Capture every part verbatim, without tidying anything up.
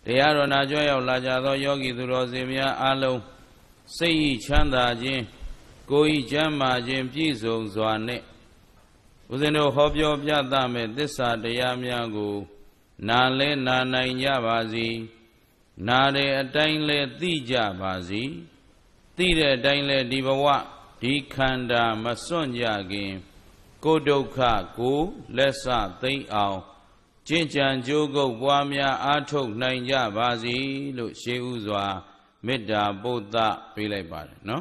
တရားတော်နာကြွရောက်လာကြသောယောဂီသူတော်စင်များအားလုံးစိတ်ဤချမ်းသာခြင်းကိုယ်ဤကျမ်းမာခြင်းပြည့်စုံစွာနဲ့ဦးဇင်းတို့ဟောပြောပြသမဲ့သစ္စာတရားများကိုနာလဲနာနိုင်ကြပါစေနာတဲ့အတိုင်းလဲသိကြပါစေသိတဲ့အတိုင်းလဲဒီဘဝဒီခန္ဓာမစွန့်ကြခင်ကိုယ်ဒုက္ခကိုလက်ဆသိမ့်အောင်ကျင့်ကြံကြိုးကုပ်ပွားများအားထုတ်နိုင်ကြပါစေလို့ရှေးဥစွာမေတ္တာပို့သပေးလိုက်ပါတယ်နော်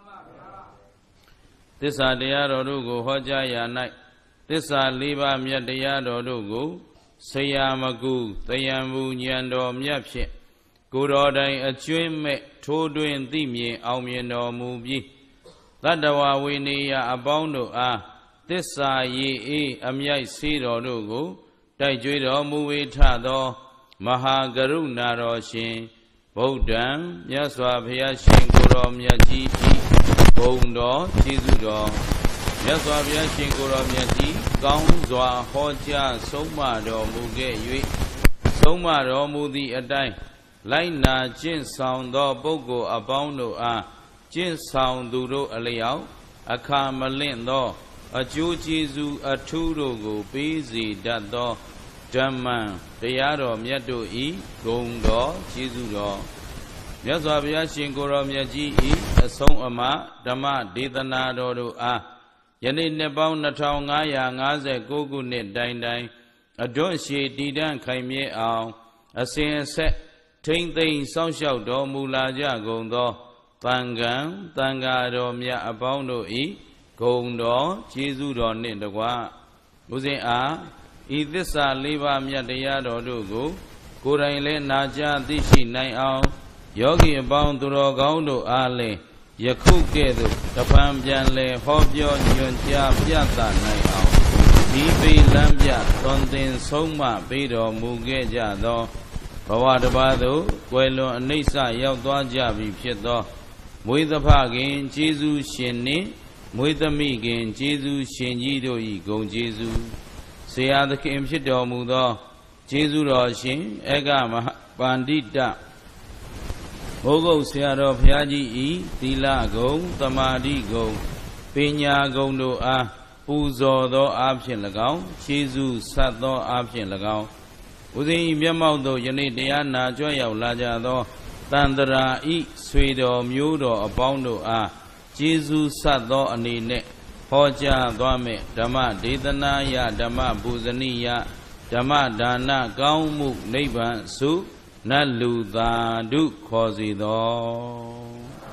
သစ္စာတရားတော်တို့ကိုဟောကြားရာ၌သစ္စာလေးပါးမြတ်တရားတော်တို့ကိုဆရာမကူတယံဘူးဉာဏ်တော်မြတ်ဖြင့်ကိုယ်တော်တိုင်အကျွင်းမဲ့ထိုးတွင်သိမြင်အောင်မြင်တော်မူပြီးတတ္တဝဝိနည်းအပေါင်းတို့အားသစ္စာရည်အေးအမြိုက်စေတော်တို့ကိုတိုက်ကြွေးတော်မူဝေထသောမဟာကရုဏာတော်ရှင်ဗုဒ္ဓံမြတ်စွာဘုရားရှင်ကိုယ်တော်မြတ်ကြီးဤဘုံတော်ကျေးဇူးတော်မြတ်စွာဘုရားရှင်ကိုယ်တော်မြတ်ကြီးကောင်းစွာဟောကြားဆုံးမတော်မူခဲ့၍ဆုံးမတော်မူသည့်အတိုင်းလိုက်နာကျင့်ဆောင်သောပုဂ္ဂိုလ်အပေါင်းတို့အားကျင့်ဆောင်သူတို့အလျောက်အခါမလင့်သောအကျိုးကျေးဇူးအထူးတို့ကိုပေးစေတတ်သောဓမ္မံတရားတော်မြတ်တို့ဤဂုဏ်တော်ကျေးဇူးတော်မြတ်စွာဘုရားရှင်ကိုယ်တော်မြတ်ကြီးဤအဆုံးအမဓမ္မဒေသနာတော်တို့အားယနေ့နှစ်ပေါင်းနှစ်ထောင်ငါးရာငါးဆယ်ကိုးခုနှစ်တိုင်တိုင်အတွန့်ရှည်တည်တံ့ခိုင်မြဲအောင်အစဉ်အဆက်ထိမ့်သိမ်းစောင့်ရှောက်တော်မူလာကြကုန်သောသံဃံသံဃာတော်မြတ်အပေါင်းတို့ဤဂုဏ်တော်ကျေးဇူးတော်နှင့်တကွဦးဇင်းအားဤသစ္စာလေးပါးမြတ်တရားတော်တို့ကိုကိုယ်တိုင်လည်းနာကြားသိရှိနိုင်အောင်ယောဂီအပေါင်းသူတော်ကောင်းတို့အားလည်းယခုကဲ့သို့တပံပြန်လဲဟောပြောညွှန်ကြားပြသနိုင်အောင်ဒီပေလမ်းပြသွန်သင်ဆုံးမပေးတော်မူခဲ့ကြသောဘဝတစ်ပါးသို့ကွယ်လွန်အနိစ္စရောက်သွားကြပြီဖြစ်သောမွေးသဖခင်ကျေးဇူးရှင်နှင့်မွေးသမိခင်ကျေးဇူးရှင်ကြီးတို့၏ဂုဏ်ကျေးဇူးဆရာသခင်ဖြစ်တော်မူသောကျေးဇူးတော်ရှင်အေကမဟာပန္တိတဘုဂုတ်ဆရာတော်ဘုရားကြီးဤသီလဂုဏ်သမာဓိဂုဏ်ပညာဂုဏ်တို့အားပူဇော်သောအားဖြင့်၎င်းကျေးဇူးဆက်သောအားဖြင့်၎င်းဦးဇင်းဤမျက်မှောက်သို့ယနေ့တရားနာကြွရောက်လာကြသောတန်တရာဤဆွေတော်မျိုးတော်အပေါင်းတို့အားကျေးဇူးဆက်သောအနေနဲ့ဟောကြားသွားမယ်ဓမ္မဒေသနာယဓမ္မပူဇနိယဓမ္မဒါနကောင်းမှုနိဗ္ဗာန်စုနတ်လူသာဓုခေါ်စီတော်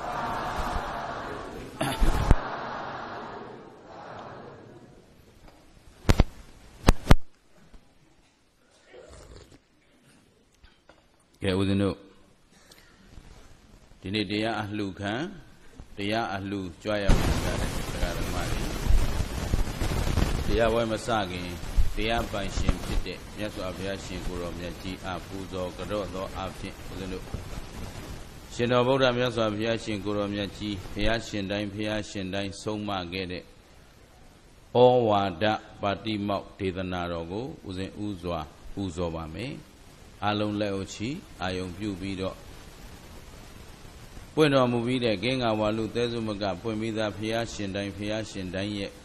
ကဲဦးဇင်းတို့ဒီနေ့တရားအလှခံတရားအလှကြွရမှာကြတဲ့တရားဓမ္မတွေတရားဝဲမစခင်တရားပိုင်ရှင်ဖြစ်တဲ့မြတ်စွာဘုရားရှင်ကိုယ်တော်မြတ်ကြီးအပူဇော်ကြော့သောအဖြစ်ဦးဇင်းတို့ရှင်တော်ဗုဒ္ဓမြတ်စွာဘုရားရှင်ကိုယ်တော်မြတ်ကြီးဘုရားရှင်တိုင်းဘုရားရှင်တိုင်းဆုံးမခဲ့တဲ့ဩဝါဒပါတိမောက်ဒေသနာတော်ကိုဦးဇင်းဥစွာပူဇော်ပါမယ်အလုံးလက်ဥချီအာယုံပြုပြီးတော့ပွင့်တော်မူပြီးတဲ့ကင်းငါဝါလူသဲစုမကပွင့်ပြီးသားဘုရားရှင်တိုင်းဘုရားရှင်တိုင်းရဲ့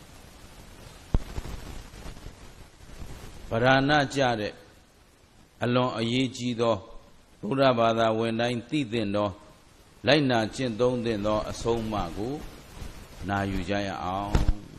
ဗရဏကြတဲ့အလွန်အရေးကြီးသောဘုရားဘာသာဝင်တိုင်းသိသင့်သောလိုက်နာကျင့်သုံးသင့်သောအဆုံးအမကိုနာယူကြရအောင်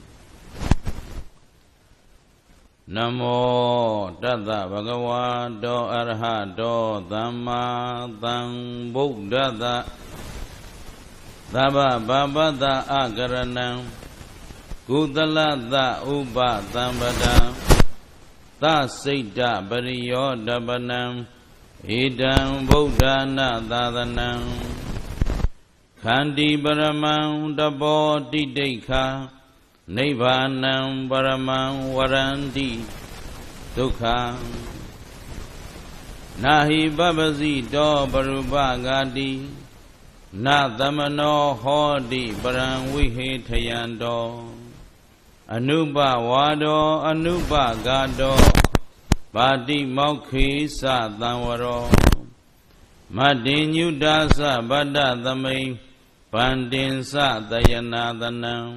နမောတတ္တဗဂဝါတောအရဟတောသမ္မာသမ္ဗုဒ္ဓတ္တသဗ္ဗဗဗ္ဗတအကရဏံကုသလတဥပသံပဒံသစိတ်တပရိယောတပနံဣဒံဗုဒ္ဓနာသာသနံခန္တီပရမံတဘောတိဋ္ဌိခာနိဗ္ဗာနံပရမံဝရန္တိဒုက္ခနာဟိပပ္ပစီတောပရုပဂာတိနသမနောဟောတိပရံဝိဟေထယံတောအနုပဝါဒောအနုပဂါတောပါတိမောက္ခိသသံဝရော Madinyudasa bada thamai Pandinsa dayana danam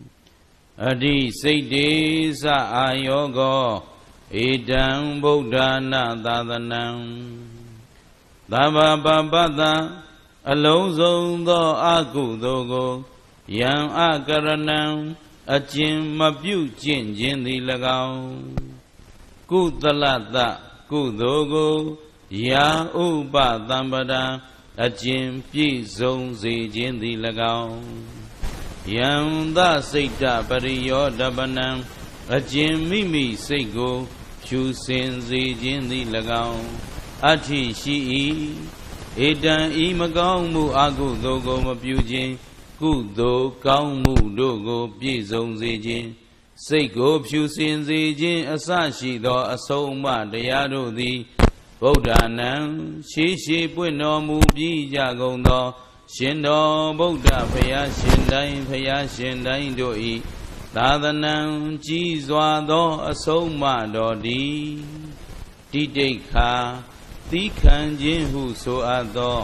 Adi Siddhi sa ayogo Idam Buddhana dadanam Dava babada Alonzo do akudogo Yang akaranam Ajin mabyu jin jin di lagao Kudalata kudogo Ya upa tambada Ajin pi zong zi jin di lagao Yang da sita pariyo dabanam Ajin mimi sego Shu sin zi jin di lagao Ati shi Edan i magaung mu akudogo mabyu jin Kudo kaung mu dogo pi zong zi jin Sego pyu sin zi jin Asashi do asoma dayado di Buddhanam Shi shi puno mu pi jagong do Shindo Buddha phaya shindain phaya shindain do i Dadanam ji zwa do asoma do di Didekha Di khan jin hu so ado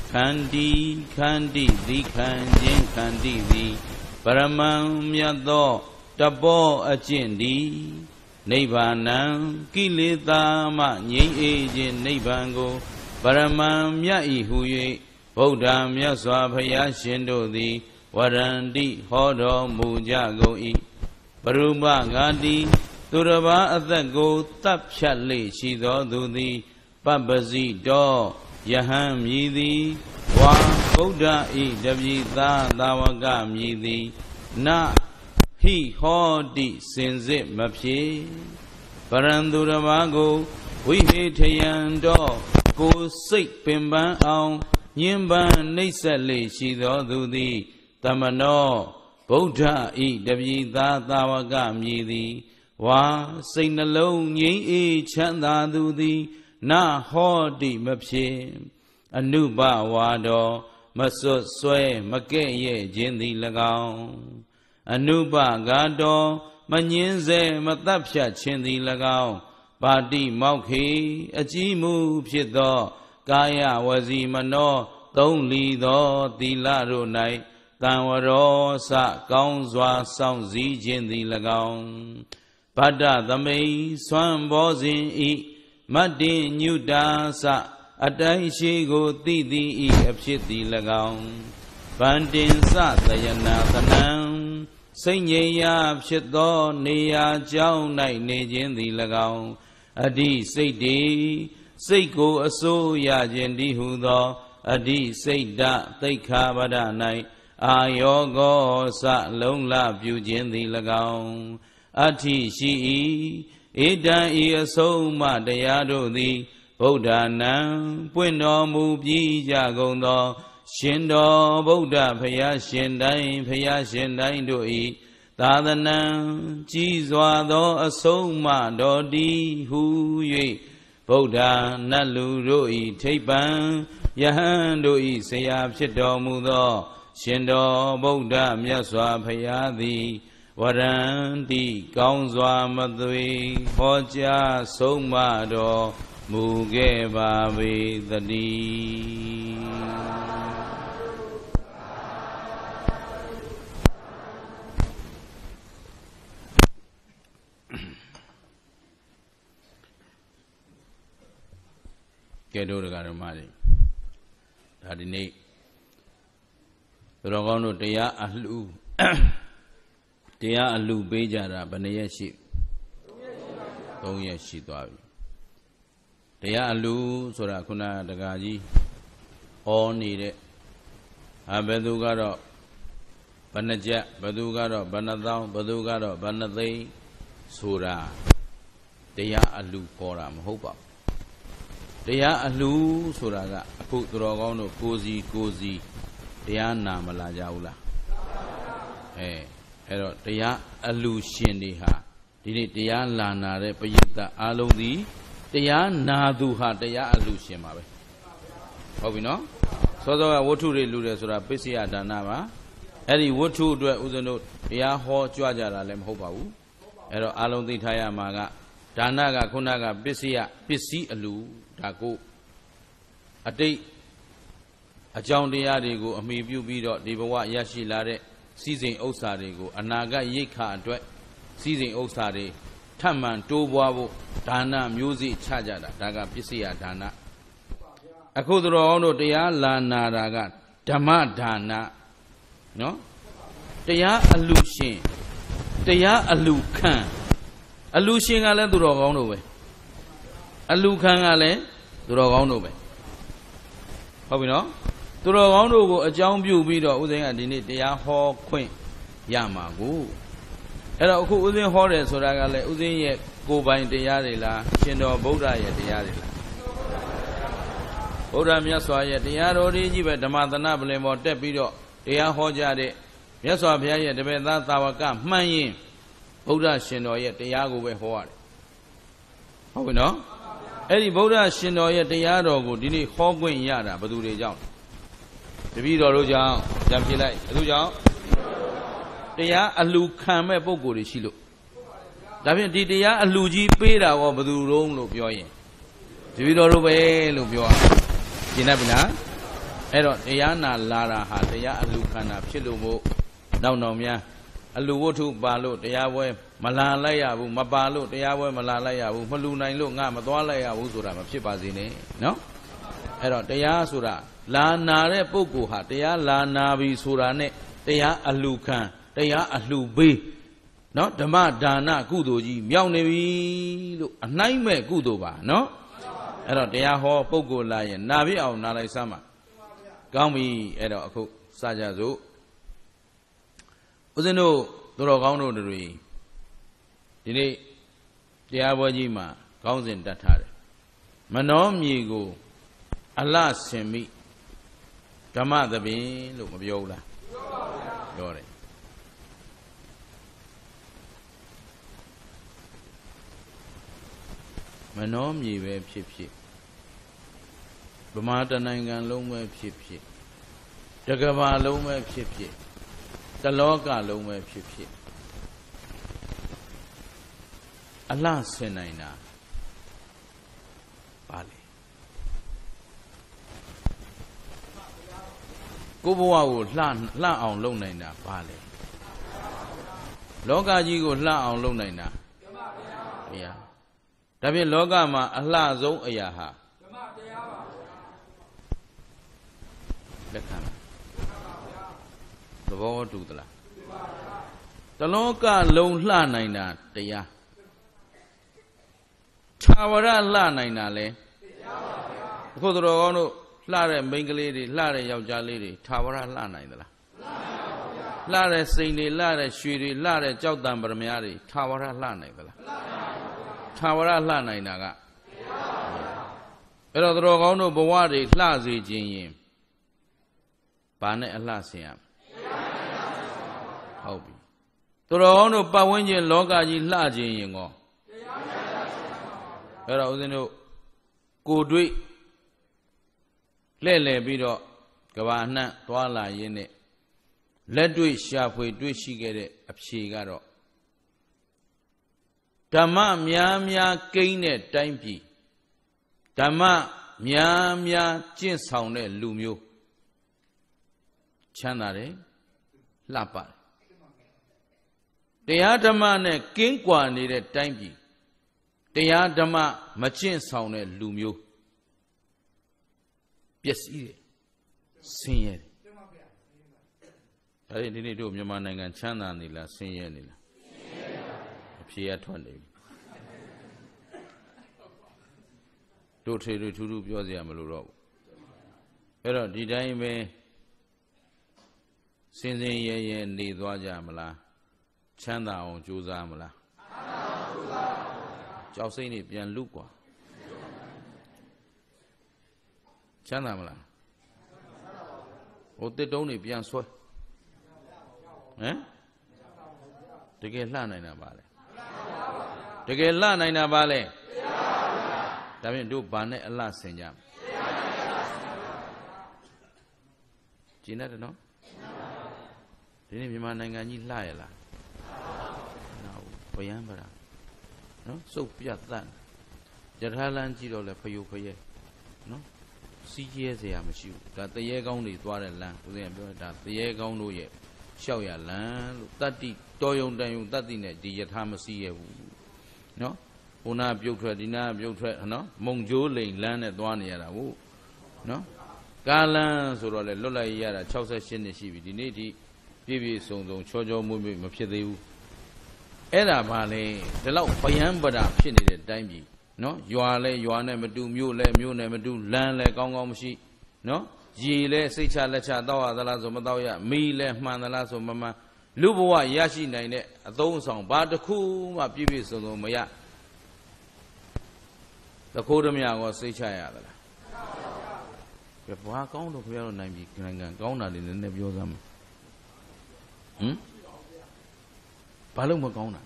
Khandi khandi di khan jin khandi di Paramam myado Tabo ajin di Nibbānam Kilita ma nying e jin Nibbango Paramam myai hu ye Buddha myaswa phaya shindo di Warandi hodo muja go i Paruma gadi Turaba athago tap chatli shido du di Pabbasi do Yaham yidi Wa Buddha i Dabjita Dawaka yidi Na Hi hodi sinzit mapye Paranduravago Wihe tayando Ko sik pimban aung Nyimban nisali shido dudi Tamano Buddha i Dabjita Dawaka yidi Wa Signalong yi e chanda dudi Na hodi mapye Anuba wado Masut swe Makeye jindi lagao Anuba gado Manyinze matapsha chindi lagao Pati maukhi Ajimu pshito Kaya wazi mano Tông li do Tila ro nai Tanwaro sa Kaung zwa Song zi jindi lagao Pada thamei Swan bo zin i Mati nyuda sa Atai shi go titi i apshiti lagao Pandin sa dayana tanam Sainyaya apshito Neya jau nai ne jin di lagao Adi Siddhi Sikko aso ya jin di hu do Adi Siddha Taikha bada nai Ayogo sa long la pyu jin di lagao Ati shi Edan i aso ma dayado di Buddhanam Puno mu pi jagong do Shindo Buddha phaya shindain phaya shindain do i Dadanam Ji zwa do asoma do di hu ye Buddha nalu do i Thaipan Yahan do i saya phit do mu do Shindo Buddha myaswa phaya di Waranti kaung zwa matwe Hoja soma do Muge babi tadi Kedo dekat rumah ni. Hari ni Orang tu dia ahlu Dia ahlu bejara Banaya si Tongya si tu abi Dia ahlu Surah kuna dagaji Oh ni de Abadu karo Banaja Badu karo Banadau Badu karo Banadai Surah Dia ahlu kora Mahupa Dia ahlu Surah ka Aku turagau no Kozi kozi Dia nama la jauh lah Eh Ero dia ahlu shin di ha Dini dia lana re Payita alung di Dia nadu ha Dia ahlu shin ma be Hobi no So so ka Wothu re lu re Surah Pisiya dana ma Eri wothu dwe uzano Dia ho chua jara le Mahupa u Ero alung di thaya ma ka Dana ka kuna ka Pisiya Pisi ahlu Daku အတိတ်အကြောင်းတရားတွေကိုအမိပြုပြီးတော့ဒီဘဝရရှိလာတဲ့စီစဉ်ဥစ္စာတွေကိုအနာဂတ်ရိတ်ခါအတွက်စီစဉ်ဥစ္စာတွေထပ်မံတိုးပွားဖို့ဒါနမျိုးစေ့ချကြတာဒါကပစ္စယဒါနအခုသူတော်ကောင်းတို့တရားလာနာတာကဓမ္မဒါနနော်တရားအလူရှင်တရားအလူခံအလူရှင်ကလည်းသူတော်ကောင်းတို့ပဲအလူခံကလည်းသူတော်ကောင်းတို့ပဲဟုတ်ပြီနော်သူတော်ကောင်းတို့ကိုအကြောင်းပြုပြီးတော့ဥစဉ်ကဒီနေ့တရားဟောခွင့်ရမှာကိုအဲ့တော့အခုဥစဉ်ဟောတယ်ဆိုတာကလည်းဥစဉ်ရဲ့ကိုယ်ပိုင်တရားတွေလားရှင်တော်ဗုဒ္ဓရဲ့တရားတွေလားဗုဒ္ဓမြတ်စွာရဲ့တရားတော်တွေကြီးပဲဓမ္မသနပလင်ပေါ်တက်ပြီးတော့တရားဟောကြတဲ့မြတ်စွာဘုရားရဲ့တပည့်သားသာဝကမှန်ရင်ဗုဒ္ဓရှင်တော်ရဲ့တရားကိုပဲဟောရတယ်ဟုတ်ပြီနော်အဲ့ဒီဗုဒ္ဓရှင်တော်ရဲ့တရားတော်ကိုဒီနေ့ဟောခွင့်ရတာဘယ်သူတွေကြောင့်တပည့်တော်တို့ကြောင့်ကြံပြလိုက်ဘယ်သူကြောင့်တရားအလူခံမဲ့ပုံကိုယ်တွေရှိလို့ဒါဖြင့်ဒီတရားအလူကြီးပေးတာရောဘယ်သူတုံးလို့ပြောရင်တပည့်တော်တို့ပဲလို့ပြောရရှင်းတတ်ပြီလားအဲ့တော့တရားနာလာတာဟာတရားအလူခံတာဖြစ်လို့မို့နောက်နောက်များအလူဝတ္ထုပါလို့တရားပွဲမလာလိုက်ရဘူးမပါလို့တရားပွဲမလာလိုက်ရဘူးမလူနိုင်လို့ငါမသွားလိုက်ရဘူးဆိုတာမဖြစ်ပါစေနဲ့နော်အဲ့တော့တရားဆိုတာလာနာတဲ့ပုဂ္ဂိုလ်ဟာတရားလာနာပြီဆိုတာနဲ့တရားအလူခံတရားအလှပေးနော်ဓမ္မဒါနကုသိုလ်ကြီးမြောက်နေပြီလို့အနှိုင်းမဲ့ကုသိုလ်ပါနော်အဲ့တော့တရားဟောပုဂ္ဂိုလ်လာရင်နာပြအောင်နာလိုက်စမ်းပါကောင်းပြီအဲ့တော့အခုစကြစို့ဦးဇင်းတို့သူတော်ကောင်းတို့တွေဒီနေ့တရားပွဲကြီးမှာခေါင်းစဉ်တတ်ထားတယ်မနောမြေကိုအလှဆင်မိဓမ္မသဘင်လို့မပြောဘူးလားပြောတယ်မနောမြေပဲဖြစ်ဖြစ်ဗမာတနိုင်ငံလုံးပဲဖြစ်ဖြစ်တကဘာလုံးပဲဖြစ်ဖြစ်တလောကလုံးပဲဖြစ်ဖြစ်အလှဆင်နိုင်တာပါလေကိုဘဝကိုလှလှအောင်လုပ်နိုင်တာပါလေလောကကြီးကိုလှအောင်လုပ်နိုင်တာဘုရားဒါဖြင့်လောကမှာအလှဆုံးအရာဟာလက်ခံသဘောတူသလားတလောကလုံးလှနိုင်တာတရားခြာဝရလှနိုင်တာလဲအခုတော်ကောင်းတို့လှတဲ့မိန်းကလေးတွေလှတဲ့ယောက်ျားလေးတွေခြာဝရလှနိုင်သလားလှတဲ့စိန်တွေလှတဲ့ရွှေတွေလှတဲ့ကြောက်တံပရမများတွေခြာဝရလှနိုင်သလားခြာဝရလှနိုင်တာကအဲ့တော့တော်ကောင်းတို့ဘဝတွေလှစေခြင်းရင်ဘာနဲ့အလှဆင်ရဟုတ်ပြီသူတော်ကောင်းတို့ပတ်ဝန်းကျင်လောကကြီးလှခြင်းရင်ကောအဲ့တော့ဦးဇင်းတို့ကိုတွေ့လှဲ့လှယ်ပြီးတော့ကဘာနှံ့သွားလာရင်းနဲ့လက်တွေ့ရှာဖွေတွေ့ရှိခဲ့တဲ့အဖြေကတော့ဓမ္မများများကိန်းတဲ့တိုင်းပြည်ဓမ္မများများကျင့်ဆောင်တဲ့လူမျိုးချမ်းသာတယ်လှပတယ်တရားဓမ္မနဲ့ကင်းကွာနေတဲ့တိုင်းပြည်တရားဓမ္မမကျင့်ဆောင်တဲ့လူမျိုးပျက်စီးတယ်ဆင်းရဲတယ်ဒါဒီနေ့တို့မြန်မာနိုင်ငံချမ်းသာနေလားဆင်းရဲနေလားအဖြေရထွက်နေပြီတို့ထေတွေထူးထူးပြောစရာမလိုတော့ဘူးအဲ့တော့ဒီတိုင်းပဲစင်စင်ရဲရဲနေသွားကြမလားချမ်းသာအောင်ကြိုးစားမလားကြောက်စိမ့်နေပြန်လူกว่าချမ်းသာမလားဟိုတစ်တုံးနေပြန်ဆွဲဟမ်တကယ်လှနိုင်တာပါလေတကယ်လှနိုင်တာပါလေဒါဖြင့်တို့ဘာနဲ့အလှဆင်ကြမလဲကျင်းတယ်နော်ဒီနေ့မြန်မာနိုင်ငံကြီးလှရလားနော်ဘယံပရာနော်စုပ်ပြတ်တတ်ရထားလန်းကြည့်တော့လဲဖယုဖရဲနော်စီးကျဲเสียမရှိဘူးဒါတရေကောင်းတွေသွားတဲ့လမ်းဦးဇင်းကပြောတာတရေကောင်းတို့ရဲ့လျှောက်ရလမ်းလို့တတ္တိတော်ယုံတန်ယုံတတ္တိနဲ့ဒီယထာမစီးရဘူးနော်ဘုနာပြုတ်ထွက်ဒီနာပြုတ်ထွက်နော်မုံကျိုးလိန်လမ်းနဲ့သွားနေရတာဟုတ်နော်ကားလမ်းဆိုတော့လေလွတ်လိုက်ရတာ၆၈နှစ်ရှိပြီဒီနေ့ဒီပြည့်ပြည့်စုံစုံချောချောမွေ့မွေ့မဖြစ်သေးဘူးအဲ့ဒါဘာလဲဒီလောက်ဗယံပဒဖြစ်နေတဲ့တိုင်းပြည်နော်ရွာလဲရွာနဲ့မတူမြို့လဲမြို့နဲ့မတူလမ်းလဲကောင်းကောင်းမရှိနော်ရေလဲစိတ်ချလက်ချတောက်ရသလားဆိုမတောက်ရမီးလဲမှန်သလားဆိုမမှန်လူဘဝရရှိနိုင်တဲ့အသုံးအဆောင်ဘာတစ်ခုမှပြည့်ပြည့်စုံစုံမရတခိုးဓမြကောစိတ်ချရသလားပြဘာကောင်းတော့ခင်ဗျားတို့နိုင်ပြီနိုင်ငံကောင်းတာလေးနည်းနည်းပြောစမ်းမဟမ်ဘာလို့မကောင်းတာ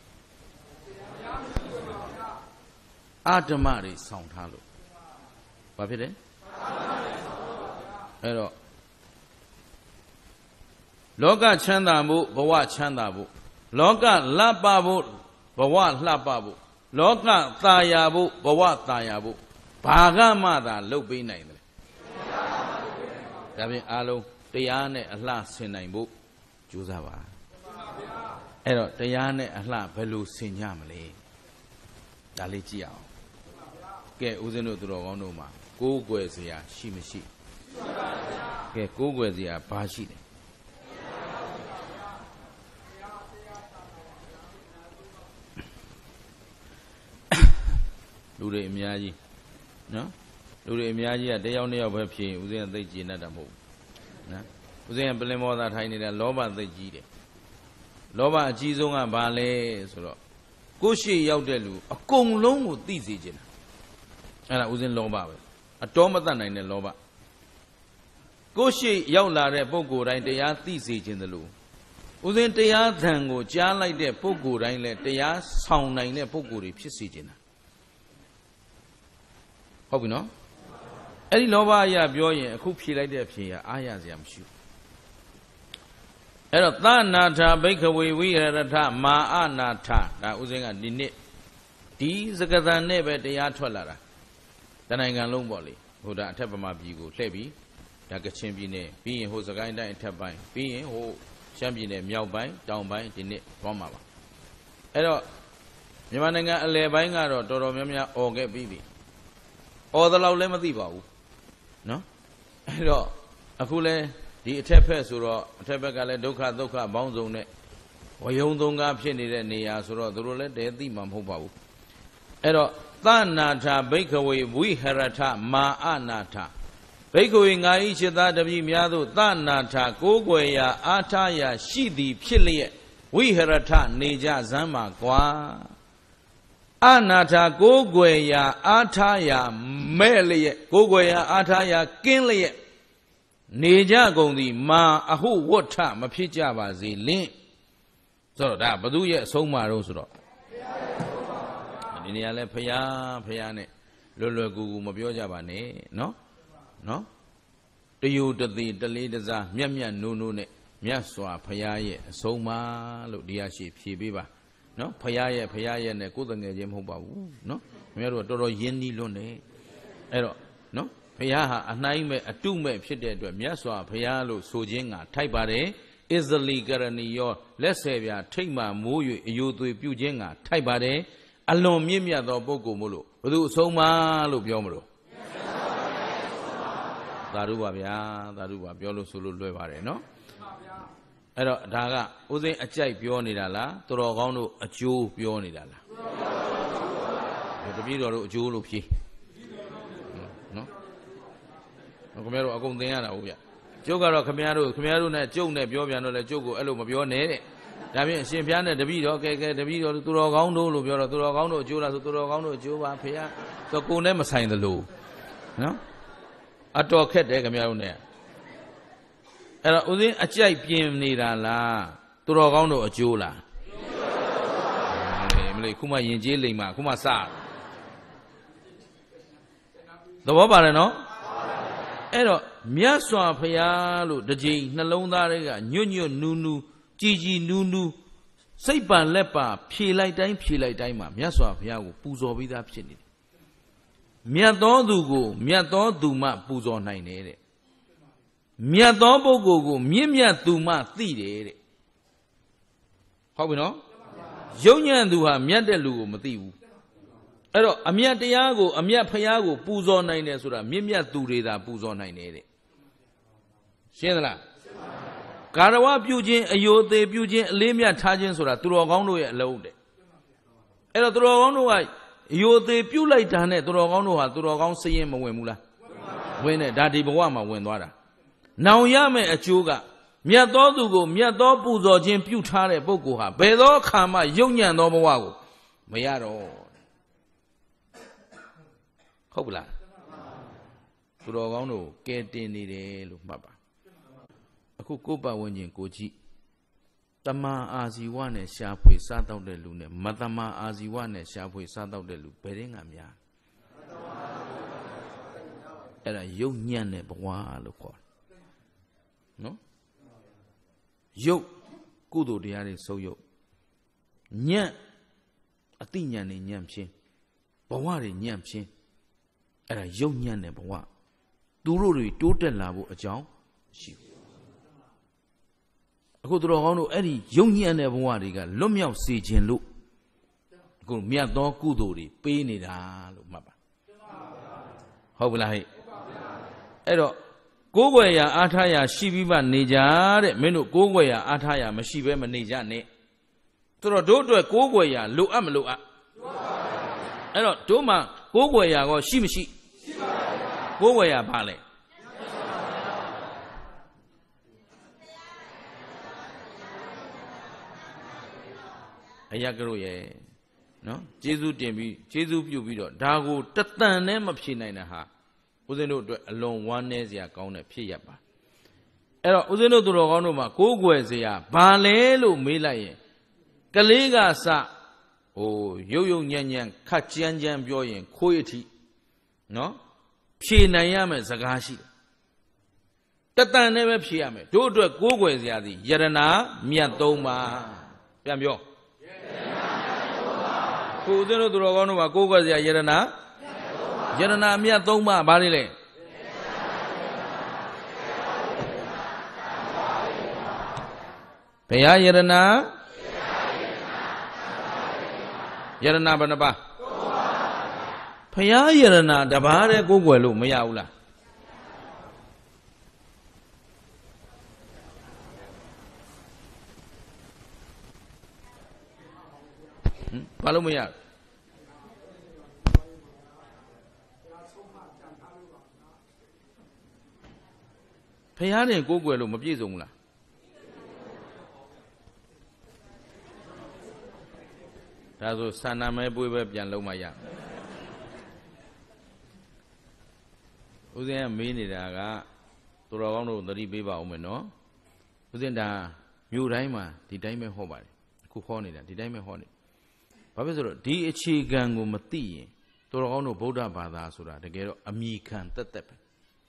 အာဓမ္မတွေဆောင်ထားလို့ဘာဖြစ်လဲအဲ့တော့လောကချမ်းသာမှုဘဝချမ်းသာမှုလောကလှပဖို့ဘဝလှပဖို့လောကသာယာဖို့ဘဝသာယာဖို့ဘာကမှသာလုပ်ပေးနိုင်တယ်ဒါဖြင့်အားလုံးတရားနဲ့အလှဆင်နိုင်ဖို့ကြိုးစားပါအဲ့တော့တရားနဲ့အလှဘယ်လိုဆင်ကြမလဲဒါလေးကြည့်အောင်ကဲဦးဇင်းတို့သူတော်ကောင်းတို့မှာကိုးကွယ်စရာရှိမရှိကဲကိုးကွယ်စရာဘာရှိလဲလူတွေအများကြီးနော်လူတွေအများကြီးကတယောက်နှစ်ယောက်ပဲဖြစ်ရင်ဦးဇင်းကသိကျင်တတ်တာမဟုတ်ဘူးနော်ဦးဇင်းကပလင်မောသာထိုင်နေတာလောဘသိကြီးတယ်လောဘအကြီးဆုံးကဘာလဲဆိုတော့ကိုယ်ရှိရောက်တဲ့လူအကုန်လုံးကိုသိစေချင်တာအဲ့ဒါဦးဇင်းလောဘပဲအတော်မတတ်နိုင်တဲ့လောဘကိုယ်ရှိရောက်လာတဲ့ပုဂ္ဂိုလ်တိုင်းတရားသိစေခြင်းသလိုဦးဇင်းတရားသံကိုကြားလိုက်တဲ့ပုဂ္ဂိုလ်တိုင်းလည်းတရားဆောင်နိုင်တဲ့ပုဂ္ဂိုလ်တွေဖြစ်စေခြင်းတာဟုတ်ပြီနော်အဲ့ဒီလောဘအရာပြောရင်အခုဖြေလိုက်တဲ့အဖြေကအားရစရာမရှိဘူးအဲ့တော့သနာထဘိက္ခဝေဝိဟရထမာအနာထဒါဥစဉ်ကဒီနေ့ဒီစကသံနဲ့ပဲတရားထွက်လာတာတနိုင်ငံလုံးပေါ့လေဟိုဒါအထက်ပမာပြည်ကိုလှည့်ပြီးဒါကချင်ပြည်နယ်ပြီးရင်ဟိုစကိုင်းတိုင်းအထက်ပိုင်းပြီးရင်ဟိုရှမ်းပြည်နယ်မြောက်ပိုင်းတောင်ပိုင်းဒီနေ့သွားမှာပါအဲ့တော့မြန်မာနိုင်ငံအလယ်ပိုင်းကတော့တော်တော်များများអော်ခဲ့ပြီးပြီអော်သလောက်လည်းမသိပါဘူးနော်အဲ့တော့အခုလဲဒီအထက်ဖက်ဆိုတော့အထက်ဘက်ကလည်းဒုက္ခဒုက္ခဘောင်းစုံနဲ့ဝယုံသုံးကားဖြစ်နေတဲ့နေရာဆိုတော့သူတို့လည်းတည်းသိမှာမဟုတ်ပါဘူးအဲ့တော့သနာထဘိက္ခဝေဝိဟရထမာအနာထဘိက္ခဝေငါဤจิตသားတပည့်များတို့သနာထကိုးကွယ်ရာအာထရာရှိသည်ဖြစ်လျက်ဝိဟရထနေကြစမ်းပါကွာအနာထကိုးကွယ်ရာအာထရာမဲ့လျက်ကိုးကွယ်ရာအာထရာကင်းလျက်နေကြကုန်သည်မာအဟုဝဋ္ဌမဖြစ်ကြပါစေလင့်ဆိုတော့ဒါဘသူရဲ့အဆုံးအမတော့ဆိုတော့ဒီနေရာလဲဖယားဖယားနဲ့လွယ်လွယ်ကူကူမပြောကြပါနဲ့နော်နော်တယုတသိတလေးတစားမြတ်မြတ်နိုးနိုးနဲ့မြတ်စွာဖယားရဲ့အဆုံးအမလို့ဒီရရှိဖြေပေးပါနော်ဖယားရဲ့ဖယားရဲ့နဲ့ကိုယ်တငယ်ချင်းမဟုတ်ပါဘူးနော်ခင်ဗျားတို့တော်တော်ယဉ်နီးလွန်းနေအဲ့တော့နော်ဘုရားဟာအနှိုင်းမဲ့အတုမဲ့ဖြစ်တဲ့အတွက်မြတ်စွာဘုရားလို့ဆိုခြင်းကထိုက်ပါတယ်အစ္စလီကရဏီယောလက်ဆယ်ပြထိတ်မှမိုး၍အယိုသွေပြုခြင်းကထိုက်ပါတယ်အလွန်မြင့်မြတ်သောပုဂ္ဂိုလ်မို့လို့ဘယ်သူအဆုံးမလို့ပြောမလို့သာဓုပါဗျာသာဓုပါပြောလို့ဆိုလို့လွယ်ပါတယ်နော်အဲ့တော့ဒါကဥစဉ်အကြိုက်ပြောနေတာလားတော်တော်ကောင်းတို့အကျိုးပြောနေတာလားတပည့်တော်တို့အကျိုးလို့ဖြေနော်ခင်ဗျားတို့အကုန်သင်ရတာဟုတ်ဗျကျုပ်ကတော့ခင်ဗျားတို့ခင်ဗျားတို့နဲ့ကျုပ်နဲ့ပြောပြန်တော့လဲကျုပ်ကိုအဲ့လိုမပြောနဲ့တဲ့ဒါဖြင့်အရှင်ဘုရားနဲ့တပည့်တော်ကဲကဲတပည့်တော်သူတော်ကောင်းတို့လို့ပြောတော့သူတော်ကောင်းတို့အကျိုးလားဆိုသူတော်ကောင်းတို့အကျိုးပါဖေဟာဆိုကိုယ်နဲ့မဆိုင်သလိုနော်အတော်ခက်တယ်ခင်ဗျားတို့နဲ့အဲ့တော့ဦးစင်းအကြိုက်ပြင်နေတာလားသူတော်ကောင်းတို့အကျိုးလားမလေးခုမှယဉ်ကျေးလိမ့်မှာခုမှစသဘောပါတယ်နော်အဲ့တော့မြတ်စွာဘုရားလို့တစ်ချိန်နှလုံးသားတွေကညွတ်ညွတ်နူးနူးကြည်ကြည်နူးနူးစိတ်ပန်လက်ပါဖြေလိုက်တိုင်းဖြေလိုက်တိုင်းမှာမြတ်စွာဘုရားကိုပူဇော်ပြီးသားဖြစ်နေတယ်မြတ်သောသူကိုမြတ်သောသူမှပူဇော်နိုင်တယ်တဲ့မြတ်သောပုဂ္ဂိုလ်ကိုမြင့်မြတ်သူမှသိတယ်တဲ့ဟုတ်ပြီနော်ယုံညံ့သူဟာမြတ်တဲ့လူကိုမသိဘူးအဲ့တော့အမြတ်တရားကိုအမြတ်ဖရာကိုပူဇော်နိုင်တယ်ဆိုတာမြင့်မြတ်သူတွေသာပူဇော်နိုင်တယ်တဲ့ရှင်းသလားကာရဝပြုခြင်းအယိုသေးပြုခြင်းအလေးမြတ်ထားခြင်းဆိုတာသူတော်ကောင်းတို့ရဲ့အလုံးတဲ့အဲ့တော့သူတော်ကောင်းတို့ကအယိုသေးပြုလိုက်တာနဲ့သူတော်ကောင်းတို့ဟာသူတော်ကောင်းစရင်မဝင်ဘူးလားဝင်တယ်ဒါဒီဘဝမှာဝင်သွားတာနောင်ရမယ့်အကျိုးကမြတ်သောသူကိုမြတ်သောပူဇော်ခြင်းပြုထားတဲ့ပုဂ္ဂိုလ်ဟာဘယ်သောအခါမှယုံညံ့သောဘဝကိုမရတော့ဟုတ်ပလားသူတော်ကောင်းတို့ကဲတင်နေတယ်လို့မှတ်ပါအခုကိုယ်ပတ်ဝန်းကျင်ကိုကြည့်တမန်အာဇီဝနဲ့ရှားဖွေစားတော့တဲ့လူနဲ့မတမန်အာဇီဝနဲ့ရှားဖွေစားတော့တဲ့လူဘယ်ရင်ကများအဲ့ဒါယုံညံ့တဲ့ဘဝလို့ခေါ်တယ်နော်ယုတ်ကုသိုလ်တရားတွေဆုံးယုတ်ညံ့အတိညာဏ်နဲ့ညံ့ဖြင်းဘဝတွေညံ့ဖြင်းအဲ့ဒါယုတ်ညံ့တဲ့ဘဝသူတို့တွေတိုးတက်လာဖို့အကြောင်းရှိဘူးအခုသူတော်ကောင်းတို့အဲ့ဒီယုံညံ့တဲ့ဘဝတွေကလွတ်မြောက်စေခြင်းလို့အခုမြတ်သောကုသိုလ်တွေပေးနေတာလို့မှတ်ပါဟုတ်ပလားဟဲ့အဲ့တော့ကိုးကွယ်ရာအားထားရာရှိပြီးမှနေကြတဲ့မင်းတို့ကိုးကွယ်ရာအားထားရာမရှိဘဲမနေကြနဲ့သူတို့တို့အတွက်ကိုးကွယ်ရာလိုအပ်မလိုအပ်အဲ့တော့တို့မှကိုးကွယ်ရာကောရှိမရှိရှိပါပါကိုးကွယ်ရာဘာလဲအယကတို့ရဲ့နော်ကျေးဇူးတင်ပြီးကျေးဇူးပြုပြီးတော့ဒါကိုတတန်နဲ့မဖြေနိုင်တဲ့ဟာဦးဇင်းတို့အတွက်အလွန်ဝမ်းနည်းစရာကောင်းတဲ့ဖြစ်ရပါအဲ့တော့ဦးဇင်းတို့သူတော်ကောင်းတို့မှာကိုးကွယ်စရာဘာလဲလို့မေးလိုက်ရင်ကလေးကစဟိုရုပ်ရုပ်ညံ့ညံ့ခက်ကြမ်းကြမ်းပြောရင်ခိုးရထိနော်ဖြေနိုင်ရမယ်စကားရှိတယ်တတန်နဲ့ပဲဖြေရမယ်တို့အတွက်ကိုးကွယ်စရာသည်ယရနာမြတ်သုံးပါပြန်ပြောကိုဦးဇင်းတို့သူတော်ကောင်းတို့မှာကိုးကွယ်စရာယရနာယရနာမြတ်သုံးပါဘာလဲလဲဘုရားယရနာယရနာဘယ်နှပါဘုရားယရနာတပါးတည်းကိုးကွယ်လို့မရဘူးလားဘာလို့မရဖះနဲ့ကိုးကွယ်လို့မပြည့်စုံဘူးလားဒါဆိုဆန္ဒမဲပွေးပဲပြန်လုံးမရဦးဇင်းကမေးနေတာကသူတော်ကောင်းတို့သတိပေးပါဦးမယ်နော်ဦးဇင်းဒါမြို့တိုင်းမှာဒီတိုင်းပဲဟောပါတယ်အခုဟောနေတာဒီတိုင်းပဲဟောနေဘာဖြစ်ဆိုတော့ဒီအခြေခံကိုမသိရင်သူတော်ကောင်းတို့ဗုဒ္ဓဘာသာဆိုတာတကယ်တော့အမိခံတက်တက်ပဲ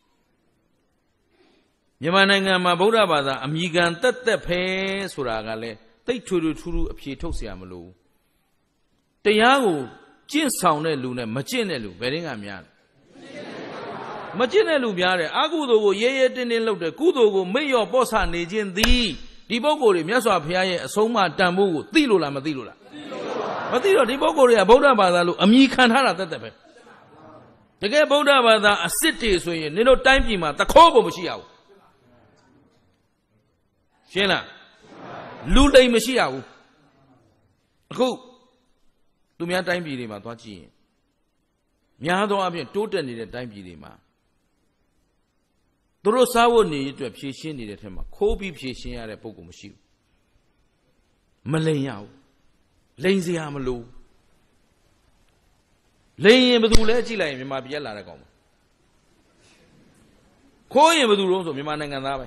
မြန်မာနိုင်ငံမှာဗုဒ္ဓဘာသာအမိခံတက်တက်ပဲဆိုတာကလည်းတိတ်ထွေထွေထူးထူးအဖြေထုတ်เสียမလို့တရားကိုကျင့်ဆောင်တဲ့လူနဲ့မကျင့်တဲ့လူဘယ်ရင်ကများလဲမကျင့်တဲ့လူများတယ်အကုသိုလ်ကိုရဲရဲတင်းတင်းလုပ်တယ်ကုသိုလ်ကိုမိတ်ရော့ပေါ့ဆနေခြင်းသည်ဒီပုဂ္ဂိုလ်တွေမြတ်စွာဘုရားရဲ့အဆုံးအမတန်ဖိုးကိုသိလို့လားမသိလို့လားမသိတော့ဒီပုဂ္ဂိုလ်တွေကဗုဒ္ဓဘာသာလို့အမိခံထားတာတက်တက်ပဲတကယ်ဗုဒ္ဓဘာသာအစစ်တွေဆိုရင်နင်တို့တိုင်းပြည်မှာတခိုးကိုမရှိရဘူးရှင်းလားလူလိမ်မရှိရဘူးအခုသူများတိုင်းပြည်တွေမှာသွားကြည့်ရင်များသောအားဖြင့်တိုးတက်နေတဲ့တိုင်းပြည်တွေမှာသူတို့စားဝတ်နေအတွက်ဖြည့်ရှင်းနေတဲ့ထက်မှာခိုးပြီးဖြည့်ရှင်းရတဲ့ပုဂ္ဂိုလ်မရှိဘူးမလိမ်ရဘူးလိမ်စရာမလိုလိမ်ရင်ဘယ်သူလဲကြည့်လိုက်ရင်မြန်မာပြည်လာတဲ့ကောင်ခိုးရင်ဘယ်သူလုံးဆိုမြန်မာနိုင်ငံသားပဲ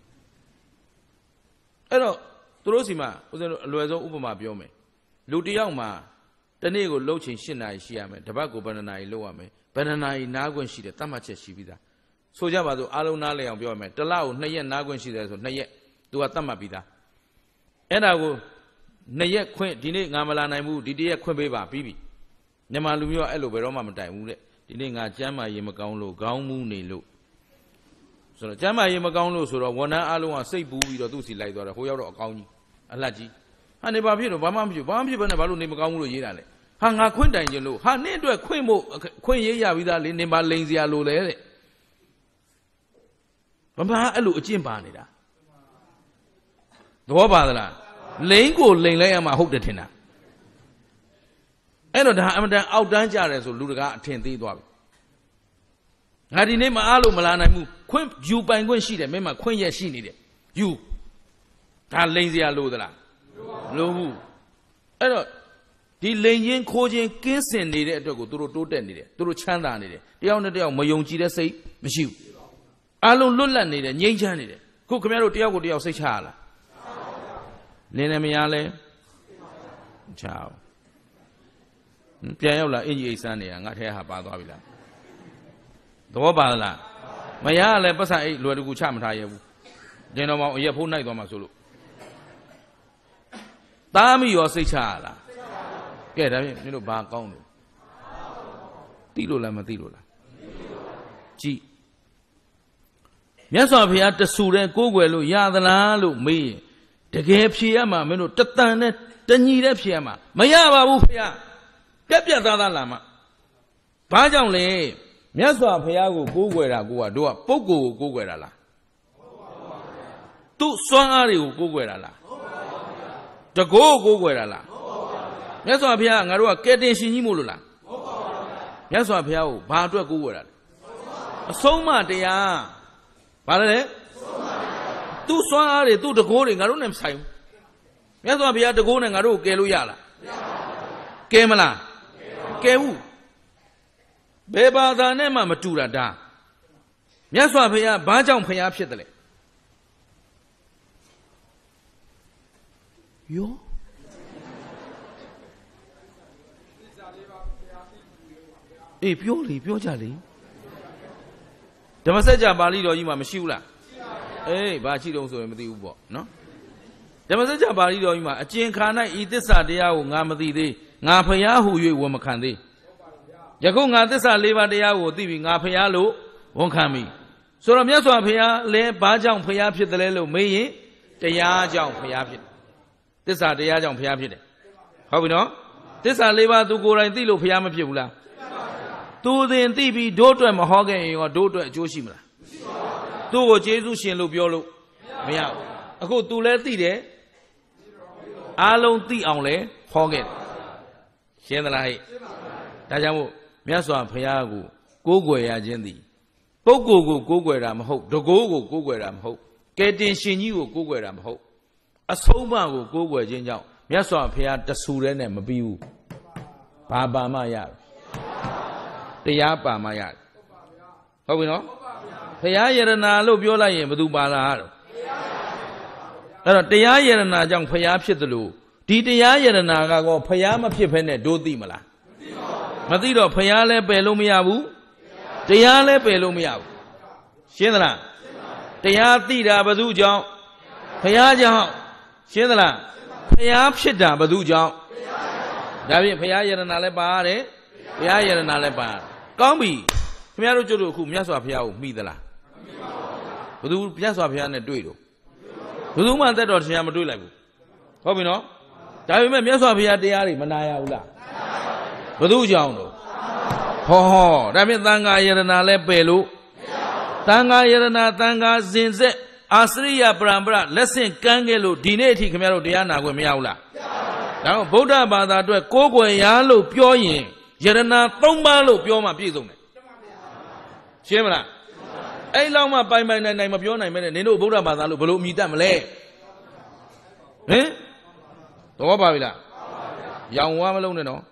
အဲ့တော့သူတို့စီမှာဦးဇင်းတို့အလွယ်ဆုံးဥပမာပြောမယ်လူတစ်ယောက်မှာတနေ့ကိုလှုပ်ချင်၈နာရီရှိရမယ်တပတ်ကိုဘယ်နှနာရီလှုပ်ရမယ်ဘယ်နှနာရီနားခွင့်ရှိတယ်တတ်မှတ်ချက်ရှိပြီးသားဆိုကြပါစို့အားလုံးနားလည်အောင်ပြောရမယ်တစ်လကိုနှစ်ရက်နားခွင့်ရှိတယ်ဆိုနှစ်ရက်သူကတတ်မှတ်ပြီးသားအဲ့ဒါကိုနှစ်ရက်ခွင့်ဒီနေ့ငါမလာနိုင်ဘူးဒီတရက်ခွင့်ပေးပါပြီးပြီမြန်မာလူမျိုးကအဲ့လိုဘယ်တော့မှမတိုင်ဘူးတဲ့ဒီနေ့ငါကျမ်းမာရေးမကောင်းလို့ခေါင်းမူးနေလို့ဆိုတော့ကျမ်းမာရေးမကောင်းလို့ဆိုတော့ဝန်ထမ်းအားလုံးကစိတ်ပူပြီးတော့သူ့စီလိုက်သွားတယ်ဟိုရောက်တော့အကောင်းကြီးအလှကြီးဟာနေပါဖြစ်တော့ဘာမှမဖြစ်ဘာမှဖြစ်ဘဲနဲ့ဘာလို့နေမကောင်းဘူးလို့ရေးတာလဲဟာငါခွင့်တိုင်ခြင်းလို့ဟာနင့်အတွက်ခွင့်ဖို့ခွင့်ရေးရပြီးသားလေနေပါလိန်စရာလို့လဲတဲ့ဘာမှအဲ့လိုအကျင့်ပါနေတာသဘောပါသလားလိန်ကိုလိန်လိုက်ရမှာဟုတ်တယ်ထင်တာအဲ့တော့ဒါအမတန်အောက်တန်းကြတယ်ဆိုလူတကာအထင်သေးသွားပြီငါဒီနေ့မအားလို့မလာနိုင်ဘူးခွင့်ယူပိုင်ခွင့်ရှိတယ်မင်းမခွင့်ရရှိနေတယ်ယူဒါလိန်စရာလို့သလားမလိုဘူးအဲ့တော့ဒီလိန်ချင်းခိုးချင်းကင်းစင်နေတဲ့အတွက်ကိုသူတို့တိုးတက်နေတယ်သူတို့ချမ်းသာနေတယ်တယောက်နဲ့တယောက်မယုံကြည်တဲ့စိတ်မရှိဘူးအားလုံးလွတ်လပ်နေတယ်ငြိမ်းချမ်းနေတယ်ခုခင်ဗျားတို့တယောက်ကိုတယောက်စိတ်ချရလားလင်းနေမရလဲချာပြန်ရောက်လာအင်ကြီးအိတ်ဆန်းနေတာငါထဲဟာပါသွားပြီလားသဘောပါလားမရလည်းပတ်စံအိတ်လွယ်တကူချမထားရဘူးဒင်တော်မောင်အရက်ဖိုးနိုင်သွားမှာဆိုလို့သားမိရောစိတ်ချရလားကဲဒါဖြင့်မင်းတို့ဘာကောင်းလို့သိလို့လားမသိလို့လားကြည့်မြတ်စွာဘုရားတဆူတဲ့ကိုးကွယ်လို့ရသလားလို့မေးရင်တကယ်ဖြေရမှာမင်းတို့တတန်နဲ့တညီတဲ့ဖြေရမှာမရပါဘူးဘုရားပြက်ပြက်သားသားလာမှာဘာကြောင့်လဲမြတ်စွာဘုရားကိုကိုးကွယ်တာကိုကတို့ကပုဂ္ဂိုလ်ကိုကိုးကွယ်တာလားသူ့စွမ်းအားတွေကိုကိုးကွယ်တာလားတကိုးကိုကိုးကွယ်တာလားမြတ်စွာဘုရားငါတို့ကကယ်တင်ရှင်ကြီးမို့လို့လားမြတ်စွာဘုရားကိုဘာအတွက်ကိုးကွယ်တာလဲအဆုံးမတရားဘာလဲသူ့စွမ်းအားတွေသူ့တကိုးတွေငါတို့နဲ့မဆိုင်ဘူးမြတ်စွာဘုရားတကိုးနဲ့ငါတို့ကိုကယ်လို့ရလားကဲမလားကဲဘူးဘယ်ဘာသာနဲ့မှမတူတာဒါမြတ်စွာဘုရားဘာကြောင့်ဘုရားဖြစ်တယ်လဲယောအေးပြောလေပြောကြလေဓမ္မစကြာပါဠိတော်ကြီးမှာမရှိဘူးလားအေးဘာရှိတုံးဆိုရင်မသိဘူးပေါ့နော်ဓမ္မစကြာပါဠိတော်ကြီးမှာအကျဉ်ခါ၌ဤသစ္စာတရားကိုငါမသိသေးငါဖျားဟူ၍ဝန်မခံသေးယခုငါသစ္စာလေးပါးတရားကိုသိပြီငါဖျားလို့ဝန်ခံပြီဆိုတော့မြတ်စွာဘုရားလည်းဘာကြောင့်ဖျားဖြစ်တယ်လဲလို့မေးရင်တရားကြောင့်ဖျားဖြစ်တယ်သစ္စာတရားကြောင့်ဖျားဖြစ်တယ်ဟုတ်ပြီနော်သစ္စာလေးပါးသူကိုယ်တိုင်သိလို့ဖျားမဖြစ်ဘူးလားသူတင်သိပြီးတို့အတွက်မဟောခဲ့ရင်ရောတို့အတွက်အကျိုးရှိမလားသူ့ကိုကျေးဇူးရှင်လို့ပြောလို့မရဘူးအခုသူလည်းသိတယ်အားလုံးသိအောင်လည်းဟောခဲ့တယ်ရှင်းသလားဟဲ့ဒါကြောင့်မို့မြတ်စွာဘုရားကိုကိုးကွယ်ရခြင်းသည်ပုဂ္ဂိုလ်ကိုကိုးကွယ်တာမဟုတ်တကိုးကိုကိုးကွယ်တာမဟုတ်ကယ်တင်ရှင်ကြီးကိုကိုးကွယ်တာမဟုတ်အဆုံးအမကိုကိုးကွယ်ခြင်းကြောင့်မြတ်စွာဘုရားတဆူတဲ့နဲ့မပြီးဘူးဘာပါမှရတယ်တရားပါမှရတယ်ဟုတ်ပြီနော်ဘုရားယရနာလို့ပြောလိုက်ရင်ဘယ်သူပါလားတော့အဲ့တော့တရားယရနာကြောင့်ဘုရားဖြစ်တယ်လို့ဒီတရားယရနာကောဘုရားမဖြစ်ဖ ೇನೆ တို့သိမလားမသိတော့ဘုရားလည်းပယ်လို့မရဘူးတရားလည်းပယ်လို့မရဘူးရှင်းသလားတရားသိတာဘယ်သူကြောင့်ဘုရားကြောင့်ရှင်းသလားဘုရားဖြစ်တာဘယ်သူကြောင့်ဒါဖြင့်ဘုရားယရနာလည်းပါရတယ်ဘုရားယရနာလည်းပါကောင်းပြီခင်ဗျားတို့ကျုပ်တို့အခုမြတ်စွာဘုရားကိုမိသလားဘယ်သူမြတ်စွာဘုရားနဲ့တွေ့တော့ဘယ်သူမှသက်တော်တရားမတွေ့လိုက်ဘူးဟုတ်ပြီနော်ဒါပေမဲ့မြတ်စွာဘုရားတရားတွေမနာရဘူးလားဘယ်သူကြောင့်တော့ဟောဟောဒါဖြင့်သံဃာယရနာလည်းပယ်လို့သံဃာယရနာသံဃာဇင်ဆက်အာစရိယပရံပရလက်ဆင့်ကမ်းခဲ့လို့ဒီနေ့အထိခင်ဗျားတို့တရားနာခွင့်မရဘူးလားဒါတော့ဗုဒ္ဓဘာသာအတွက်ကိုးကွယ်ရလို့ပြောရင်ယရနာသုံးပါးလို့ပြောမှပြည့်စုံတယ်ရှင်းမလားအဲ့လောက်မှပိုင်ပိုင်နိုင်နိုင်မပြောနိုင်မဲနဲ့နင်တို့ဗုဒ္ဓဘာသာလို့ဘယ်လိုအမိတတ်မလဲဟင်တော့ပါပြီလားရောင်ဝါမလုံးနဲ့နော်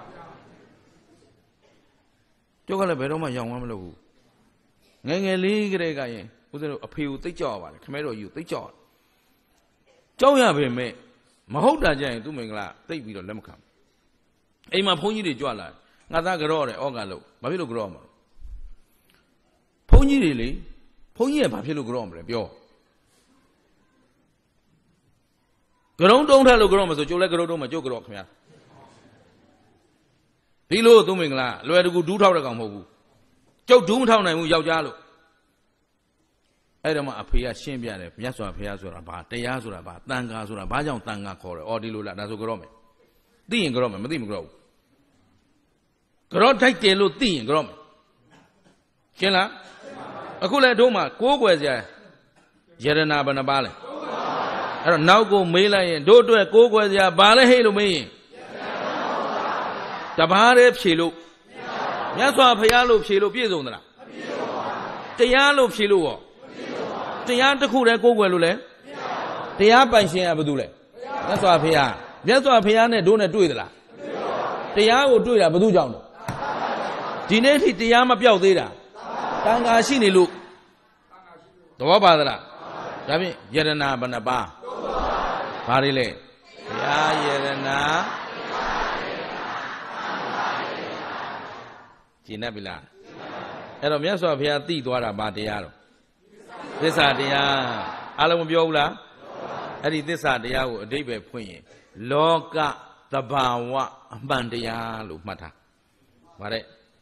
ကျုပ်ကလည်းဘယ်တော့မှရောင်ဝါမလုပ်ဘူးငယ်ငယ်လေးကလေးကရင်ဦးဇင်းတို့အဖေကိုသိကြောက်ရပါတယ်ခမဲတော်ကြီးကိုသိကြောက်ကြောက်ရပေမဲ့မဟုတ်တာကြရင်သူ့မင်္ဂလာသိပြီးတော့လက်မခံအိမ်မှာဘုန်းကြီးတွေကြွလာငါသားကြော့တယ်ဩဃလို့ဘာဖြစ်လို့ကြော့မှာဘုန်းကြီးတွေလေဘုန်းကြီးကဘာဖြစ်လို့ကြော့မလဲပြောကြုံတုံးထက်လို့ကြော့မှာဆိုကျုပ်လည်းကြော့တုံးမှာကျုပ်ကြော့ခင်ဗျာဒီလိုသုံးမင်္ဂလာလွယ်တကူဒူးထောက်တဲ့ကောင်မဟုတ်ဘူးကျုပ်ဒူးမထောက်နိုင်ဘူးယောက်ျားလို့အဲ့တော့မှအဖေကရှင်းပြတယ်မြတ်စွာဘုရားဆိုတာဘာတရားဆိုတာဘာတန်ခါဆိုတာဘာကြောင့်တန်ခါခေါ်တယ်အော်ဒီလိုလားဒါဆိုကြော့မယ်သိရင်ကြော့မယ်မသိမကြော့ဘူးကြော့ထိုက်တယ်လို့သိရင်ကြော့မယ်ရှင်းလားအခုလည်းတို့မှာကိုးကွယ်စရာယရနာဘယ်နှပါလဲအဲ့တော့နောက်ကိုမေးလိုက်ရင်တို့အတွက်ကိုးကွယ်စရာဘာလဲဟဲ့လို့မေးရင်တပါးတည်းဖြေလို့မြတ်စွာဘုရားလို့ဖြေလို့ပြည့်စုံသလားမပြည့်စုံပါဘူးတရားလို့ဖြေလို့ရောတရားတစ်ခုတည်းကိုးကွယ်လို့လဲတရားပိုင်ရှင်ကဘာလို့လဲမြတ်စွာဘုရားမြတ်စွာဘုရားနဲ့တို့နဲ့တွေ့သလားတရားကိုတွေ့တာဘာလို့ကြောင့်လဲဒီနေ့ထိတရားမပြောက်သေးတာတန်ခါရှိနေလို့သဘောပါသလားဒါဖြင့်ယရနာဘယ်နှပါဘာတွေလဲတရားယရနာကျင့်တတ်ပြီလားအဲ့တော့မြတ်စွာဘုရားသိသွားတာဘာတရားတော့သစ္စာတရားအားလုံးမပြောဘူးလားအဲ့ဒီသစ္စာတရားကိုအဓိပ္ပာယ်ဖွင့်ရင်လောကသဘာဝအမှန်တရားလို့မှတ်ထားဗါတဲ့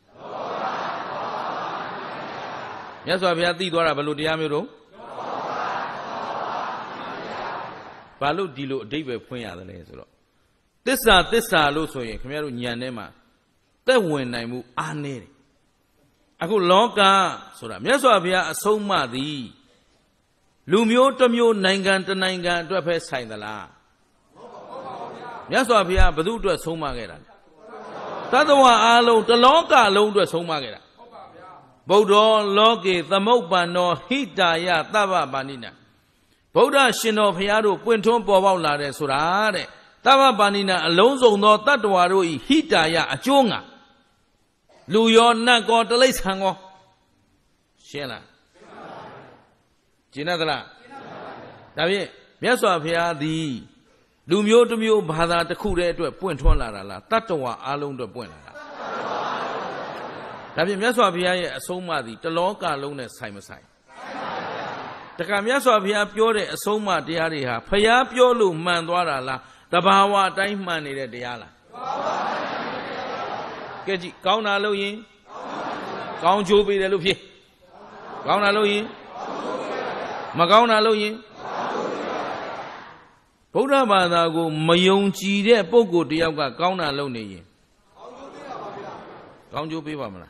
မြတ်စွာဘုရားသိသွားတာဘယ်လိုတရားမျိုးတော့ဘာလို့ဒီလိုအဓိပ္ပာယ်ဖွင့်ရတယ်လဲဆိုတော့သစ္စာသစ္စာလို့ဆိုရင်ခင်ဗျားတို့ဉာဏ်ထဲမှာသက်ဝင်နိုင်မှုအားနည်းတယ်အခုလောကဆိုတာမြတ်စွာဘုရားအဆုံးအမသည်လူမျိုးတစ်မျိုးနိုင်ငံတစ်နိုင်ငံအတွက်ပဲဆိုင်သလားမြတ်စွာဘုရားဘယ်သူအတွက်ဆုံးမခဲ့တာလဲတသဝအားလုံးတစ်လောကလုံးအတွက်ဆုံးမခဲ့တာဗုဒ္ဓလောကေသမုပ္ပန္နောဟိတာယသဗ္ဗပါဏိနဗုဒ္ဓရှင်တော်ဘုရားတို့ပွင့်ထွန်းပေါ်ပေါက်လာတယ်ဆိုတာတဲ့သဗ္ဗပါဏိနအလုံးစုံသောတတ္တဝါတို့ဤဟိတာယအကျိုးငါလူရောနတ်ကောတိရစ္ဆာန်ကောရှင်းလားရှင်းပါပါကျင့်သလားဒါဖြင့်မြတ်စွာဘုရားသည်လူမျိုးတစ်မျိုးဘာသာတစ်ခုတည်းအတွက်ပွင့်ထွန်းလာတာလားတတ္တဝါအားလုံးအတွက်ပွင့်လာတာဒါဖြင့်မြတ်စွာဘုရားရဲ့အဆုံးအမသည်တလောကလုံးနဲ့ဆိုင်မဆိုင်တခါမြတ်စွာဘုရားပြောတဲ့အဆုံးအမတရားတွေဟာဘုရားပြောလို့မှန်သွားတာလားတဘာဝအတိုင်းမှန်နေတဲ့တရားလားကဲကြည့်ကောင်းတာလို့ရင်ကောင်းချိုးပေးတယ်လို့ဖြစ်ကောင်းတာလို့ရင်မကောင်းတာလို့ရင်ဗုဒ္ဓဘာသာကိုမယုံကြည်တဲ့ပုဂ္ဂိုလ်တယောက်ကကောင်းတာလုပ်နေရင်ကောင်းချိုးပေးပါမလား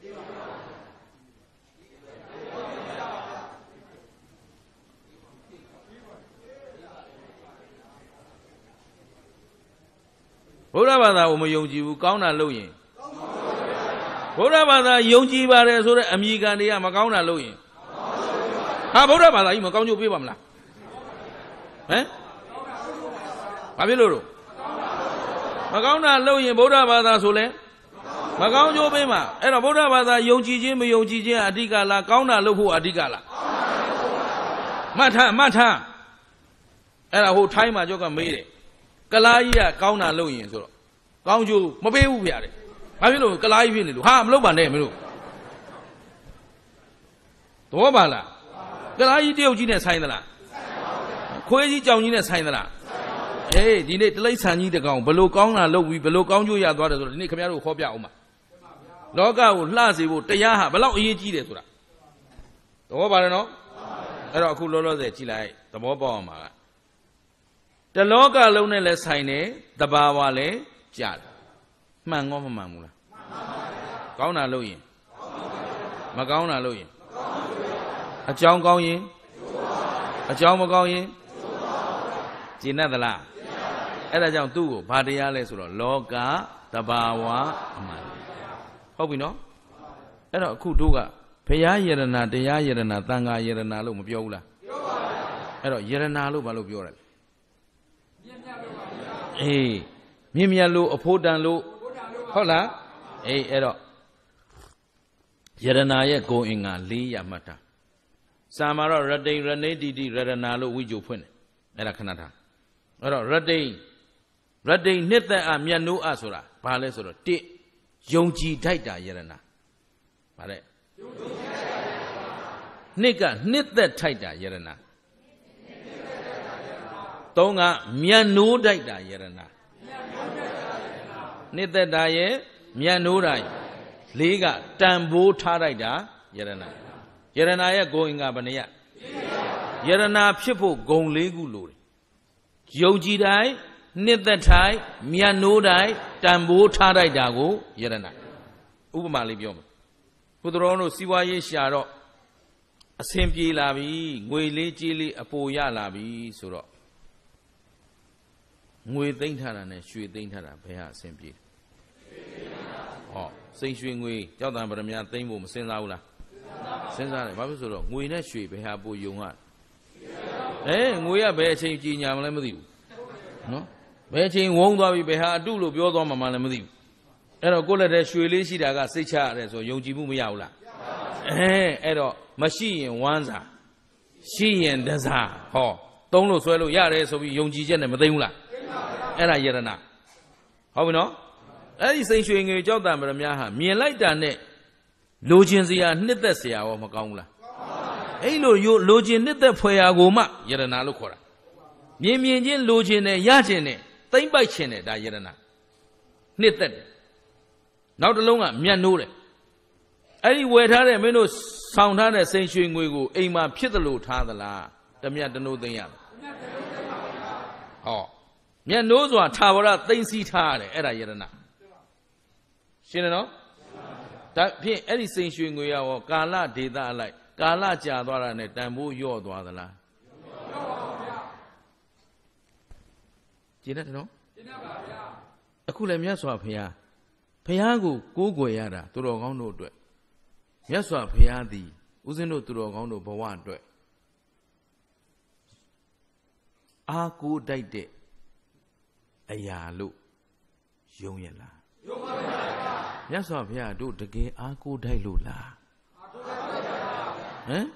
ဗုဒ္ဓဘာသာကိုမယုံကြည်ဘူးကောင်းတာလုပ်ရင်ဗုဒ္ဓဘာသာယုံကြည်ပါတယ်ဆိုတဲ့အမိခံတွေကမကောင်းတာလုပ်ရင်ဟာဗုဒ္ဓဘာသာကြီးမကောင်းကျိုးပေးပါမလားဟမ်ဘာဖြစ်လို့လို့မကောင်းတာလုပ်ရင်ဗုဒ္ဓဘာသာဆိုလဲမကောင်းကျိုးပေးမှာအဲ့တော့ဗုဒ္ဓဘာသာယုံကြည်ခြင်းမယုံကြည်ခြင်းအဓိကလားကောင်းတာလုပ်ဖို့အဓိကလားမှတ်ထားမှတ်ထားအဲ့ဒါဟိုထိုင်းမှာကြောက်ကမေးတယ်ကလားကြီးကကောင်းတာလုပ်ရင်ဆိုတော့ကောင်းကျိုးမပေးဘူးဗျာတဲ့ဘာဖြစ်လို့ကလားကြီးဖြစ်နေလို့ဟာမလုပ်ပါနဲ့မင်းတို့သဘောပါလားကလားကြီးတရုတ်ကြီးနဲ့ဆိုင်သလားခွေးကြီးကြောင်ကြီးနဲ့ဆိုင်သလားအေးဒီနေ့တလိษံကြီးတကောင်ဘလို့ကောင်းတာလုပ်ပြီးဘလို့ကောင်းကျိုးရသွားတယ်ဆိုတော့ဒီနေ့ခင်ဗျားတို့ခေါ်ပြအောင်ပါလောကကိုလှစေဖို့တရားဟာဘလောက်အရေးကြီးတယ်ဆိုတာသဘောပါလဲနော်အဲ့တော့အခုလောလောဆယ်ကြည့်လိုက်သဘောပေါက်အောင်ပါတလောကလုံးနဲ့လည်းဆိုင်တယ်တဘာဝလည်းကြားတယ်မှန်ကောမမှန်ဘူးလားကောင်းတာလုပ်ရင်မကောင်းတာလုပ်ရင်အကြောင်းကောင်းရင်အကြောင်းမကောင်းရင်ကျင့်တတ်သလားအဲ့ဒါကြောင့်သူ့ကိုဘာတရားလဲဆိုတော့လောကတဘာဝအမှန်ဟုတ်ပြီနော်အဲ့တော့အခုတို့ကဘုရားယရနာတရားယရနာသံဃာယရနာလို့မပြောဘူးလားပြောပါဘူးအဲ့တော့ယရနာလို့ဘာလို့ပြောရလဲအေးမြင့်မြတ်လို့အဖို့တန်လို့ဟုတ်လားအေးအဲ့တော့ယရနာရဲ့ဂုဏ်အင်္ဂါ၄ရမှတ်တာစာမှာတော့ရတိန်ရနေတိတိရတနာလို့ဝိကြိုဖွင့်တယ်အဲ့ဒါခဏထားအဲ့တော့ရတိန်ရတိန်နှစ်သက်အမြတ်နိုးအဆိုတာဘာလဲဆိုတော့တစ်ယုံကြည်ထိုက်တာယရနာဘာလဲနှစ်ကနှစ်သက်ထိုက်တာယရနာသုံးကမြတ်နိုးထိုက်တာယရနာနှစ်သက်တာရဲ့မြတ်နိုးတိုင်းလေးကတန်ဖိုးထားလိုက်တာယရနာယရနာရဲ့ဂုဏ်အင်္ဂါဘယ်နှရယရနာဖြစ်ဖို့ဂုဏ်လေးခုလိုတယ်ယုံကြည်တိုင်းနှစ်သက်တိုင်းမြတ်နိုးတိုင်းတန်ဖိုးထားလိုက်တာကိုယရနာဥပမာလေးပြောမယ်ဘုဒ္ဓတော်တို့စီဝါရေးရှာတော့အဆင်ပြေလာပြီငွေလေးကြေးလေးအပိုရလာပြီဆိုတော့ငွေသိမ့်ထားတာနဲ့ရွှေသိမ့်ထားတာဘယ်ဟာအဆင်ပြေဟောစိတ်ရွှေငွေကြောက်တံပရမညာသိမ့်ဖို့မစင်စားဘူးလားစဉ်းစားတယ်ဘာဖြစ်ဆိုတော့ငွေနဲ့ရွှေဘယ်ဟာပိုယုံရအဲငွေကဘယ်အချိန်ကြီးညာမလဲမသိဘူးနော်ဘယ်အချိန်ဝုန်းသွားပြီဘယ်ဟာအတုလို့ပြောသွားမှမှလည်းမသိဘူးအဲ့တော့ကိုယ့်လက်ထဲရွှေလေးရှိတာကစိတ်ချရတယ်ဆိုယုံကြည်မှုမရဘူးလားအဲအဲ့တော့မရှိရင်ဝမ်းစာရှိရင်တစားဟောသုံးလို့ဆွဲလို့ရတယ်ဆိုပြီးယုံကြည်ချက်နဲ့မသိဘူးလားအဲ့ဒါယရနာဟုတ်ပြီနော်အဲ့ဒီစိတ်ရွှေငွေကြောက်တံပရမဟာမြင်လိုက်တာနဲ့လိုချင်စရာနှစ်သက်စရာရောမကောင်းဘူးလားအဲ့လိုလိုချင်နှစ်သက်ဖွယ်ရာကိုမှယရနာလို့ခေါ်တာမြင်မြင်ချင်းလိုချင်တယ်ရချင်တယ်သိမ့်ပိုက်ချင်တယ်ဒါယရနာနှစ်သက်တယ်နောက်တစ်လုံးကမြတ်နိုးတယ်အဲ့ဒီဝယ်ထားတဲ့မင်းတို့ဆောင်ထားတဲ့စိန်ရွှေငွေကိုအိမ်မှာဖြစ်သလိုထားသလားတမြတ်တနိုးသိမ့်ရလားဟောမြတ်နိုးစွာထာဝရသိမ့်စီထားရတယ်အဲ့ဒါယရနာရှင်းတယ်နော်ဒါဖြင့်အဲ့ဒီစိန်ရွှေငွေရောကာလဒေသအလိုက်ကာလကြာသွားတာနဲ့တန်ဖိုးလျော့သွားသလားကျင်းတယ်နော်ကျင်းပါဗျာအခုလည်းမြတ်စွာဘုရားဘုရားကိုကိုးကွယ်ရတာသူတော်ကောင်းတို့အတွက်မြတ်စွာဘုရားသည်ဦးဇင်းတို့သူတော်ကောင်းတို့ဘဝအတွက်အာကိုးတိုက်တဲ့အရာလို့ယုံရလားယုံပါဗျာမြတ်စွာဘုရားတို့တကယ်အာကိုးတိုက်လို့လားအာကိုးတိုက်ပါဗျာဟမ်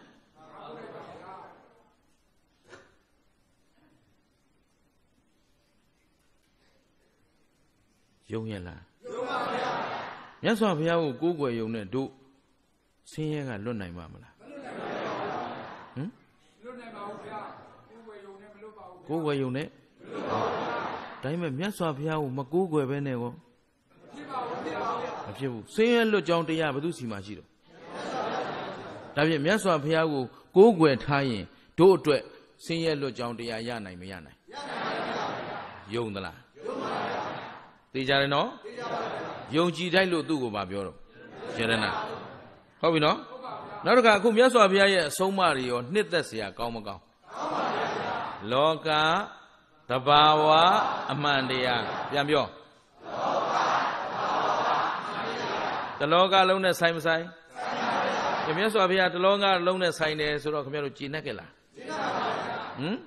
ယုံရလားယုံပါဗျာမြတ်စွာဘုရားကိုကိုးကွယ်ယုံတဲ့တို့ဆင်းရဲကလွတ်နိုင်ပါမလားမလွတ်နိုင်ပါဘူးဟမ်လွတ်နိုင်ပါဘူးဗျာကိုးကွယ်ယုံနဲ့မလွတ်ပါဘူးကိုးကွယ်ယုံနဲ့မလွတ်ပါဘူးဒါပေမဲ့မြတ်စွာဘုရားကိုမကိုးကွယ်ဘဲနဲ့ကောမဖြစ်ဘူးဆင်းရဲလွတ်ကြောင်းတရားဘယ်သူစီမှာရှိတော့ဒါဖြင့်မြတ်စွာဘုရားကိုကိုးကွယ်ထားရင်တို့အတွက်ဆင်းရဲလွတ်ကြောင်းတရားရနိုင်မရနိုင်ယုံသလားယုံပါဗျာသိကြတယ်နော်သိကြပါဗျာယုံကြည်တိုက်လို့သူ့ကိုပါပြောတော့ယရနာဟုတ်ပြီနော်နောက်တစ်ခါအခုမြတ်စွာဘုရားရဲ့အဆုံးအမတွေရောနှစ်သက်စရာကောင်းမကောင်းကောင်းပါဗျာလောကတဘာဝအမှန်တရားပြန်ပြောတလောကလုံးနဲ့ဆိုင်မဆိုင်ဆိုင်ပါဗျာမြတ်စွာဘုရားတလောကလုံးနဲ့ဆိုင်တယ်ဆိုတော့ခင်ဗျားတို့ကြည်နဲ့ကြလားကြည်ပါဗျာဟမ်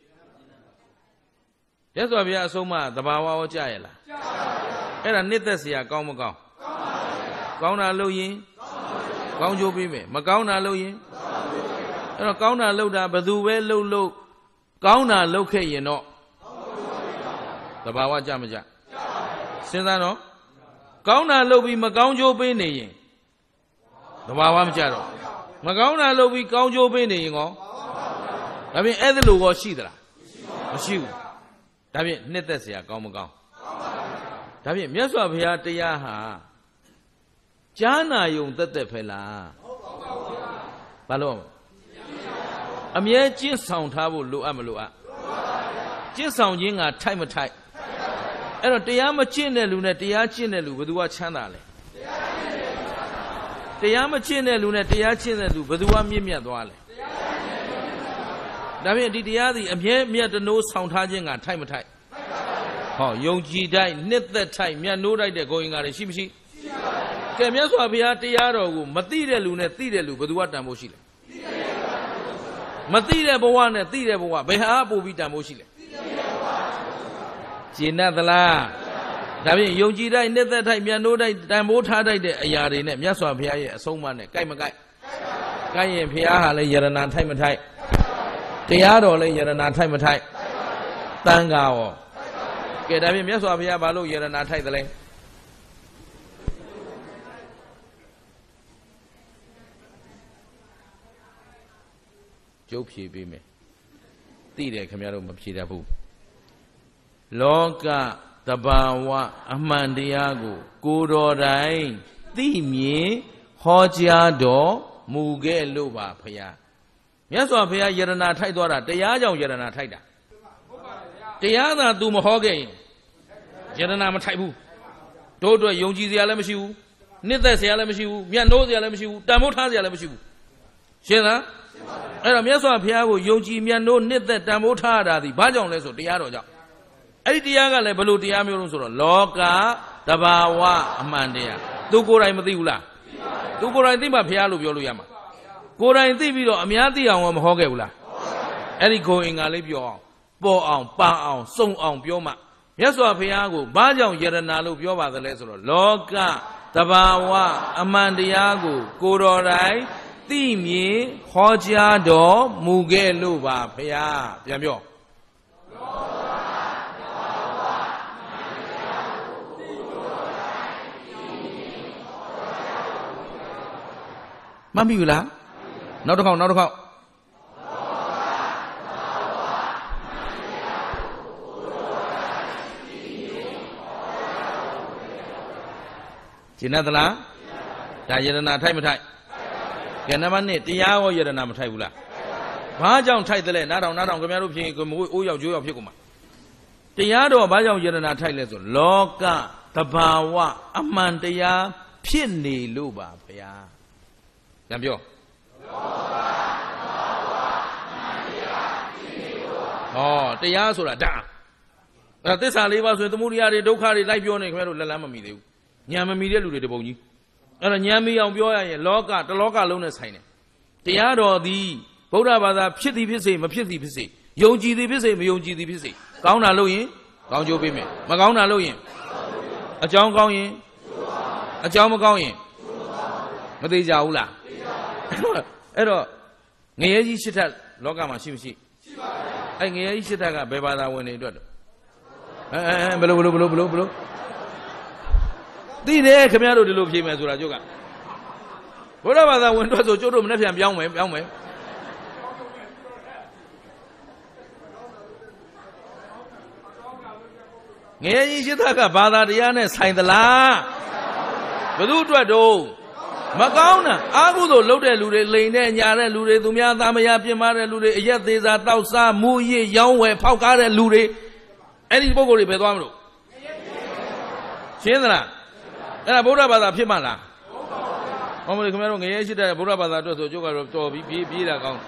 မြတ်စွာဘုရားအဆုံးအမတဘာဝရောကြားရလားကြားပါဗျာအဲ့ဒါနှစ်သက်စရာကောင်းမကောင်းကောင်းပါဗျာကောင်းတာလုပ်ရင်ကောင်းကျိုးပေးမယ်မကောင်းတာလုပ်ရင်အဲ့တော့ကောင်းတာလုပ်တာဘယ်သူပဲလုပ်လို့ကောင်းတာလုပ်ခဲ့ရင်တော့တဘာဝကြမကြစဉ်းစားတော့ကောင်းတာလုပ်ပြီးမကောင်းကျိုးပေးနေရင်တဘာဝမကြတော့မကောင်းတာလုပ်ပြီးကောင်းကျိုးပေးနေရင်ကောဒါဖြင့်အဲ့ဒါလိုကောရှိသလားမရှိဘူးဒါဖြင့်နှစ်သက်စရာကောင်းမကောင်းဒါဖြင့်မြတ်စွာဘုရားတရားဟာကြားနာယုံသက်သက်ဖဲလားဘာလို့အမြဲကျင့်ဆောင်ထားဖို့လိုအပ်မလိုအပ်ကျင့်ဆောင်ခြင်းကထိုက်မထိုက်အဲ့တော့တရားမကျင့်တဲ့လူနဲ့တရားကျင့်တဲ့လူဘယ်သူကချမ်းသာလဲတရားမကျင့်တဲ့လူနဲ့တရားကျင့်တဲ့လူဘယ်သူကမြင့်မြတ်သွားလဲဒါဖြင့်ဒီတရားသည်အမြဲမြတ်တနိုးဆောင်ထားခြင်းကထိုက်မထိုက်ဟောယုံကြည်တိုက်နှစ်သက်ထိုက်မြတ်နိုးတိုက်တဲ့ဂုဏ်အင်္ဂါတွေရှိမရှိကဲမြတ်စွာဘုရားတရားတော်ကိုမသိတဲ့လူနဲ့သိတဲ့လူဘယ်သူကတန်ဖို့ရှိလဲမသိတဲ့ဘဝနဲ့သိတဲ့ဘဝဘယ်ဟာပို့ပြီးတန်ဖို့ရှိလဲကျင့်တတ်သလားဒါဖြင့်ယုံကြည်တိုက်နှစ်သက်ထိုက်မြတ်နိုးတိုက်တန်ဖိုးထားတိုက်တဲ့အရာတွေနဲ့မြတ်စွာဘုရားရဲ့အဆုံးအမနဲ့ကြိုက်မကြိုက်ကြိုက်ရင်ဘုရားဟာလည်းယရနာထိုက်မထိုက်တရားတော်လည်းယရနာထိုက်မထိုက်တန်ခါရောကဲဒါဖြင့်မြတ်စွာဘုရားဘာလို့ယရနာထိုက်သလဲကျုပ်ဖြေပေးမယ်သိတယ်ခင်ဗျားတို့မဖြေတတ်ဘူးလောက Tabawa Amandiago Kurodai Timi Hojado Muge Luba Paya Yes or Paya Yerana Taidora Teyajo Yerana Taida Teyada Dumohoge Yerana Taibu Dodo Yonji the Alamashu Nithas the Alamashu Miano the Alamashu Damota the Alamashu Shena Era Miaso Piago Yonji Miano Nitha Damota the Bajon Leso Diaroja Aidiaga Lebelu Diamurus Loka Tabawa Amandia Dukura Madiula Dukura Dima Pialu Yoluyama Gora Divido Amiati on Hogula Eddie going a libio Bo on Pa on Song on Bioma Yes or Piago Bajon Yeranalu Bioma the Lesor Loka Tabawa Amandiago Kurorai Timi Hojado Muge Luba Pia Yamio Mamula not about not about Chinatala Diana time attack. Ganamani, Tiago Yerana Tabula. Bajon title, not on not on Gamero Uyo Juo Picuma. Tiado Bajon Yerana Title, Loka, Tabawa, Amandia, Pini Luba, Pia. Cambio. Oh, the Yasura da. This I live with the Muriari, Dokari, like your name, Lamamidu. Yamamidia Ludi de Boni. And a Yami on Bioa, Loka, the Loka Luna sign. The Yado, the Boda Bada, Pity Pissy, Mapity Pissy. Yoji the Pissy, Yoji the Pissy. Gauna Loin, Gaunjo Bime, Magauna Loin. A John Goin, a John Goin. Madijaula. Ero, Nayi Shital, Logama Shimshi. I Nayi Shitaka, Bebada when they do it. Eh, below, below, below, below, below. The Camaro de Lupi Mazura Yoga. Whatever that one was a Jodo Nephiam young way, young way. Nayi Shitaka, Bada Diana, sign the la. Belutra do. Magauna, Agudo, Lode, Lude, Lane, Yara, Lude, Dumia, Damaya, Pimara, Lude, yet there's a Tausa, Muye, Yahweh, Paucara, Lude, any Bogori Pedamro. Chendra, and a Burabada Pimala. Only Cameron, Yashida, Burabada, to Joga of Toby, P. account.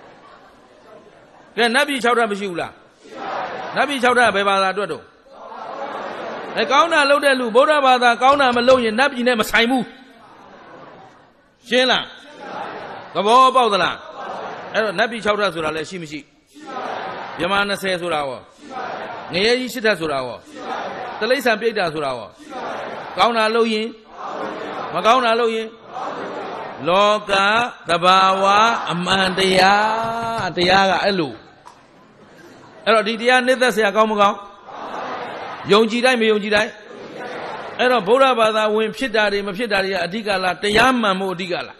Then Nabi Chowda Bishula. Nabi Chowda, Bebala Dodo. The Kauna Lodelu, Burabada, Kauna Malone, Nabi Nema Saimu. Shela, the ball about the land. Nabi Chowda Sura, Shimishi. Yamana says Surawa. Nea Shita Surawa. The Lisa Beta Surawa. Kauna Loyin. Magauna Loyin. Loka, Tabawa, Amandia, Tiaga Elu. Ero Didia Nita say a Kamuga. Yonji Dai, Yonji Dai. Ero Bora Bada win Pidari, Mapidari, Adigala, Tayama Modigala.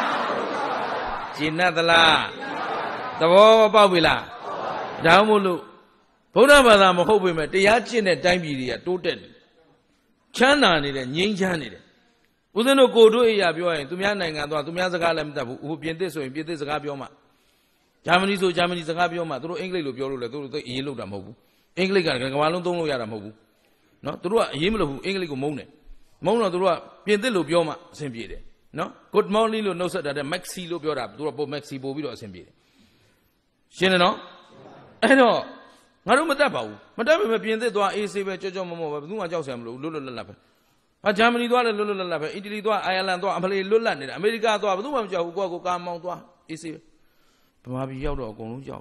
Chinatala. The war Babila. Damulu. Bora Bada Mohobi, the Yachin at Timedia, two ten. Chana needed, Yin Janid. Wouldn't go to Yabio, to Miana, to Miazagalam, who be this or be this Gabioma. Germany to Germany, Zagabioma, through English of Yola, to the Yellow Damobu. English and Gamalon Yaramobu. No, to do a him English Mone. Mona to do a Piedelo Bioma, Sempiede. No, good morning, no, sir, that a Maxi look your up, do a Maxi Bovido Sempiede. Shenano? I know. I don't know. Madame may be in the door, easy by Jojo Momo, Luma Josam, Lulu Lapa. A Germany door, Lulu Lapa, Italy door, Ireland door, Lulan, America door, Luma Joe, go come Mount door, easy. Pabi Yodo, go Joe.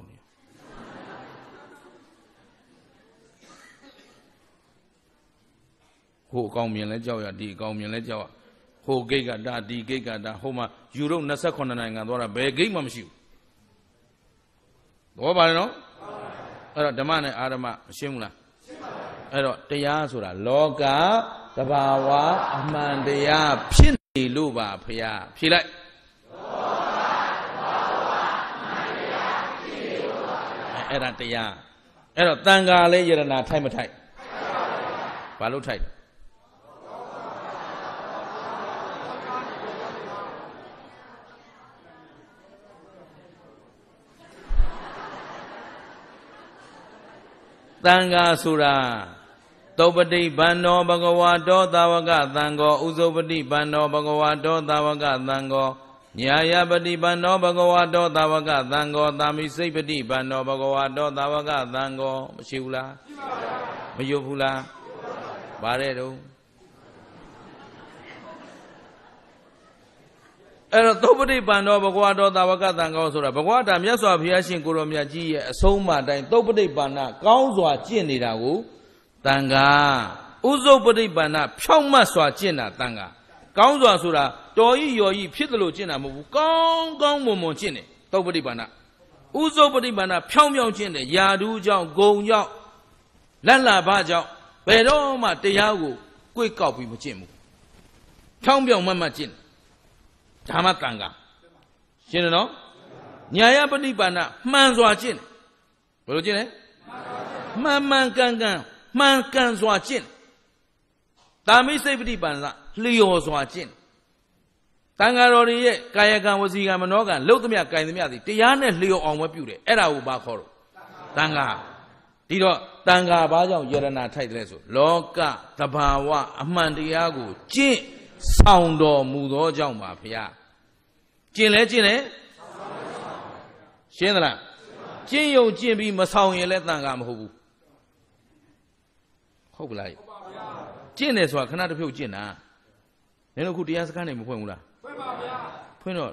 Who call me and let Joa, D call me and let Joa. Who Giga da, D Giga da, Homa, you don't Nasakon and Andora, Bear Game Mamshu. Go by no? The man Adama Shimla. Teyasura, Loga, Tabawa, Amandia, Pini Luba, Pia, Pila. Era Teya. Era Tanga layer and a time attack. ဘာလို့ထိုက်သံဃာဆိုတာသုပတိဗန္နောဘဂဝါတောသာဝကသံဃောဥဇုပတိဗန္နောဘဂဝါတောသာဝကသံဃောညာယပတိဗန္နောဘဂဝါတောသာဝကသံဃောသာမိစိတ်ပတိဗန္နောဘဂဝါတောသာဝကသံဃောမရှိဘူးလားမယုတ်ဘူးလားဗါတဲ့တော့အဲ့တော့သုပတိဗန္နောဘဂဝါတောသာဝကသံဃောဆိုတာဘဂဝါတာမြတ်စွာဘုရားရှင်ကိုရောမြတ်ကြီးရဲ့အဆုံးအမတိုင်းသုပတိဗန္နကောင်းစွာကျင့်နေတာကိုတန်ခါဥဇုပတိပန္နဖြောင့်မတ်စွာကျင့်တာတန်ခါကောင်းစွာဆိုတာတော်ဤရော်ဤဖြစ်တယ်လို့ကျင့်တာမဟုတ်ဘူးကောင်းကောင်းမွန်မွန်ကျင့်တယ်သုပတိပန္နဥဇုပတိပန္နဖြောင့်ဖြောင့်ကျင့်တယ်ယာဒူးကြောင့်ဂုံကြောင့်လက်လာဘကြောင့်ဘယ်တော့မှတရားကိုကြွေးကောက်ပြီးမကျင့်ဘူးဖြောင့်ဖြောင့်မတ်မတ်ကျင့်ဓမ္မတန်ခါရှင်းတယ်နော်ညာယပတိပန္နမှန်စွာကျင့်ဘယ်လိုကျင့်လဲမှန်မှန်ကန်ကန်မှန်ကန်စွာကျင့်တာမိစိတ်ပฏิပန္နလျော်စွာကျင့်တန်ဃာတော်တွေရဲ့ကာယကံဝစီကံမနောကံလှုပ်သမျှကင်သမျှသည်တရားနဲ့လျော်အောင်ပဲပြုတယ်အဲ့ဒါကိုဘာခေါ်တော့တန်ဃာဒီတော့တန်ဃာဘာကြောင့်ယရဏထိုက်တယ်ဆိုလောကသဘာဝအမှန်တရားကိုကျင့်ဆောင်တော်မူသောကြောင့်ပါဗျာကျင့်လဲကျင့်လဲရှင်းသလားကျင့်ယုံကျင့်ပြီးမဆောင်ရင်လည်းတန်ဃာမဟုတ်ဘူးဟုတ်ပလားကျင့်တယ်ဆိုတာခဏတစ်ဖြုတ်ကျင့်တာနင်တို့ခုတရားစခန်းနေမဖွင့်ဘူးလားဖွင့်ပါဗျာဖွင့်တော့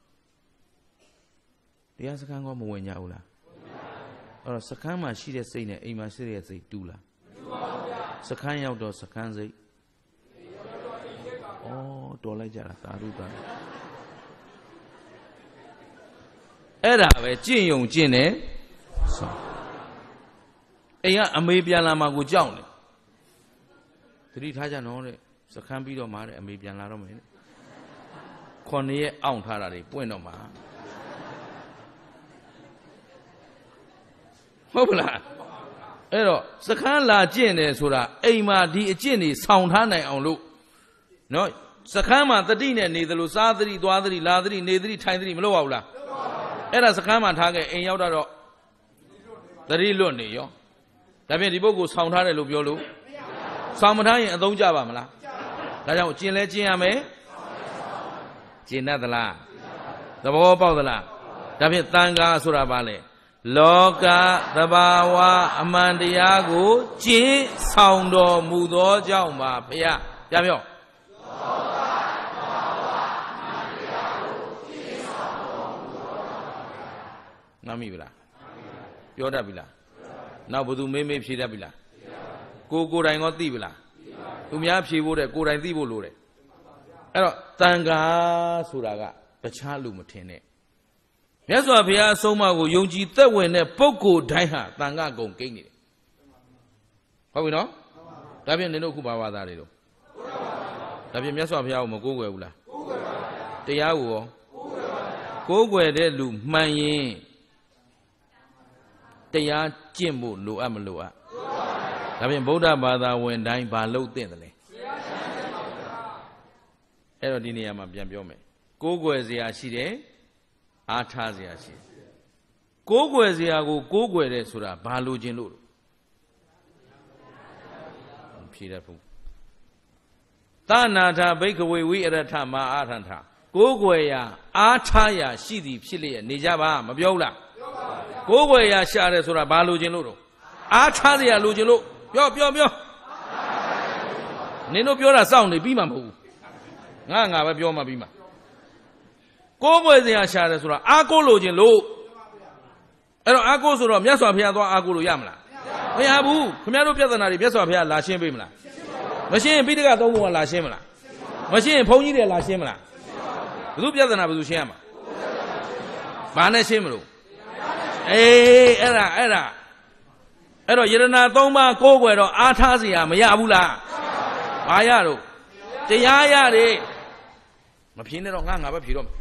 တရားစခန်းကမဝင်ကြဘူးလားအဲ့တော့စခန်းမှာရှိတဲ့စိတ်နဲ့အိမ်မှာရှိတဲ့စိတ်တူလားတူပါဗျာစခန်းရောက်တော့စခန်းစိတ်ဩတော်လိုက်ကြတာသာဓုသာအဲ့ဒါပဲကျင့်ယုံကျင့်တယ်ဆိုအိမ်ကအမေပြန်လာမှကိုကြောက်တယ်သတိထားကြနော်တဲ့စခန်းပြီးတော့မှတဲ့အမေပြန်လာတော့မယ်တဲ့ခွန်ရက်အောင့်ထားတာတွေပွင့်တော့မှာဟုတ်ပလားအဲ့တော့စခန်းလာကျင့်တယ်ဆိုတာအိမ်မှာဒီအကျင့်တွေဆောင်ထားနိုင်အောင်လို့နော်စခန်းမှာတတိနဲ့နေသလိုစားသတိသွားသတိလာသတိနေသတိထိုင်သတိမလုပ်ပါဘူးလားအဲ့ဒါစခန်းမှာထားခဲ့အိမ်ရောက်တော့သတိလွတ်နေရောဒါဖြင့်ဒီပုဂ္ဂိုလ်ဆောင်ထားတယ်လို့ပြောလို့ဆောင်မထားရင်အသုံးကြပါမလားဒါကြောင့်ကျင့်လဲကျင့်ရမယ်ကျင့်တတ်သလားသဘောပေါက်သလားဒါဖြင့်တန်ခါဆိုတာဘာလဲလောကသဘာဝအမှန်တရားကိုကျင့်ဆောင်တော်မူသောကြောင့်ပါဘုရားပြပြောလောကသဘာဝအမှန်တရားကိုကျင့်ဆောင်တော်မူသောကြောင့်ပါငါမိပြီလားပြောတတ်ပြီလားနောက်ဘယ်သူမေးမေးဖြေတတ်ပြီလားကိုကိုယ်တိုင်ရောသိပြီလားသူများဖြေဖို့တဲ့ကိုယ်တိုင်သိဖို့လိုတယ်အဲ့တော့တန်ခါဆိုတာကတခြားလူမထင်နဲ့မြတ်စွာဘုရားအဆုံးအမကိုယုံကြည်သက်ဝင်တဲ့ပုဂ္ဂိုလ်တိုင်းဟာတန်ခါကုံကိန်းနေတယ်ဟုတ်ပြီနော်ဒါဖြင့်နင်တို့ခုဘာဝါသားတွေတော့ဒါဖြင့်မြတ်စွာဘုရားကိုမကိုးကွယ်ဘူးလားကိုးကွယ်ပါဗျာတရားကိုရောကိုးကွယ်တဲ့လူမှန်ရင်တရားကျင့်ဖို့လိုအပ်မလိုအပ်ဒါဖြင့်ဗုဒ္ဓဘာသာဝင်တိုင်းဘာလို့သင့်တယ်လဲအဲ့တော့ဒီနေရာမှာပြန်ပြောမယ်ကိုးကွယ်စရာရှိတယ်အားထားစရာရှိတယ်ကိုးကွယ်စရာကိုကိုးကွယ်တယ်ဆိုတာဘာလိုချင်လို့ဖြေတတ်ဘူးသနာထဘိက္ခဝေဝိအရထမအာထံထကိုးကွယ်ရာအားထားရာရှိသည်ဖြစ်လျက်နေကြပါမပြောဘူးလားကိုးကွယ်ရာရှာတယ်ဆိုတာဘာလိုချင်လို့တော့အားထားစရာလိုချင်လို့ပြောပြောပြောနင်တို့ပြောတာစောင့်နေပြီးမှမဟုတ်ဘူးငါငါပဲပြောမှပြီးမှကိုးကွယ်စရာရှာတယ်ဆိုတာအားကိုးလိုချင်လို့အဲ့တော့အားကိုးဆိုတော့မြတ်စွာဘုရားသွားအားကိုးလို့ရမလားမရဘူးခင်ဗျားတို့ပြဿနာတွေမြတ်စွာဘုရားလာရှင်းပေးမလားမရှင်းရင်ပိဋကသုံးပုံကလာရှင်းမလားမရှင်းရင်ဘုန်းကြီးတွေလာရှင်းမလားဘယ်သူပြဿနာဘယ်သူရှင်းရမှာဘာနဲ့ရှင်းမလို့အေးအဲ့ဒါအဲ့ဒါအဲ့တော့ယရဏသုံးပါးကိုးကွယ်တော့အားထားစရာမရဘူးလားဘာရတော့တရားရတယ်မဖြေနဲ့တော့ငါငါပဲဖြေတော့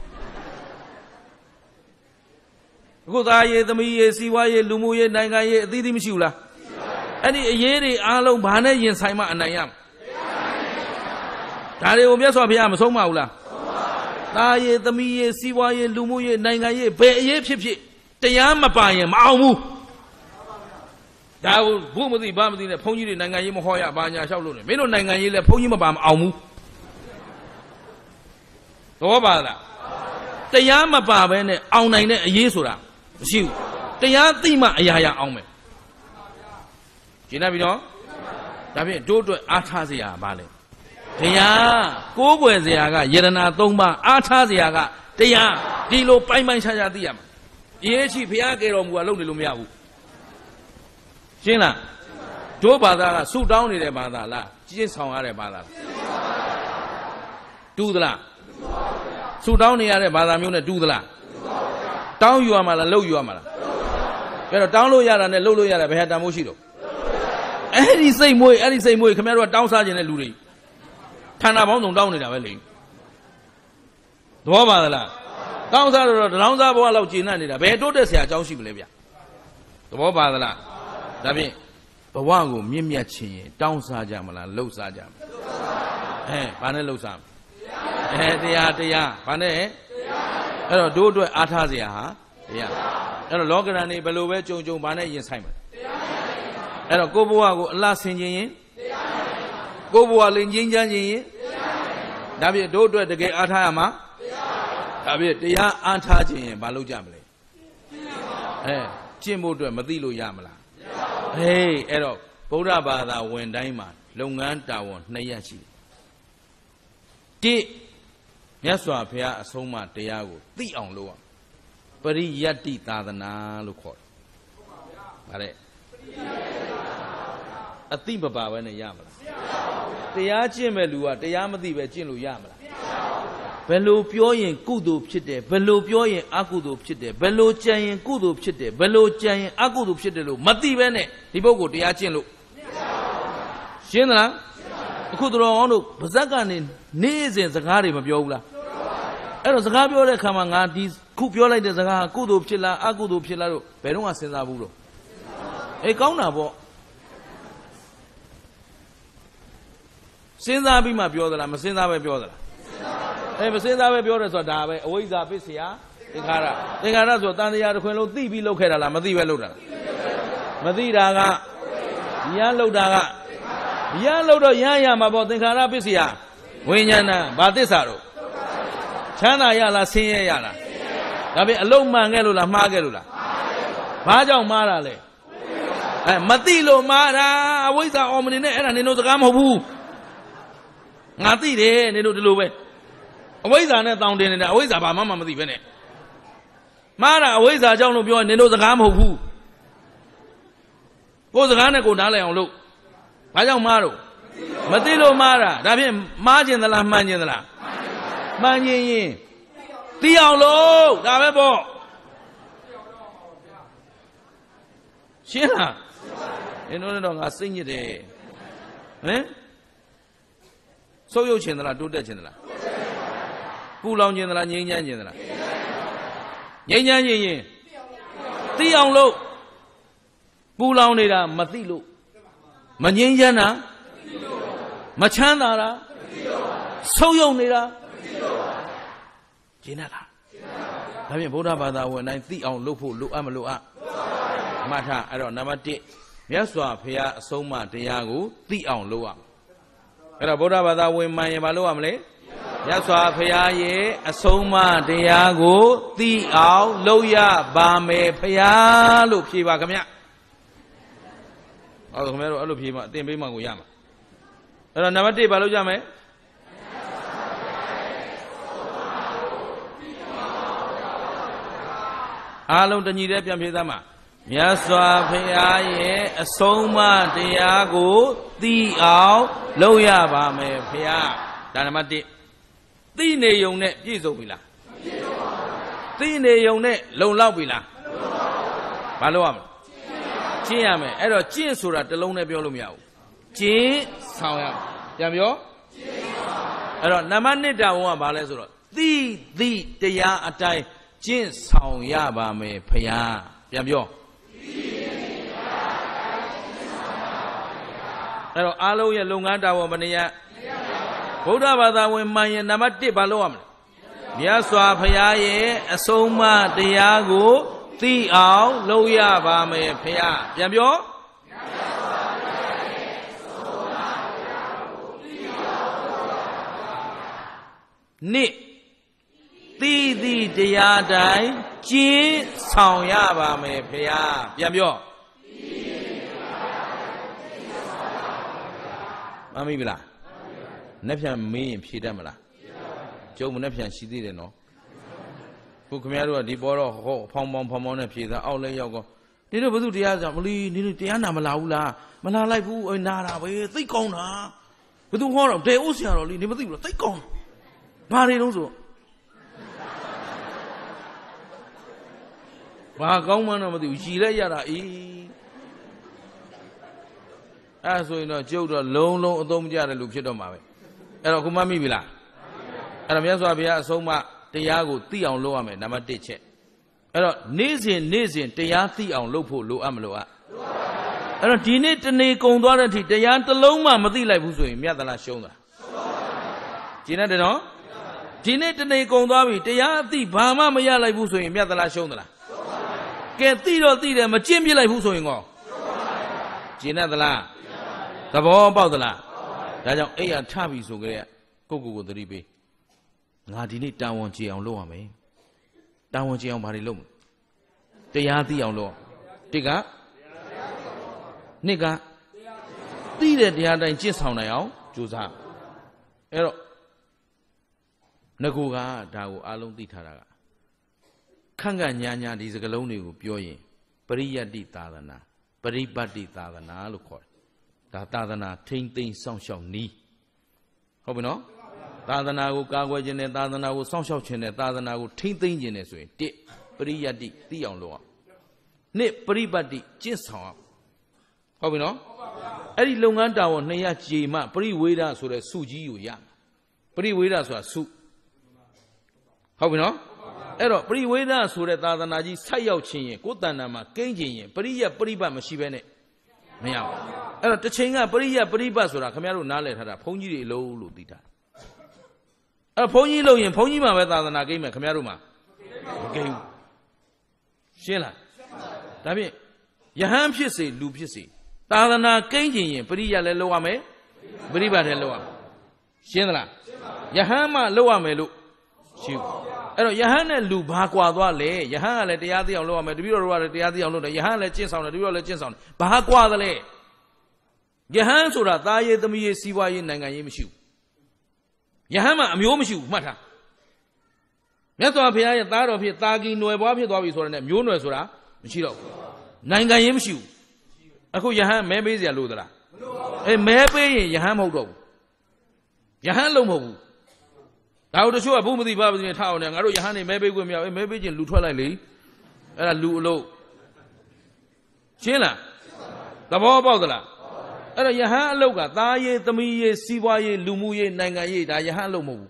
အခုသားရေးသမီးရေးစီးပွားရေးလူမှုရေးနိုင်ငံရေးအသီးသီးမရှိဘူးလားအဲ့ဒီအရေးတွေအားလုံးဘာနဲ့ရင်ဆိုင်မှအနိုင်ရမဒါတွေကိုမြတ်စွာဘုရားမဆုံးမဘူးလားသားရေးသမီးရေးစီးပွားရေးလူမှုရေးနိုင်ငံရေးဘယ်အရေးဖြစ်ဖြစ်တရားမပါရင်မအောင်ဘူးဒါဘုမသိဘာမသိနဲ့ဘုန်းကြီးတွေနိုင်ငံရေးမဟောရဘာညာလျှောက်လို့နေမင်းတို့နိုင်ငံရေးလဲဘုန်းကြီးမပါမအောင်ဘူးတော့ပါလားတရားမပါဘဲနဲ့အောင်နိုင်တဲ့အရေးဆိုတာမရှိဘူးတရားသိမှအရာရာအောင်မယ်ကျင်းနေပြီနော်ဒါဖြင့်တို့အတွက်အားထားစရာဘာလဲတရားကိုးကွယ်စရာကယရနာသုံးပါးအားထားစရာကတရားဒီလိုပိုင်ပိုင်ခြားခြားသိရမှာအရေးကြီးဘုရားကယ်တော်မူတာလုပ်နေလို့မရဘူးရှင်းလားတို့ဘာသာကဆုတောင်းနေတဲ့ဘာသာလားကျင့်ဆောင်ရတဲ့ဘာသာလားတူသလားဆုတောင်းနေရတဲ့ဘာသာမျိုးနဲ့တူသလားတောင်းယူရမှာလားလှုပ်ယူရမှာလားအဲ့တော့တောင်းလို့ရတာနဲ့လှုပ်လို့ရတာဘယ်ဟာတန်မိုးရှိတော့အဲ့ဒီစိတ်မွေးအဲ့ဒီစိတ်မွေးခင်ဗျားတို့ကတောင်းစားခြင်းတဲ့လူတွေဌာနပေါင်းစုံတောင်းနေတာပဲလေသဘောပါသလားတောင်းစားတော့တလောင်းစားဘဝလောက်ကျဉ်းနေတာဘယ်တိုးတက်ဆရာအကြောင်းရှိမလဲဗျသဘောပါသလားဒါဖြင့်ဘဝကိုမြင့်မြတ်ခြင်းရင်တောင်းစားကြမလားလှုပ်စားကြမလားအဲဘာနဲ့လှုပ်စားအဲတရားတရားဘာနဲ့အဲ့တော့တို့အတွက်အားထားစရာဟာတရားအဲ့တော့လောကရန်နေဘယ်လိုပဲကြုံကြုံဘာနဲ့ရင်ဆိုင်မလဲအဲ့တော့ကိုယ့်ဘဝကိုအလှဆင်ခြင်းရင်ကိုယ့်ဘဝလင်ချင်းချမ်းခြင်းရင်ဒါဖြင့်တို့အတွက်တကယ်အားထားရမှာဒါဖြင့်တရားအားထားခြင်းရင်ဘာလုပ်ကြမလဲအဲကျင့်ဖို့အတွက်မသိလို့ရမလားဟေးအဲ့တော့ဗုဒ္ဓဘာသာဝင်တိုင်းမှာလုပ်ငန်းတာဝန်နှစ်ရပ်ရှိတယ်တစ်မြတ်စွာဘုရားအဆုံးအမတရားကိုသိအောင်လုပ်ရပရိယတ္တိသာသနာလို့ခေါ်တယ်ဗါတဲ့အသိမပါဘဲနဲ့ရမလားတရားကျင့်မဲ့လူကတရားမသိပဲကျင့်လို့ရမလားဘယ်လိုပြောရင်ကုသိုလ်ဖြစ်တယ်ဘယ်လိုပြောရင်အကုသိုလ်ဖြစ်တယ်ဘယ်လိုကြံရင်ကုသိုလ်ဖြစ်တယ်ဘယ်လိုကြံရင်အကုသိုလ်ဖြစ်တယ်လို့မသိပဲနဲ့ဒီပုဂ္ဂိုလ်တရားကျင့်လို့ရှင်းသလားအခုတော်အောင်တို့ဗဇက်ကနေနေ့စဉ်စကားတွေမပြောဘူးလားအဲ့တော့စကားပြောတဲ့အခါမှာငါဒီခုပြောလိုက်တဲ့စကားကုသိုလ်ဖြစ်လားအကုသိုလ်ဖြစ်လားလို့ဘယ်တော့မှစဉ်းစားဘူးလို့အေးကောင်းတာပေါ့စဉ်းစားပြီးမှပြောသလားမစဉ်းစားပဲပြောသလားအဲမစဉ်းစားပဲပြောတယ်ဆိုတာဒါပဲအဝိဇ္ဇာပစ္စယသင်္ခါရသင်္ခါရဆိုတန်တရားတစ်ခွင်လုံးသိပြီးလုပ်ခဲ့တာလားမသိပဲလုပ်တာလားမသိတာကရမ်းလုပ်တာကရမ်းလုပ်တော့ရမ်းရမှာပေါ့သင်္ခါရပစ္စယဝိညာဏဘာသစ္စာတော့ချမ်းသာရလားဆင်းရဲရလားဒါပေမဲ့အလုံးမှန်ခဲ့လို့လားမှားခဲ့လို့လားဘာကြောင့်မှားတာလဲအဲမသိလို့မှားတာအဝိဇ္ဇာအော်မနေနဲ့အဲ့ဒါနင်တို့စကားမဟုတ်ဘူးငါသိတယ်နင်တို့ဒီလိုပဲအဝိဇ္ဇာနဲ့တောင်းတင်နေတာအဝိဇ္ဇာဘာမှမသိပဲနဲ့မှားတာအဝိဇ္ဇာကြောင့်လို့ပြောရင်နင်တို့စကားမဟုတ်ဘူးကိုယ်စကားနဲ့ကိုယ်နားလည်အောင်လုပ်ဘာကြောင့်မှားတော့မသိလို့မှားတာဒါဖြင့်မှားခြင်းသလားမှန်ခြင်းသလားမှန်ခြင်းရင်သိအောင်လုပ်ဒါပဲပေါ့ရှင်းလားနင်တို့တော့ငါစိတ်ညစ်တယ်ဟမ်ဆုပ်ယုပ်ခြင်းသလားတိုးတက်ခြင်းသလားပူလောင်ခြင်းသလားငြိမ်းချမ်းခြင်းသလားငြိမ်းချမ်းခြင်းရင်သိအောင်လို့ပူလောင်နေတာမသိလို့မငြိမ်းချမ်းတာမချမ်းသာတာဆုပ်ယုပ်နေတာကျင်းရလားဒါဖြင့်ဗုဒ္ဓဘာသာဝင်တိုင်းသိအောင်လုပ်ဖို့လိုအပ်မလိုအပ်မှတ်ထားအဲ့တော့နံပါတ်တစ်မြတ်စွာဘုရားအဆုံးအမတရားကိုသိအောင်လုပ်ရအဲ့တော့ဗုဒ္ဓဘာသာဝင်မှန်ရင်မလုပ်ရမလဲမြတ်စွာဘုရားရဲ့အဆုံးအမတရားကိုသိအောင်လုပ်ရပါမယ်ဘုရားလို့ဖြေပါခင်ဗျဟောခင်ဗျားတို့အဲ့လိုဖြေမှအသင်ပေးမှကိုရမှာအဲ့တော့နံပါတ်တစ်ဘာလုပ်ကြမလဲအားလုံးတညီတဲ့ပြန်ဖြေသားမှာမြတ်စွာဘုရားရဲ့အဆုံးအမတရားကိုသိအောင်လုပ်ရပါမယ်ဘုရားဒါနံပါတ်တစ်သိနေုံနဲ့ပြည့်စုံပြီလားသိနေုံနဲ့လုံလောက်ပြီလားဘာလုပ်ရမလဲကျင့်ရမယ်အဲ့တော့ကျင့်ဆိုတာတစ်လုံးနဲ့ပြောလို့မရဘူးကျင့်ဆောင်ရမယ်ပြန်ပြောအဲ့တော့နံပါတ်နှစ်တာဝန်ကဘာလဲဆိုတော့သိသိတရားအတိုင်းကျင့်ဆောင်ရပါမယ်ဖယားပြန်ပြောအဲ့တော့အားလုံးရဲ့လုပ်ငန်းတာဝန်ဘယ်နှရဗုဒ္ဓဘာသာဝင်မှန်ရင်နံပါတ်တစ်ဘာလုပ်ရမလဲမြတ်စွာဘုရားရဲ့အဆုံးအမတရားကိုသိအောင်လုပ်ရပါမယ်ဖေယပြန်ပြောနှစ်သိသည့်တရားတိုင်းကျင့်ဆောင်ရပါမယ်ဖေယပြန်ပြောမမိဘူးလားနှစ်ဖြန်မင်းရင်ဖြေတတ်မလားကျုံမနှစ်ဖြန်ရှိသေးတယ်နော်ခုခင်ဗျားတို့ကဒီပေါ်တော့ဟောဖောင်းဖောင်းဖောင်းဖောင်းနဲ့ဖြေသားအောက်လဲရောက်ကောဒီလိုဘုသူတရားကြောင့်မလီဒီလိုတရားနာမလာဘူးလားမလာလိုက်ဘူးအဲနာတာပဲသိကောင်းတာဘသူဟောတော့ဒေဥဆရာတော်လေးနေမသိဘူးလားသိကောင်းဘာတွေလုံးဆိုဘာကောင်းမှန်းတော့မသိဘူးရှည်လိုက်ရတာအေးအဲဆိုရင်တော့ကျုပ်တော့လုံးလုံးအသုံးမကျတဲ့လူဖြစ်တော့မှာပဲအဲ့တော့ခုမှမိပြီလားအဲ့တော့မြတ်စွာဘုရားအဆုံးအမတရားကိုသိအောင်လုပ်ရမယ်နံပါတ်တစ်ချက်အဲ့တော့နေ့စဉ်နေ့စဉ်တရားသိအောင်လုပ်ဖို့လိုအပ်မလို့อ่ะအဲ့တော့ဒီနေ့တနေ့ကုံသွားတဲ့အထိတရားတစ်လုံးမှမသိလိုက်ဘူးဆိုရင်မြတ်သလားရှုံးသလားကျင်းတယ်နော်ဒီနေ့တနေ့ကုံသွားပြီတရားအသိဘာမှမရလိုက်ဘူးဆိုရင်မြတ်သလားရှုံးသလားကဲသိတော့သိတယ်မကျင့်ပြလိုက်ဘူးဆိုရင်ကောကျင်းသလားသဘောပေါက်သလားဒါကြောင့်အိယာထပြီဆိုကြတဲ့ကိုကိုကိုသတိပေးငါဒီနေ့တာဝန်ကျေအောင်လုပ်ရမယ်တာဝန်ကျေအောင်ဘာတွေလုပ်မလဲတရားသိအောင်လုပ်တစ်ကနှစ်ကသိတဲ့တရားတိုင်းကျင့်ဆောင်နိုင်အောင်ကြိုးစားအဲ့တော့ငကူကဒါကိုအားလုံးသိထားတာကခန့်ခန့်ညာညာဒီစကလုံးတွေကိုပြောရင်ပရိယတ္တိသာသနာပရိပတ်တိသာသနာလို့ခေါ်တယ်ဒါသာသနာထိမ့်သိမ့်စောင့်ရှောက်နီးဟုတ်ပြီနော်သာသနာကိုကာကွယ်ခြင်းနဲ့သာသနာကိုစောင့်ရှောက်ခြင်းနဲ့သာသနာကိုထိမ့်သိမ့်ခြင်းနဲ့ဆိုရင်တစ်ပရိယတ္တိသိအောင်လုပ်အောင်နှစ်ပရိပတ်တိကျင့်ဆောင်အောင်ဟုတ်ပြီနော်အဲ့ဒီလုပ်ငန်းတာဝန်နှစ်ရကြေမှပရိဝေဒဆိုတဲ့စုကြီးကိုရပရိဝေဒဆိုတာစုဟုတ်ပြီနော်အဲ့တော့ပရိဝေဒဆိုတဲ့သာသနာကြီးဆိုက်ရောက်ခြင်းရင်ကိုယ်တဏ္ဍာမှာကိန်းခြင်းရင်ပရိယပရိပတ်မရှိဘဲနဲ့မရဘူးအဲ့တော့တစ်ချိန်ကပရိယပရိပတ်ဆိုတာခင်ဗျားတို့နားလည်ထားတာဘုန်းကြီးတွေအလုံးလို့သိတာအဲ့ဘုန်းကြီးလို့ရင်ဘုန်းကြီးမှပဲသာသနာကိန်းမယ်ခင်ဗျားတို့မှာမကိန်းဘူးရှင်းလားဒါဖြင့်ယဟန်ဖြစ်စေလူဖြစ်စေသာသနာကိန်းခြင်းရင်ပရိယလည်းလုပ်ရမယ်ပရိပတ်လည်းလုပ်ရမယ်ရှင်းသလားယဟန်မှလုပ်ရမယ်လို့ရှင်းအဲ့တော့ယဟန်နဲ့လူဘာကွာသွားလဲယဟန်ကလည်းတရားသိအောင်လုပ်ရမယ်တပည့်တော်တို့ကလည်းတရားသိအောင်လုပ်တယ်ယဟန်လည်းကျင့်ဆောင်တယ်တပည့်တော်လည်းကျင့်ဆောင်တယ်ဘာကွာသလဲယဟန်ဆိုတာသားရေးသမီးရေးစီးပွားရေးနိုင်ငံရေးမရှိဘူးယဟန်မှာအမျိုးမရှိဘူးမှတ်ထားမြတ်စွာဘုရားရဲ့သားတော်ဖြစ်သားကီနွယ်ဘွားဖြစ်သွားပြီဆိုတော့မျိုးနွယ်ဆိုတာမရှိတော့ဘူးနိုင်ငံရေးမရှိဘူးအခုယဟန်မဲပေးစရာလိုသလားအေးမဲပေးရင်ယဟန်မဟုတ်တော့ဘူးယဟန်လုံးမဟုတ်ဘူးဒါတို့တချို့ကဘုမသိဘာမသိနဲ့ထားအောင်လေငါတို့ယဟန်နေမဲပေးခွင့်မရဘူးမဲပေးခြင်းလူထွက်လိုက်လေအဲ့ဒါလူအလို့ရှင်းလားသဘောပေါက်သလားအဲ့တော့ယဟန်အလုတ်ကသားရေးသမီးရေးစီးပွားရေးလူမှုရေးနိုင်ငံရေးဒါယဟန်အလုတ်မဟုတ်ဘူး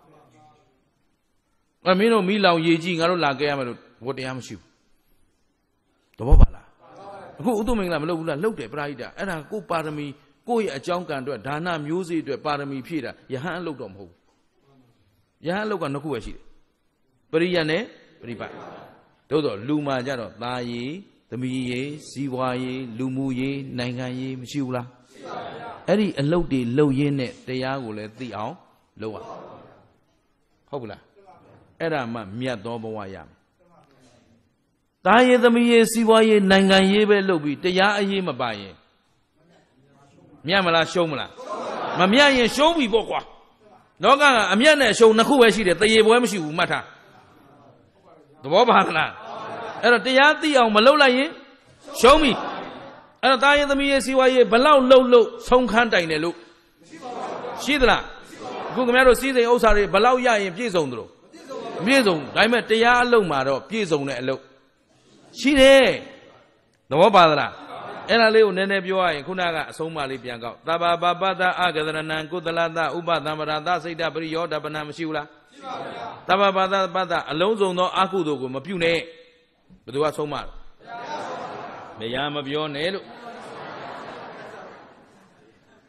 အမင်းတို့မိလောင်ရေးကြီးငါတို့လာခဲ့ရမယ်လို့ဘောတရားမရှိဘူးသဘောပါလားအခုဥဒ္ဓမင်္ဂလာမလုပ်ဘူးလားလုပ်တယ်ပရိဟိတအဲ့ဒါကိုပါရမီကိုယ့်ရဲ့အကြောင်းကံအတွက်ဒါနမျိုးစေ့အတွက်ပါရမီဖြည့်တာယဟန်အလုတ်တော့မဟုတ်ဘူးယဟန်အလုတ်ကနှစ်ခုပဲရှိတယ်ပရိယတ်နဲ့ပရိပတ်သို့တော့လူမှာကြတော့သားရေးသမီးရေးစီးပွားရေးလူမှုရေးနိုင်ငံရေးမရှိဘူးလားရှိပါဗျာအဲ့ဒီအလုတ်တွေလှုပ်ရင်းနဲ့တရားကိုလည်းသိအောင်လုပ်ရဟုတ်ဘူးလားအဲ့ဒါမှမြတ်သောဘဝရမယ်သားရေးသမီးရေးစီးပွားရေးနိုင်ငံရေးပဲလုပ်ပြီးတရားအရေးမပါရင်မြတ်မလားရှုံးမလားမမြတ်ရင်ရှုံးပြီပေါ့ကွာလောကကအမြတ်နဲ့အရှုံးနှစ်ခုပဲရှိတယ်တရေပွဲမရှိဘူးမှတ်ထားသဘောပါလားအဲ့တော့တရားသိအောင်မလုပ်လိုက်ရင်ရှုံးပြီအဲ့တော့သားရေးသမီးရေးစီးပွားရေးဘလောက်လှုပ်လှုပ်ဆုံးခန်းတိုင်တယ်လို့ရှိသလားအခုခင်ဗျားတို့စီးစိမ်ဥစ္စာတွေဘလောက်ရရင်ပြည့်စုံသလိုပြည့်စုံဒါပေမဲ့တရားအလုပ်မှာတော့ပြည့်စုံတဲ့အလုပ်ရှိတယ်သဘောပါသလားအဲ့ဒါလေးကိုနည်းနည်းပြောရရင်ခုနကအဆုံးအမလေးပြန်ကောက်သဗ္ဗပါပတ္တအဂဒရဏံကုသလတဥပသံဗရာသစိတ်တပရိယောဓပနံမရှိဘူးလားရှိပါဗျာသဗ္ဗပါတ္တပတ္တအလုံးစုံသောအကုသိုလ်ကိုမပြုနဲ့ဘယ်သူကဆုံးမလဲမရမပြောနဲ့လို့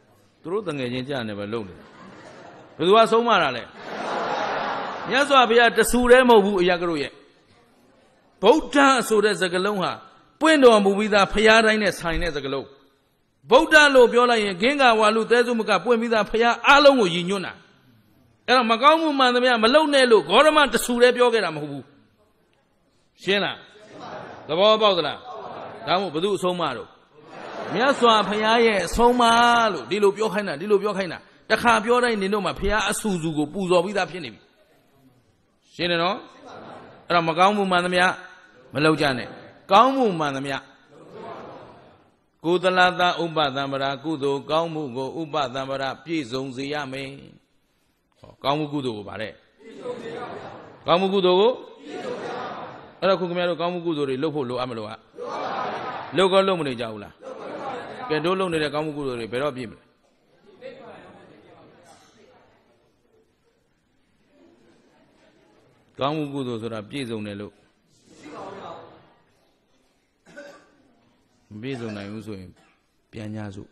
သူတို့တငယ်ချင်းကြာနေပဲလုံနေဘယ်သူကဆုံးမတာလဲမြတ်စွာဘုရားတဆူတည်းမဟုတ်ဘူးအရာကတို့ရဲ့ဗုဒ္ဓဆိုတဲ့စကားလုံးဟာပွင့်တော်မူပြီးသားဖရာတိုင်းနဲ့ဆိုင်တဲ့စကားလုံးဗုဒ္ဓလို့ပြောလိုက်ရင်ဂင်္ဂဝါလူသဲစုမကပွင့်ပြီးသားဖရာအားလုံးကိုရည်ညွှန်းတာအဲ့တော့မကောင်းမှုမှန်သမျှမလုံနဲ့လို့ဂေါရမတဆူတည်းပြောခဲ့တာမဟုတ်ဘူးရှင်းလားသဘောပေါက်သလားဒါမှမဟုတ်ဘယ်သူအဆုံးမတော့မြတ်စွာဘုရားရဲ့အဆုံးအမလို့ဒီလိုပြောခိုင်းတာဒီလိုပြောခိုင်းတာတခါပြောတိုင်းနင်တို့မှာဘုရားအဆူဆူကိုပူဇော်ပြီးသားဖြစ်နေပြီရှင်းတယ်နော်အဲ့တော့မကောင်းမှုမှန်သမျှမလုပ်ကြနဲ့ကောင်းမှုမှန်သမျှကုသလတဥပသံပရာကုသိုလ်ကောင်းမှုကိုဥပသံပရာပြည့်စုံစေရမယ်ဟောကောင်းမှုကုသိုလ်ကိုဗါတဲ့ကောင်းမှုကုသိုလ်ကိုအဲ့တော့ခုခင်ဗျားတို့ကောင်းမှုကုသိုလ်တွေလုပ်ဖို့လိုအပ်မလို့ဟာလုပ်ကောလုပ်မနေကြဘူးလားကဲတို့လုပ်နေတဲ့ကောင်းမှုကုသိုလ်တွေဘယ်တော့ပြည့်မလဲကောင်းမှုကုသိုလ်ဆိုတာပြည့်စုံတယ်လို့မပြည့်စုံနိုင်ဘူးဆိုရင်ပြန်ညာစု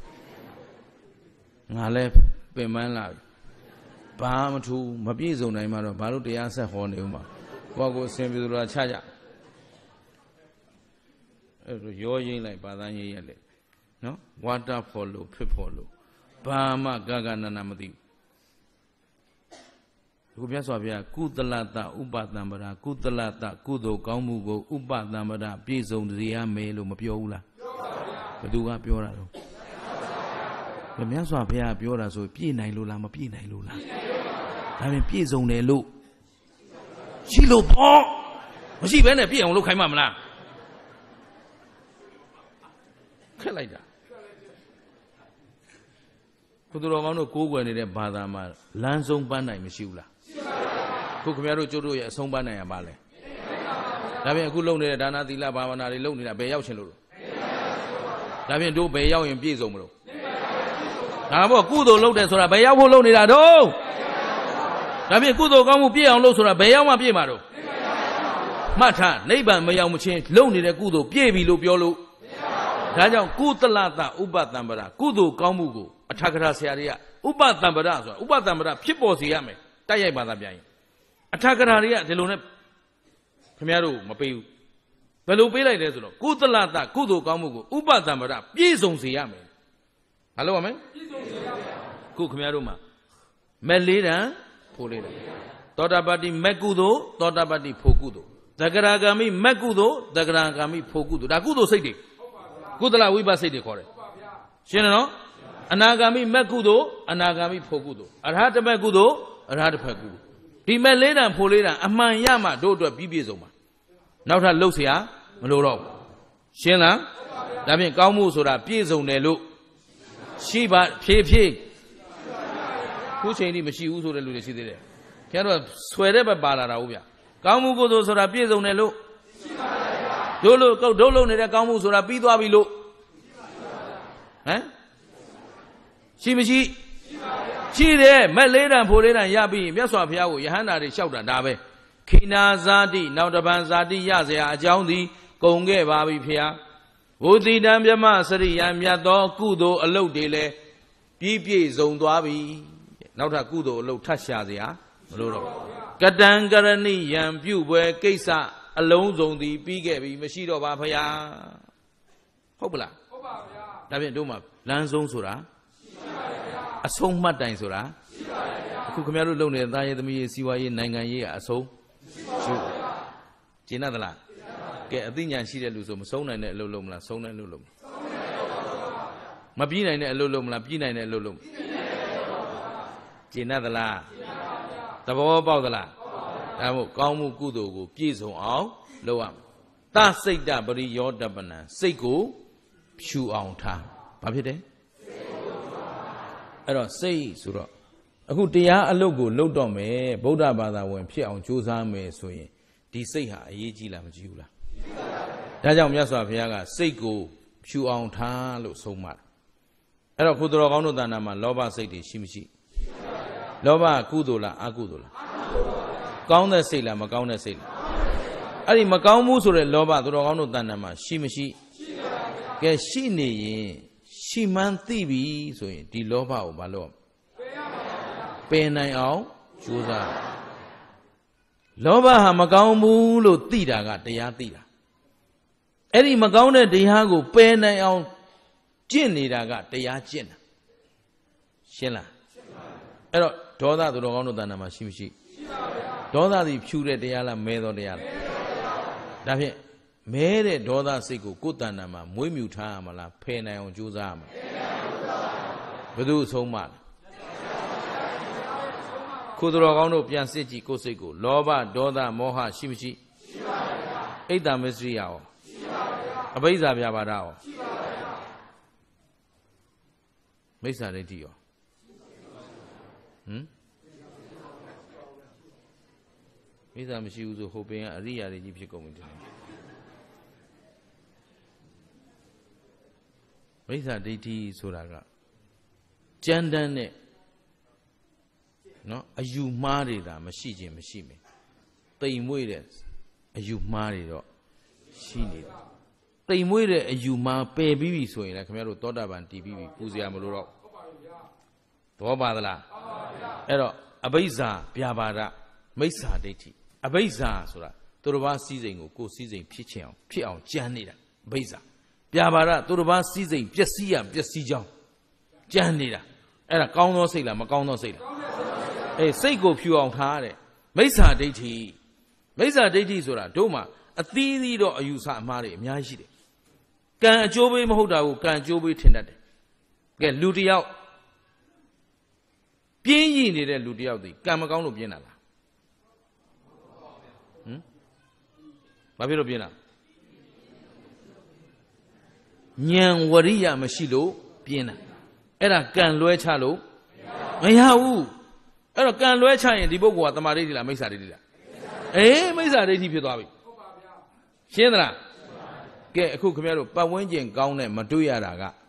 ငါလဲပင်ပန်းလာဘာမထူးမပြည့်စုံနိုင်မှတော့ဘာလို့တရားဆက်ဟောနေဦးမှာကိုယ့်ကိုအစဉ်ပြေလို့ချကြအဲ့လိုရောရင်းလိုက်ပါသားရေးရက်လေနော်ဝါတာဖော်လို့ဖြစ်ဖော်လို့ဘာမှဂဂနနာမသိဘူးဒီမြတ်စွာဘုရားကုသလတဥပသံပရာကုသလတကုသိုလ်ကောင်းမှုကိုဥပသံပရာပြည့်စုံစေရမယ်လို့မပြောဘူးလားဘယ်သူကပြောတာတော့ဒီမြတ်စွာဘုရားပြောတာဆိုပြည့်နိုင်လို့လားမပြည့်နိုင်လို့လားဒါပြင်ပြည့်စုံတယ်လို့ရှိလို့ပေါ့မရှိဘဲနဲ့ပြည့်အောင်လုပ်ခိုင်းမှမလားခက်လိုက်တာဘုသူတော်ကောင်းတို့ကိုးကွယ်နေတဲ့ဘာသာမှာလမ်းဆုံးပန်းနိုင်မရှိဘူးလားခုခင်ဗျားတို့ကျိုးတို့ရဲ့အဆုံးပန်းနိုင်ရပါလဲဒါပြင်အခုလုပ်နေတဲ့ဒါနသီလဘာဝနာတွေလုပ်နေတာဘယ်ရောက်ချင်လို့ဒါပြင်တို့ဘယ်ရောက်ရင်ပြည့်စုံမလို့ဒါပေါ့ကုသိုလ်လုပ်တယ်ဆိုတာဘယ်ရောက်ဖို့လုပ်နေတာတော့ဒါပြင်ကုသိုလ်ကောင်းမှုပြည့်အောင်လုပ်ဆိုတာဘယ်ရောက်မှပြည့်မှာတော့မှတ်ထားနိဗ္ဗာန်မရောက်မချင်းလုပ်နေတဲ့ကုသိုလ်ပြည့်ပြီလို့ပြောလို့ဒါကြောင့်ကုသလတဥပသံပရာကုသိုလ်ကောင်းမှုကိုအထာဂရဆရာတွေကဥပသံပရာဆိုတာဥပသံပရာဖြစ်ပေါ်စေရမယ်တိုက်ရိုက်ပါသားပြန်ရင်အထာဂရတွေကဒီလိုနဲ့ခင်ဗျားတို့မပေးဘူးဘယ်လိုပေးလိုက်လဲဆိုတော့ကုသလတကုသိုလ်ကောင်းမှုကိုဥပသံပရာပြည့်စုံစေရမယ်ဘာလို့ရမလဲပြည့်စုံစေရမယ်ခုခင်ဗျားတို့မှာမဲ့လေးတန်ဖိုးလေးတန်သောတာပတ္တိမက်ကုသိုလ်သောတာပတ္တိဖို့ကုသိုလ်သဂရာဂာမိမက်ကုသိုလ်သဂရာဂာမိဖို့ကုသိုလ်ဒါကုသိုလ်စိတ်တွေကုသလဝိပဿစိတ်တွေခေါ်တယ်ရှင်းတယ်နော်အနာဂါမိမက်ကုသိုလ်အနာဂါမိဖို့ကုသိုလ်အရဟတမက်ကုသိုလ်အရဟတဖက်ကုသိုလ်ဒီမဲ့လေးတန်ဖို့လေးတန်အမှန်ရမှတို့အတွက်ပြီးပြည့်စုံပါနောက်ထပ်လှုပ်เสียမလိုတော့ဘူးရှင်းလားဒါဖြင့်ကောင်းမှုဆိုတာပြည့်စုံတယ်လို့ရှိပါဖြည်းဖြည်းခုချိန်ကြီးမရှိဘူးဆိုတဲ့လူတွေရှိသေးတယ်ခင်ဗျားတို့ဆွဲတဲ့ဘက်ပါလာတာဟုတ်ဗျကောင်းမှုကုသိုလ်ဆိုတာပြည့်စုံတယ်လို့ရှိပါဗျာတို့လို့ဒုတ်လုံးနေတဲ့ကောင်းမှုဆိုတာပြီးသွားပြီလို့ဟမ်ရှိမရှိရှိတယ်မဲ့လေးတန်ဖို့လေးတန်ရပြီးမြတ်စွာဘုရားကိုယဟန္တာတွေလျှောက်တာဒါပဲခိနာဇာတိနောက်တပံဇာတိရเสียအကြောင်းသည်ကုန်ခဲ့ပါပြီဖေဟာဝုတိတံမြမစရိယံမြတ်သောကုသိုလ်အလုပ်တွေလည်းပြည့်ပြည့်စုံသွားပြီနောက်ထပ်ကုသိုလ်အလုပ်ထပ်ရှာเสียမလို့တော့ကတံကရဏိယံပြုပွဲကိစ္စအလုံးစုံသည်ပြီးခဲ့ပြီမရှိတော့ပါဖေဟာဟုတ်ပလားဟုတ်ပါဗျာဒါဖြင့်တို့မှာလမ်းဆုံးဆိုတာအဆုံးမှတ်တိုင်ဆိုတာအခုခင်ဗျားတို့လုပ်နေတဲ့သားရေးသမီးရေးစီးပွားရေးနိုင်ငံရေးအဆုံးရှုကျင်းသလားကဲအသိဉာဏ်ရှိတဲ့လူဆိုမဆုံးနိုင်တဲ့အလုပ်လုပ်မလားဆုံးနိုင်လို့လုပ်မပြီးနိုင်တဲ့အလုပ်လုပ်မလားပြီးနိုင်တဲ့အလုပ်လုပ်ကျင်းသလားသဘောပေါက်သလားဒါမို့ကောင်းမှုကုသိုလ်ကိုပြည့်စုံအောင်လုပ်ရမယ်သစိတ်တပရိယောတပနံစိတ်ကိုဖြူအောင်ထားဘာဖြစ်တယ်အဲ့တော့စိတ်ဆိုတော့အခုတရားအလုပ်ကိုလုပ်တော့မယ်ဗုဒ္ဓဘာသာဝင်ဖြစ်အောင်ကြိုးစားမယ်ဆိုရင်ဒီစိတ်ဟာအရေးကြီးလားမကြီးဘူးလားဒါကြောင့်မြတ်စွာဘုရားကစိတ်ကိုဖြူအောင်ထားလို့ဆုံးမတာအဲ့တော့ခုတော်ကောင်းတို့တဏ္ဍာမှာလောဘစိတ်တွေရှိမရှိလောဘကုသိုလ်လားအကုသိုလ်လားကောင်းတဲ့စိတ်လားမကောင်းတဲ့စိတ်လားအဲ့ဒီမကောင်းမှုဆိုတဲ့လောဘသူတော်ကောင်းတို့တဏ္ဍာမှာရှိမရှိကဲရှိနေရင်ရှရှိမှန်းသိပြီဆိုရင်ဒီလောဘကိုမလုပ်ပယ်နိုင်အောင်ကြိုးစားလောဘဟာမကောင်းဘူးလို့သိတာကတရားသိတာအဲ့ဒီမကောင်းတဲ့တရားကိုပယ်နိုင်အောင်ကျင့်နေတာကတရားကျင့်တာရှင်းလားအဲ့တော့ဒေါသသူတော်ကောင်းတို့တဏ္ဍာမှာရှိမရှိရှိပါဗျာဒေါသသည်ဖြူတဲ့တရားလားမဲသောတရားလားမဲသောတရားဒါဖြင့်မဲတဲ့ဒေါသစိတ်ကိုကိုယ်တဏ္ဍာမှာမွေးမြူထားရမလားဖယ်နိုင်အောင်ကြိုးစားရမလားဘယ်သူအဆုံးမလဲခုသူတော်ကောင်းတို့ပြန်စစ်ကြည့်ကိုယ်စိတ်ကိုလောဘဒေါသမောဟရှိမရှိရှိပါဗျာအိတ်တမစ္စရိယရောရှိပါဗျာအဘိဇ္ဇာပြပါဒရောရှိပါဗျာမိစ္ဆာဒိဋ္ဌိရောဟမ်မိစ္ဆာမရှိဘူးဆိုဟိုပင်ကအရိယာတွေကြီးဖြစ်ကုန်ပြီတဲ့မိစ္ဆာဒိဋ္ဌိဆိုတာကကြမ်းတမ်းတဲ့နော်အယူမှားတွေဒါမရှိခြင်းမရှိမယ်တိမ်မွေ့တဲ့အယူမှားတွေတော့ရှိနေတယ်တိမ်မွေ့တဲ့အယူမှားပယ်ပြီးပြီဆိုရင်လည်းခင်ဗျားတို့သောတာပန်တည်ပြီးပြီပူဇော်မလို့တော့သဘောပါသလားအဲ့တော့အဘိဇ္ဇာပြပါဒမိစ္ဆာဒိဋ္ဌိအဘိဇ္ဇာဆိုတာသူတစ်ပါးစည်းစိမ်ကိုကိုယ်စည်းစိမ်ဖြစ်ချင်အောင်ဖြစ်အောင်ကြမ်းနေတာအဘိဇ္ဇာပြပါဒသူတစ်ပါးစည်းစိမ်ပျက်စီးရပျက်စီးကြောင်းကြမ်းနေတာအဲ့ဒါကောင်းသောစိတ်လားမကောင်းသောစိတ်လားအေးစိတ်ကိုဖြူအောင်ထားတဲ့မိစ္ဆာဒိဋ္ဌိမိစ္ဆာဒိဋ္ဌိဆိုတာတို့မှာအသီးသီးတော့အယူဆအမှားတွေအများကြီးရှိတယ်ကံအကျိုးပေးမဟုတ်တာကိုကံအကျိုးပေးထင်တတ်တယ်ကဲလူတစ်ယောက်ပြင်းရည်နေတဲ့လူတစ်ယောက်ဒီကံမကောင်းလို့ပြင်းတာလားဟမ်ဘာဖြစ်လို့ပြင်းတာဉာဏ်ဝရိယမရှိလို့ပြင်းတာအဲ့ဒါကံလွဲချလို့မရဘူးအဲ့တော့ကံလွဲချရင်ဒီပုဂ္ဂိုလ်ကတမာဒိဋ္ဌိလားမိစ္ဆာဒိဋ္ဌိလားအေးမိစ္ဆာဒိဋ္ဌိဖြစ်သွားပြီဟုတ်ပါဗျာရှင်းသလားကဲအခုခင်ဗျားတို့ပတ်ဝန်းကျင်ကောင်းတဲ့မတွေ့ရတာကဘယ်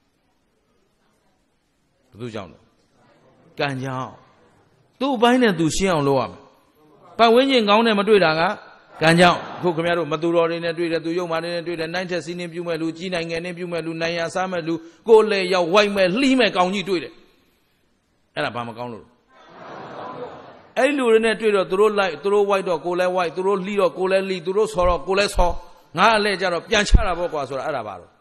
သူကြောင့်လဲကံကြောင့်သူ့အပိုင်းနဲ့သူရှင်းအောင်လုပ်ရမယ်ပတ်ဝန်းကျင်ကောင်းတဲ့မတွေ့တာကကံကြောင့်အခုခင်ဗျားတို့မသူတော်တွေနဲ့တွေ့တယ်သူယုံမာတွေနဲ့တွေ့တယ်နိုင်တဲ့စီးနှင်းပြုမဲ့လူကြီးနိုင်ငံနဲ့ပြုမဲ့လူနိုင်ရစားမဲ့လူကိုယ်လေရောက်ဝိုက်မဲ့လှီးမဲ့ကောင်းကြီးတွေ့တယ်အဲ့ဒါဘာမကောင်းလို့အဲ့လူတွေနဲ့တွေ့တော့သူတို့လိုက်သူတို့ဝိုက်တော့ကိုယ်လဲဝိုက်သူတို့လှီးတော့ကိုယ်လဲလှီးသူတို့ဆော်တော့ကိုယ်လဲဆော်ငါအလဲကြတော့ပြန်ချတာပေါ့ကွာဆိုတာအဲ့ဒါပါတော့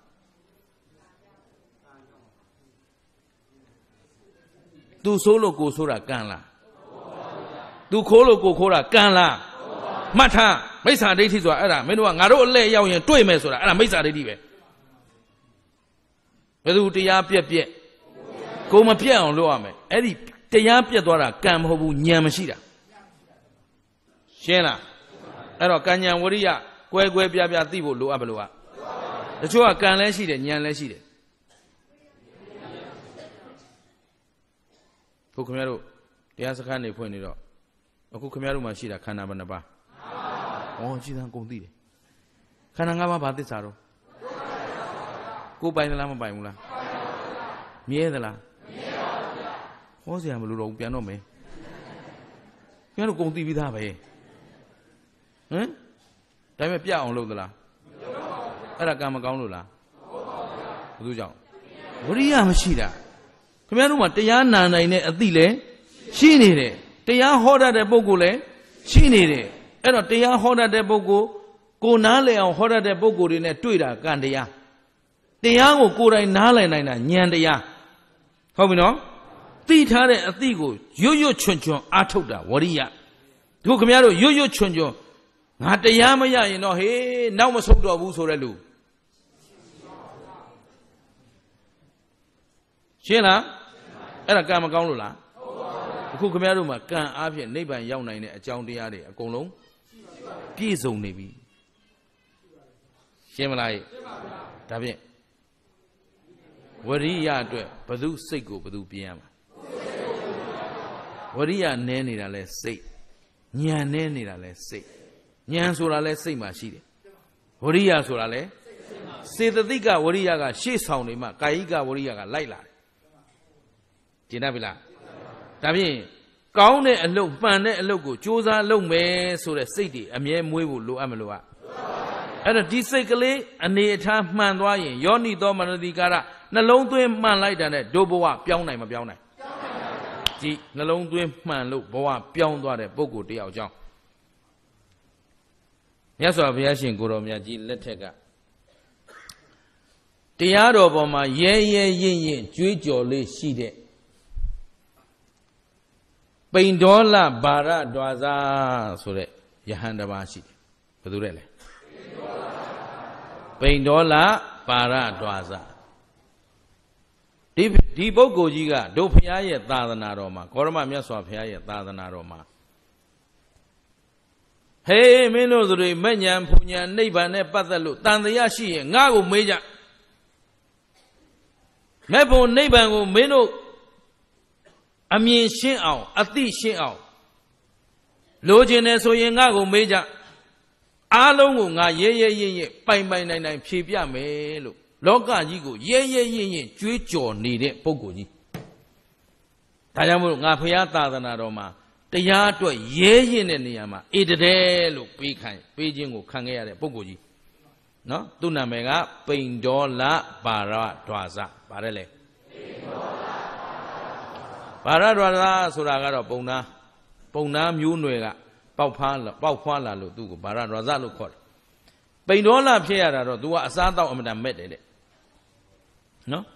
သူဆိုးလို့ကိုဆိုးတာကံလားသူခိုးလို့ကိုခိုးတာကံလားမှတ်ထားမိစ္ဆာဒိဋ္ဌိဆိုတာအဲ့ဒါမင်းတို့ကငါတို့အလဲရောက်ရင်တွေ့မယ်ဆိုတာအဲ့ဒါမိစ္ဆာဒိဋ္ဌိပဲဘယ်သူတရားပြက်ပြက်ကိုမပြက်အောင်လုပ်ရမယ်အဲ့ဒီတရားပြက်သွားတာကံမဟုတ်ဘူးဉာဏ်မရှိတာရှင်းလားအဲ့တော့ကံဉာဏ်ဝရိယကွဲကွဲပြားပြားသိဖို့လိုအပ်ဘလို့ကတချို့ကကံလည်းရှိတယ်ဉာဏ်လည်းရှိတယ်ခုခင်ဗျားတို့တရားစခန်းနေဖွင့်နေတော့အခုခင်ဗျားတို့မှာရှိတာခန္ဓာဘယ်နှပါးဩရှိသံကုန်သိတယ်ခန္ဓာ၅ပါးဘာသစ္စာတော့ကိုယ်ပိုင်သလားမပိုင်ဘူးလားမြဲသလားမြဲပါဗျာဟောစရာမလိုတော့ဘူးပြန်တော့မယ်ခင်ဗျားတို့ကုန်သိပြီးသားပဲဟမ်ဒါပေမဲ့ပြအောင်လုပ်သလားအဲ့ဒါကံမကောင်းလို့လားဘယ်သူကြောင့်ဝရိယမရှိတာခင်ဗျားတို့မှာတရားနာနိုင်တဲ့အသည့်လည်းရှိနေတယ်တရားဟောတတ်တဲ့ပုဂ္ဂိုလ်လည်းရှိနေတယ်အဲ့တော့တရားဟောတတ်တဲ့ပုဂ္ဂိုလ်ကိုနားလည်အောင်ဟောတတ်တဲ့ပုဂ္ဂိုလ်တွေနဲ့တွေ့တာကံတရားတရားကိုကိုယ်တိုင်နားလည်နိုင်တာဉာဏ်တရားဟုတ်ပြီနော်သိထားတဲ့အသည့်ကိုရွတ်ရွတ်ချွန်ချွန်အားထုတ်တာဝရိယဒီခင်ဗျားတို့ရွတ်ရွတ်ချွန်ချွန်ငါတရားမရရင်တော့ဟေးနောက်မဆုတ်တော့ဘူးဆိုတဲ့လူရှင်းလားအဲ့ဒါကံမကောင်းလို့လားအခုခင်ဗျားတို့မှာကံအားဖြင့်နိဗ္ဗာန်ရောက်နိုင်တဲ့အကြောင်းတရားတွေအကုန်လုံးပြည့်စုံနေပြီရှင်းမလားဒါဖြင့်ဝရိယအတွက်ဘယ်သူစိတ်ကိုဘယ်သူပြင်ရမှာဝရိယနည်းနေတာလဲစိတ်ဉာဏ်နည်းနေတာလဲစိတ်ဉာဏ်ဆိုတာလဲစိတ်မှာရှိတယ်ဝရိယဆိုတာလဲစေတသိကဝရိယကရှေ့ဆောင်နေမှကာယိကဝရိယကလိုက်လာတယ်ကျင်တတ်ပြီလားဒါဖြင့်ကောင်းတဲ့အလုပ်မှန်တဲ့အလုပ်ကိုကြိုးစားလုပ်မယ်ဆိုတဲ့စိတ်တွေအမြဲမွေးဖို့လိုအပ်မလို့อ่ะအဲ့တော့ဒီစိတ်ကလေးအနေအထားမှန်သွားရင်ယောနိသောမနတိကာရနှလုံးသွင်းမှန်လိုက်တာနဲ့ဒုဘဝပြောင်းနိုင်မပြောင်းနိုင်ကြည်နှလုံးသွင်းမှန်လို့ဘဝပြောင်းသွားတဲ့ပုဂ္ဂိုလ်တယောက်ကြောင့်မြတ်စွာဘုရားရှင်ကိုတော်မြတ်ကြီးလက်ထက်ကတရားတော်ပေါ်မှာရဲရဲရင့်ရင့်ကြွေးကြော်လေးရှိတဲ့ပိန်ဒေါလဘာရဒွါစာဆိုတဲ့ယဟန်တစ်ပါးရှိတယ်ဘယ်သူလဲလဲပိန်ဒေါလဘာရဒွါစာဒီဒီပုဂ္ဂိုလ်ကြီးကတို့ဘုရားရဲ့သာသနာတော်မှာဂေါရမမြတ်စွာဘုရားရဲ့သာသနာတော်မှာဟေးမင်းတို့ဆိုတွေမဲ့ညာဖူညာနိဗ္ဗာန်နဲ့ပတ်သက်လို့တန်တရားရှိရင်ငါ့ကိုမေးကြမဲ့ဖို့နိဗ္ဗာန်ကိုမင်းတို့အမြင်ရှင်းအောင်အသိရှင်းအောင်လိုချင်တယ်ဆိုရင်ငါ့ကိုမေးကြအားလုံးကိုငါရဲရဲရင့်ရင့်ပိုင်ပိုင်နိုင်နိုင်ဖြေပြမယ်လို့လောကကြီးကိုရဲရဲရင့်ရင့်ကြွေးကြော်နေတဲ့ပုဂ္ဂိုလ်ကြီးဒါကြောင့်မို့ငါဖရာသာသနာတော်မှာတရားအတွက်ရဲရင်တဲ့နေရာမှာအေတတဲ့လို့ပေးခိုင်းပေးခြင်းကိုခံခဲ့ရတဲ့ပုဂ္ဂိုလ်ကြီးနော်သူ့နာမည်ကပိန်ဒေါလဘာရဒွါစပါတယ်လေဘာရဒွါစဆိုတာကတော့ပုံနာပုံနာမျိုးနွယ်ကပေါက်ဖားပေါက်ဖွားလာလို့သူ့ကိုဘာရဒွါစလို့ခေါ်တယ်ပိန်ဒေါလဖြစ်ရတာတော့ तू ကအစားတောက်အမတန်မဲ့တယ်တဲ့နော်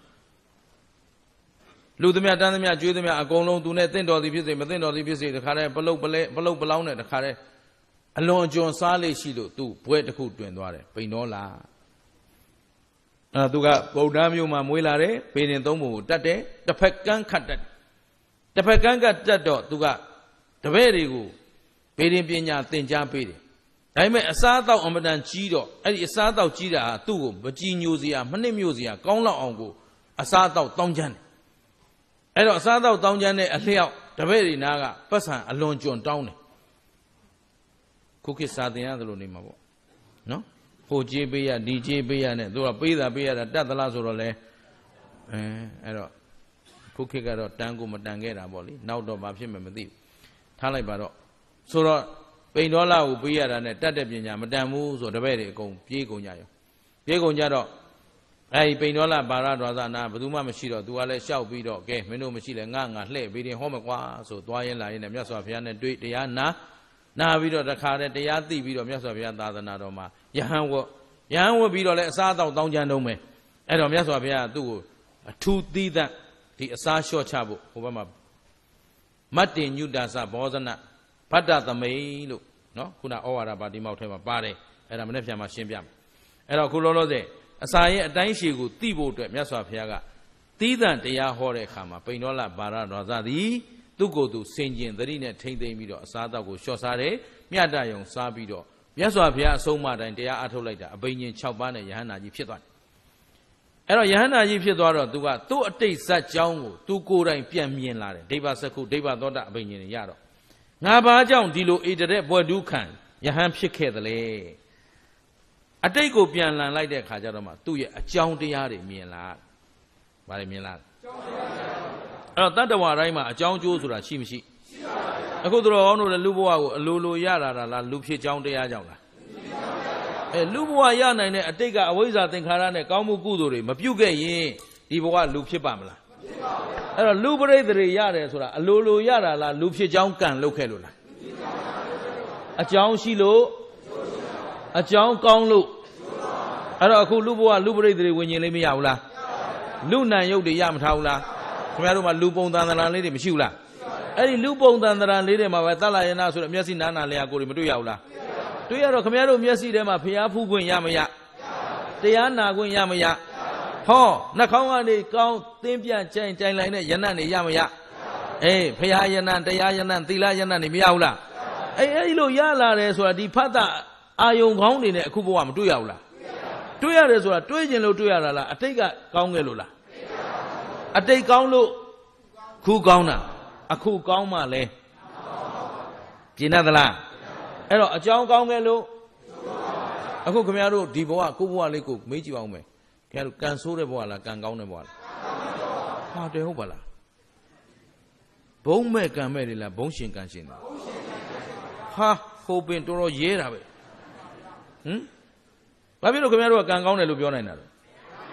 လူသမ ्या တန်းသမ ्या ကျွေးသမ ्या အကုန်လုံး तू နဲ့တင့်တော်သည်ဖြစ်စေမတင့်တော်သည်ဖြစ်စေတခါတည်းပလုတ်ပလဲပလုတ်ပလောင်းနဲ့တခါတည်းအလွန်အကျွံစားလေးရှိလို့ तू ဘွဲတစ်ခုတွင်သွားတယ်ပိန်ဒေါလာအဲ तू ကဗုဒ္ဓမျိုးမှာမွေးလာတယ်ပေရင်သုံးပုံကိုတတ်တယ်တစ်ဖက်ကန်းခတ်တတ်တစ်ဖက်ကန်းကတတ်တော့ तू ကတပည့်တွေကိုပေရင်ပညာသင်ကြားပေးတယ်ဒါပေမဲ့အစားအသောက်အမတန်ကြီးတော့အဲ့ဒီအစားအသောက်ကြီးတာဟာသူ့ကိုမကြည်ညိုစရာမနှိမ့်မြို့စရာကောင်းလောက်အောင်ကိုအစားအသောက်တောင်းချမ်းတယ်အဲ့တော့အစားအသောက်တောင်းချမ်းတဲ့အလျောက်တပည့်တွေနာကပတ်စံအလွန်ကျွံတောင်းတယ်ခုခေတ်စာသင်ရသလိုနေမှာပေါ့နော်ဟိုကြေးပေးရဒီကြေးပေးရနဲ့သူကပေးတာပေးရတာတတ်သလားဆိုတော့လေအဲအဲ့တော့ခုခေတ်ကတော့တန်းကိုမတန်ခဲ့တာပေါ့လေနောက်တော့ဘာဖြစ်မှမသိဘူးထားလိုက်ပါတော့ဆိုတော့ပိန်ဒေါလကိုပေးရတာနဲ့တတ်တဲ့ပညာမတန်ဘူးဆိုတပည့်တွေအကုန်ပြေးကုန်ကြရောပြေးကုန်ကြတော့အဲဒီပိန်ဒေါလဘာရဒွါစနာဘယ်သူမှမရှိတော့ तू ကလည်းရှောက်ပြီးတော့ကဲမင်းတို့မရှိလဲငါငါလှဲ့ပြီးရင်ဟောမကွာဆိုသွားရင်လာရင်လည်းမြတ်စွာဘုရားနဲ့တွေ့တရားနာနာပြီးတော့တခါတည်းတရားသိပြီးတော့မြတ်စွာဘုရားသာသနာတော်မှာယဟန်ဝယဟန်ဝပြီးတော့လည်းအစားအသောက်တောင်းကြမ်းတုံးမယ်အဲ့တော့မြတ်စွာဘုရားကသူ့ကိုအထူးသီးသန့်ဒီအစားလျှော့ချဖို့ဟိုဘက်မှာမတ္တင်ညုတာစဘောဇနဗတ္တသမိန်လို့နော်ခုနဩဝါဒပါတိမောက်ထဲမှာပါတယ်အဲ့ဒါမနေ့ပြန်မှာရှင်းပြမယ်အဲ့တော့ခုလောလောဆယ်အစာရဲ့အတိုင်းရှည်ကိုသိဖို့အတွက်မြတ်စွာဘုရားကသီးသန့်တရားဟောတဲ့အခါမှာပိန်ဒေါလဘာရဒွါစသည်သူ့ကိုယ်သူစင်ကျင်သတိနဲ့ထိမ့်သိမ့်ပြီးတော့အစားအသောက်ကိုလျှော့စားတယ်မြတ်တယုံစားပြီးတော့မြတ်စွာဘုရားအဆုံးအမတိုင်းတရားအထုတ်လိုက်တာအဘိညာဉ်၆ပါးနဲ့ယဟန္တာကြီးဖြစ်သွားတယ်အဲ့တော့ယဟန္တာကြီးဖြစ်သွားတော့သူကသူ့အတိတ်ဇတ်ကြောင်းကိုသူကိုယ်တိုင်ပြန်မြင်လာတယ်ဒိဗ္ဗစက္ခုဒိဗ္ဗသောတာအဘိညာဉ်တွေရတော့ငါဘာကြောင့်ဒီလိုအေတတဲ့ဘွယ်ဒုခံယဟန်ဖြစ်ခဲ့သလဲအတိတ်ကိုပြန်လန်လိုက်တဲ့ခါကျတော့မှသူ့ရဲ့အကြောင်းတရားတွေမြင်လာဘာတွေမြင်လာအဲ့တော့တတ္တဝါတိုင်းမှာအကြောင်းကျိုးဆိုတာရှိမရှိရှိပါဘူးအခုတို့ကောင်းတို့လည်းလူဘဝကိုအလိုလိုရတာလားလူဖြစ်ကြောင်းတရားကြောင့်လားအဲလူဘဝရနိုင်တဲ့အတိတ်ကအဝိဇ္ဇာသင်္ခါရနဲ့ကောင်းမှုကုသိုလ်တွေမပြုတ်ခဲ့ရင်ဒီဘဝလူဖြစ်ပါမလားမဖြစ်ပါဘူးအဲ့တော့လူပရိသေတွေရတယ်ဆိုတာအလိုလိုရတာလားလူဖြစ်ကြောင်းကံလုပ်ခဲ့လို့လားအကြောင်းရှိလို့အကြောင်းကောင်းလို့အဲ့တော့အခုလူဘဝလူပရိသေတွေဝิญဉ်လေးမရဘူးလားလူနံရုပ်တွေရမထားဘူးလားခင်ဗျားတို့မှာလူပုံတန်တရာလေးတွေမရှိဘူးလားအဲ့ဒီလူပုံတန်တရာလေးတွေမှာပဲသလယနာဆိုတဲ့မျက်စိနားနာလျာကိုယ်တွေမတွေ့ရဘူးလားတွေ့ရတော့ခင်ဗျားတို့မျက်စိထဲမှာဖျားဖူးခွင့်ရမရတရားနာခွင့်ရမရဟောနှာခေါင်းကနေကောင်းသင်းပြကြိုင်ကြိုင်လိုက်တဲ့ယနတ်တွေရမရအေးဖျားယနတ်တရားယနတ်သီလယနတ်တွေမရဘူးလားအေးအဲ့ဒီလိုရလာတယ်ဆိုတာဒီဖတ်တာအာယုံကောင်းတွေနဲ့အခုဘဝမတွေ့ရဘူးလားတွေ့ရတယ်ဆိုတာတွေ့ကျင်လို့တွေ့ရတာလားအတိတ်ကကောင်းခဲ့လို့လားအတိတ်ကောင်းလို့ခုကောင်းတာအခုကောင်းမှလဲပြင်းတတ်သလားအဲ့တော့အကြောင်းကောင်းခဲ့လို့အခုခင်ဗျားတို့ဒီဘဝကိုဘဝလေးကိုမေးကြည့်အောင်မယ်ခင်ဗျားတို့ကံဆိုးတဲ့ဘဝလားကံကောင်းတဲ့ဘဝလားဟာတယ်ဟုတ်ပါလားဘုံမဲ့ကံမဲ့တွေလားဘုံရှင်ကံရှင်တွေဟာဟိုပင်တော်တော်ရဲတာပဲဟမ်ဘာဖြစ်လို့ခင်ဗျားတို့ကကံကောင်းတယ်လို့ပြောနိုင်တာလဲ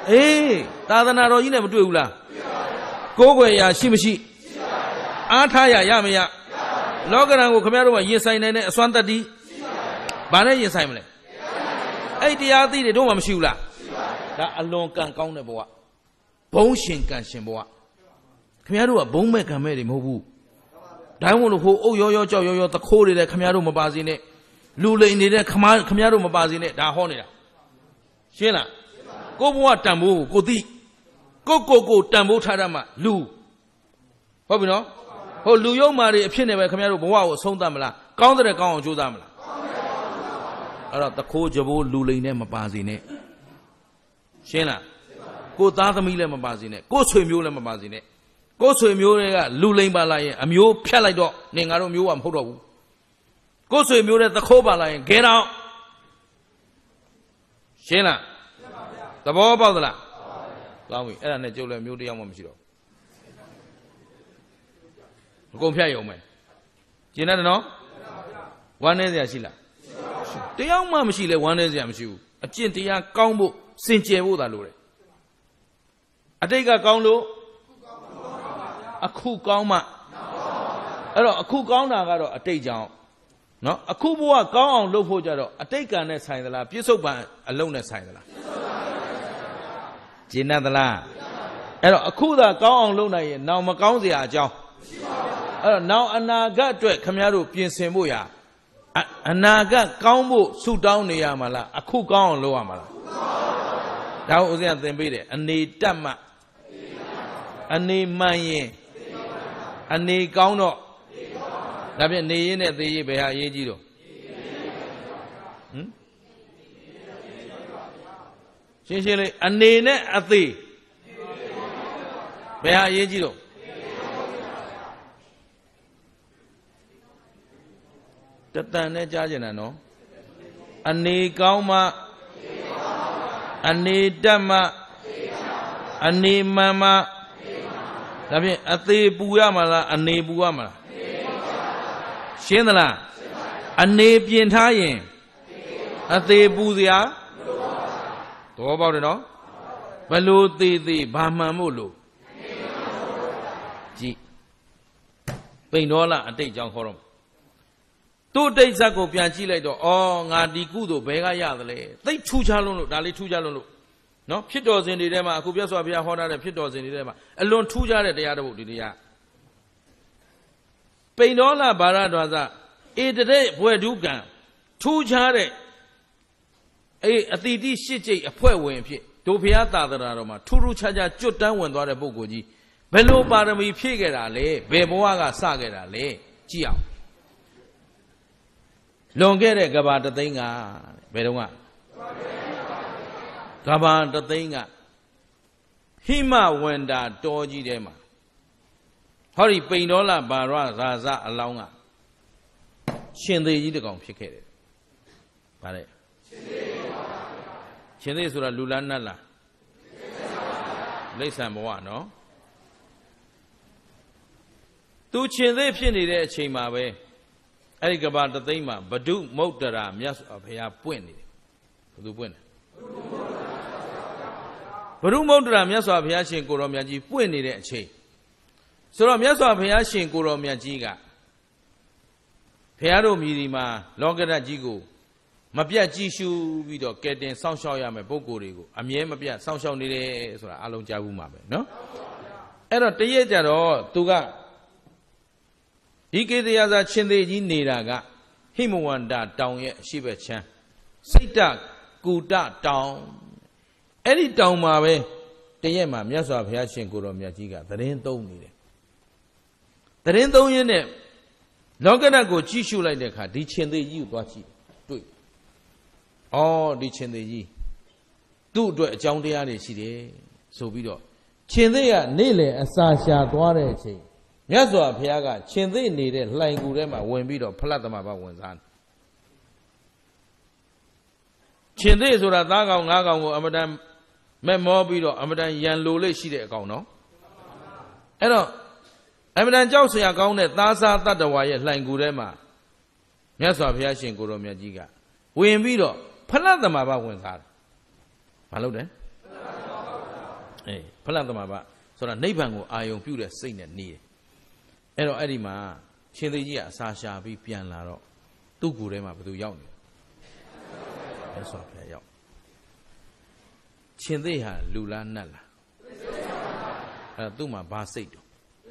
အေးသာသနာတော်ကြီးနဲ့မတွေ့ဘူးလားကိုးကွယ်ရာရှိမရှိအားထားရရမရလောကရန်ကိုခမရတို့ကရင်ဆိုင်နေတဲ့အစွမ်းတတ္တိဘာနဲ့ရင်ဆိုင်မလဲအဲ့တရားသိတွေတို့မှမရှိဘူးလားဒါအလွန်ကံကောင်းတဲ့ဘဝဘုံရှင်ကံရှင်ဘဝခမရတို့ကဘုံမဲ့ကံမဲ့တွေမဟုတ်ဘူးဒါမှမဟုတ်လို့ဟိုအုပ်ရောရောကြောက်ရောရောသခိုးနေတဲ့ခမရတို့မပါစေနဲ့လူလိန်နေတဲ့ခမခမရတို့မပါစေနဲ့ဒါဟောနေတာရှင်းလားကိုဘဝတန်ဖိုးကိုသိကိုကိုကိုတန်ဖိုးထားတတ်မှလူဟုတ်ပြီနော်ဟိုလူယုံမာတွေအဖြစ်နဲ့ပဲခင်ဗျားတို့ဘဝကိုအဆုံးသတ်မလားကောင်းတဲ့ကောင်းအောင်ကြိုးစားမလားအဲ့တော့တခိုးကြဘိုးလူလိန်နဲ့မပါစေနဲ့ရှင်းလားကိုသားသမီးလည်းမပါစေနဲ့ကိုဆွေမျိုးလည်းမပါစေနဲ့ကိုဆွေမျိုးတွေကလူလိန်ပါလာရင်အမျိုးဖြတ်လိုက်တော့နေငါတို့မျိုးကမဟုတ်တော့ဘူးကိုဆွေမျိုးတွေတခိုးပါလာရင်ခဲတော့ရှင်းလားသဘောပေါက်သလားကောင်းပြီအဲ့ဒါနဲ့ကျုပ်လည်းမျိုးတရားမှမရှိတော့အကုန်ဖြတ်ရုံပဲကျင်တယ်နော်ဝမ်းနေစရာရှိလားတရားမှမရှိလဲဝမ်းနေစရာမရှိဘူးအကျင့်တရားကောင်းဖို့စင်ကြယ်ဖို့သာလိုတယ်အတိတ်ကကောင်းလို့အခုကောင်းမှအဲ့တော့အခုကောင်းတာကတော့အတိတ်ကြောင့်နော်အခုဘဝကောင်းအောင်လုပ်ဖို့ကြတော့အတိတ်ကံနဲ့ဆိုင်သလားပြစ္ဆုတ်ပံအလုံးနဲ့ဆိုင်သလားကျင်တယ်သလားအဲ့တော့အခုသာကောင်းအောင်လုပ်နိုင်ရင်နောက်မကောင်းစရာအကြောင်းအဲ့တော့နောက်အနာဂတ်အတွက်ခမည်းတော်ပြင်ဆင်ဖို့ရအနာဂတ်ကောင်းဖို့ဆုတောင်းနေရမှာလားအခုကောင်းအောင်လုပ်ရမှာလားဒါကိုဦးဇင်းကသင်ပေးတယ်အနေတတ်မှအနေမှန်ရင်အနေကောင်းတော့ဒါဖြင့်နေရင်နဲ့သေရေးဘယ်ဟာအရေးကြီးတော့ဟမ်ရှင်းရှင်းလေးအနေနဲ့အသေးဘယ်ဟာအရေးကြီးတော့တတန်နဲ့ကြားကျင်တာနော်အနေကောင်းမှအနေတတ်မှအနေမှန်မှဒါဖြင့်အသေးပူရမှာလားအနေပူရမှာလားရှင်းသလားအနေပြင်ထားရင်အသေးပူစရာသဘောပေါက်တယ်နော်ဘလို့သေးသေးဘာမှန်မို့လို့ကြည့်ပိန်တော်လားအတိတ်ကြောင့်ခေါ်တော့သူ့အတိတ်ဇက်ကိုပြန်ကြည့်လိုက်တော့ဩငါဒီကုသိုလ်ဘယ်ကရသလဲသိထူးခြားလုံးလို့ဒါလေးထူးခြားလုံးလို့နော်ဖြစ်တော်စဉ်တွေထဲမှာအခုပြတ်စွာဘုရားဟောထားတဲ့ဖြစ်တော်စဉ်တွေထဲမှာအလွန်ထူးခြားတဲ့တရားတစ်ပုဒ်ဒီတရားပိန်တော်လားဘာရတော်စဧတရေဘွယ်ဒုကံထူးခြားတဲ့အေးအတိတိရှစ်ကျိတ်အဖွဲ့ဝင်ဖြစ်ဒုဘုရားသာသနာတော်မှာထူးထူးခြားခြားကျွတ်တန်းဝင်သွားတဲ့ပုဂ္ဂိုလ်ကြီးဘယ်လိုပါရမီဖြည့်ခဲ့တာလဲဘယ်ဘဝကစခဲ့တာလဲကြည့်အောင်လွန်ခဲ့တဲ့ကဘာတသိန်းကဘယ်တော့ကကဘာတသိန်းကဟိမဝန္တာတောကြီးထဲမှာဟောဒီပိန်တော်လာဘာရရာဇအလောင်းကရှင်သေးကြီးတကောင်ဖြစ်ခဲ့တယ်ဗါတဲ့ရှင်သေးဆိုတာလူလားနတ်လားလိမ့်ဆံဘဝနော်သူရှင်သေးဖြစ်နေတဲ့အချိန်မှာပဲအဲ့ဒီကဘာတသိန်းမှာဘဒုမုတ်တရာမြတ်စွာဘုရားပွင့်နေတယ်ဘယ်သူပွင့်လဲဘဒုမုတ်တရာမြတ်စွာဘုရားရှင်ကိုရောမြတ်ကြီးပွင့်နေတဲ့အချိန်ဆိုတော့မြတ်စွာဘုရားရှင်ကိုရောမြတ်ကြီးကဘုရားတို့မြည်ဒီမှာလောကဓာတ်ကြီးကိုမပြတ်ကြည့်ရှုပြီးတော့ကဲတင်စောင့်ရှောက်ရမယ်ပုဂ္ဂိုလ်တွေကိုအမြဲမပြတ်စောင့်ရှောက်နေတယ်ဆိုတာအလုံးကြားဘူးမှာပဲနော်အဲ့တော့တရက်ကြတော့သူကဒီကေတရာဇာချင်းသေးကြီးနေတာကဟိမဝန္တာတောင်ရဲ့အရှိဘက်ချမ်းစိတ်တကူတတောင်အဲ့ဒီတောင်မှာပဲတရက်မှာမြတ်စွာဘုရားရှင်ကိုတော်မြတ်ကြီးကသတင်းသုံးနေတယ်သတင်းသုံးရင်းနဲ့လောကဓာတ်ကိုကြည့်ရှုလိုက်တဲ့အခါဒီချင်းသေးကြီးကိုသွားကြည့်တွေ့ဩဒီချင်းသေးကြီးသူ့အတွက်အကြောင်းတရားတွေရှိတယ်ဆိုပြီးတော့ချင်းသေးကနေ့လည်အစာရှာသွားတဲ့အချိန်မြတ်စွာဘုရားကချင်းသေးနေတဲ့လှိုင်ကူထဲမှာဝင်ပြီးတော့ဖလတ်သမဘာဝင်စားတယ်ချင်းသေးဆိုတာသားကောင်ငါးကောင်ကိုအမတန်မဲ့မောပြီးတော့အမတန်ရန်လိုလေးရှိတဲ့အကောင်နော်အဲ့တော့အမတန်ကြောက်စရာကောင်းတဲ့သားစားတတ္တဝါရဲ့လှိုင်ကူထဲမှာမြတ်စွာဘုရားရှင်ကိုရောမြတ်ကြီးကဝင်ပြီးတော့ဖလတ်သမဘာဝင်စားတယ်မလုပ်တယ်ဖအေးဖလတ်သမဘာဆိုတာနိဗ္ဗာန်ကိုအာယုံပြုတဲ့စိတ်နဲ့နေတယ်အဲ့တော့အဲ့ဒီမှာရှင်သေကြီးကအစာရှာပြီးပြန်လာတော့သူ့ကိုယ်ထဲမှာဘယ်သူရောက်နေလဲဆိုတော့ပြန်ရောက်ရှင်သေဟာလူလားနတ်လားအဲ့သူ့မှာဘာစိတ်တော့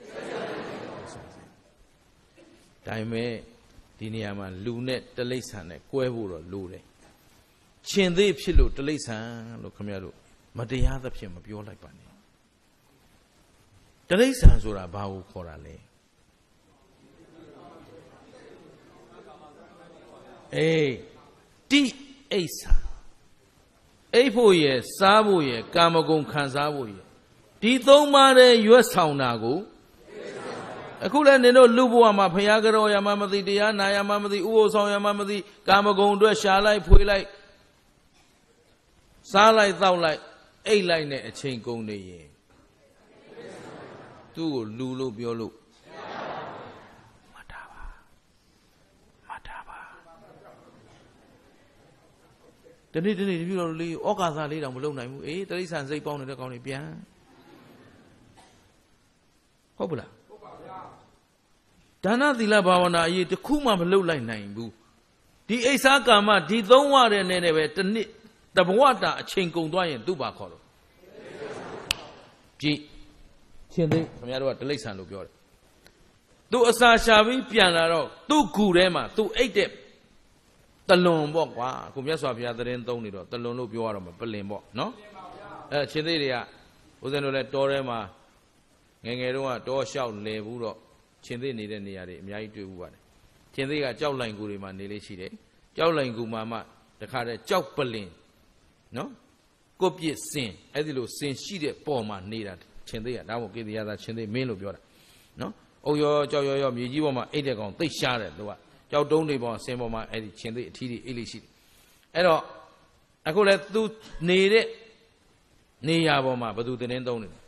ဒါပေမဲ့ဒီနေရာမှာလူနဲ့တလိษံနဲ့ကွဲဖို့တော့လိုတယ်ရှင်သေဖြစ်လို့တလိษံလို့ခင်ဗျားတို့မတရားသဖြင့်မပြောလိုက်ပါနဲ့တလိษံဆိုတာဘာကိုခေါ်တာလဲအေးတိအိဋ္ဌာအိပ်ဖို့ရယ်စားဖို့ရယ်ကာမဂုဏ်ခံစားဖို့ရယ်ဒီသုံးပါးတဲ့ရွက်ဆောင်တာကိုအခုလည်းနင်တို့လူဘဝမှာဖရာကတော်ရမမသိတရားနာရမမသိဥပုသ်ဆောင်ရမမသိကာမဂုဏ်အတွက်ရှာလိုက်ဖွေလိုက်စားလိုက်တောက်လိုက်အိတ်လိုက်နဲ့အချိန်ကုန်နေရင်သူ့ကိုလူလို့ပြောလို့မှတ်တာပါမှတ်တာပါတနေ့တနေ့ဒီပြုတော်လေးဩကာသလေးတောင်မလုံနိုင်ဘူးအေးတရိစ္ဆာန်စိတ်ပေါင်းနေတဲ့ကောင်တွေပြန်ဟုတ်ပလားဟုတ်ပါဗျာဒါနသီလဘာဝနာအရေးတစ်ခုမှမလုပ်လိုက်နိုင်ဘူးဒီအိဆာကာမဒီသုံးဝရတဲ့နဲ့နဲ့ပဲတနေ့တဘဝတာအချိန်ကုန်သွားရင်သူ့ပါခေါ်တော့ကြည့်ရှင်သေးခင်ဗျားတို့ကတလိษံလို့ပြောတယ်သူအစာရှာပြီးပြန်လာတော့သူ့ဂူထဲမှာသူ့အိတ်တဲ့တလွန်ပေါ့ကွာအခုမြတ်စွာဘုရားသတင်းသုံးနေတော့တလွန်လို့ပြောရတော့မှာပလင်ပေါ့နော်အဲရှင်သေးတွေကဦးဇင်းတို့လည်းတောထဲမှာငယ်ငယ်တုန်းကတောလျှောက်လဲဘူးတော့ရှင်သေးနေတဲ့နေရာတွေအများကြီးတွေ့ဘူးပါတယ်ရှင်သေးကကြောက်လိုင်ကူတွေမှာနေလေးရှိတယ်ကြောက်လိုင်ကူမှာမှတခါတည်းကြောက်ပလင်နော်ကိုပြစ်စင်အဲ့ဒီလိုစင်ရှိတဲ့ပေါ်မှာနေတာရှင်သေးကဒါမို့ကေတရာသာရှင်သေးမင်းလို့ပြောတာနော်အုတ်ရောကြောက်ရောရောမြေကြီးပေါ်မှာအိတ်တဲ့ကောင်သိပ်ရှားတယ်လို့ကကြောက်တုံးတွေပေါ်ဆင်ပေါ်မှာအဲ့ဒီရှင်သေးအထီးတွေအိတ်လေးရှိတယ်အဲ့တော့အခုလဲသူနေတဲ့နေရာပေါ်မှာဘယ်သူတင်းသုံးနေလဲ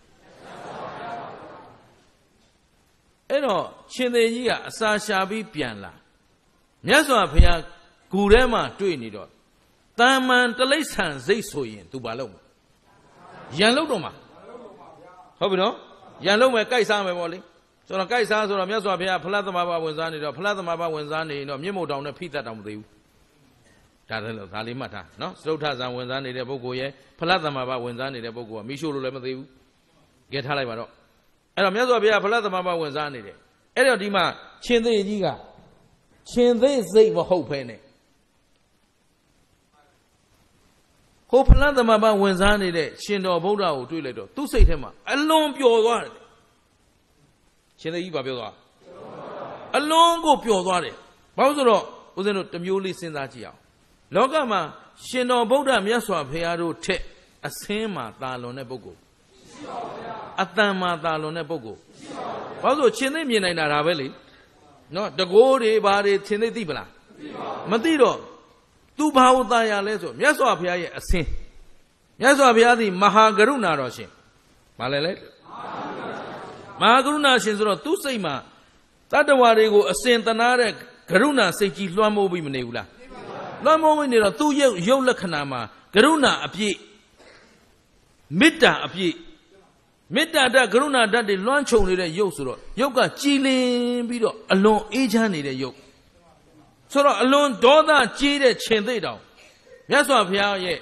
အဲ့တော့ရှင်သေးကြီးကအစာရှာပြီးပြန်လာမြတ်စွာဘုရားဂူထဲမှာတွေ့နေတော့တာမန်တလိษံစိတ်ဆိုရင်သူဘာလုပ်မလဲရန်လုပ်တော့မှာဟုတ်ပြီနော်ရန်လုပ်မယ်ကြိုက်စားမယ်ပေါ့လေဆိုတော့ကြိုက်စားဆိုတော့မြတ်စွာဘုရားဖလားသမဘာဝင်စားနေတော့ဖလားသမဘာဝင်စားနေတော့မြင့်မို့တောင်နဲ့ဖိသက်တောင်မသိဘူးဒါလည်းဒါလေးမှတ်ထားနော်စတုထဇံဝင်စားနေတဲ့ပုဂ္ဂိုလ်ရဲ့ဖလားသမဘာဝင်စားနေတဲ့ပုဂ္ဂိုလ်ကမိရှို့လို့လည်းမသိဘူးကြည့်ထားလိုက်ပါတော့အဲ့တော့မြတ်စွာဘုရားဖလားသမဘာဝင်စားနေတယ်အဲ့တော့ဒီမှာရှင်သေကြီးကရှင်သေစိတ်မဟုတ်ဖဲနဲ့ဟိုဖလားသမဘာဝင်စားနေတဲ့ရှင်တော်ဗုဒ္ဓကိုတွေ့လိုက်တော့သူ့စိတ်ထဲမှာအလွန်ပျော်သွားတယ်ရှင်သေကြီးဘာပြောသွားအလွန်ကိုပျော်သွားတယ်ဘာလို့ဆိုတော့ဦးဇင်းတို့တစ်မျိုးလေးစဉ်းစားကြည့်အောင်လောကမှာရှင်တော်ဗုဒ္ဓမြတ်စွာဘုရားတို့ထက်အစင်းမှာတာလွန်တဲ့ပုဂ္ဂိုလ်အတန်မှာတာလွန်တဲ့ပုဂ္ဂိုလ်ဘာလို့ဆိုရှင်သေမြင်နိုင်တာဒါပဲလေနော်တကိုးတွေဘာတွေရှင်သေသိပလားမသိတော့သူဘာဝတာရလဲဆိုမြတ်စွာဘုရားရဲ့အစင်းမြတ်စွာဘုရားသည်မဟာကရုဏာတော်ရှင်ဘာလဲလဲမဟာကရုဏာရှင်ဆိုတော့သူ့စိတ်မှာတတ္တဝါတွေကိုအစဉ်တနာတဲ့ကရုဏာစိတ်ကြီးလွှမ်းမိုးပြီးမနေဘူးလားလွှမ်းမိုးပြီးနေတော့သူ့ရုပ်ရုပ်လက္ခဏာမှာကရုဏာအပြည့်မေတ္တာအပြည့်မေတ္တာဓာတ်ကရုဏာဓာတ်တွေလွှမ်းခြုံနေတဲ့ရုပ်ဆိုတော့ရုပ်ကကြည်လင်ပြီးတော့အလွန်အေးချမ်းနေတဲ့ရုပ်ဆိုတော့အလွန်ဒေါသကြီးတဲ့ရှင်သေတောင်မြတ်စွာဘုရားရဲ့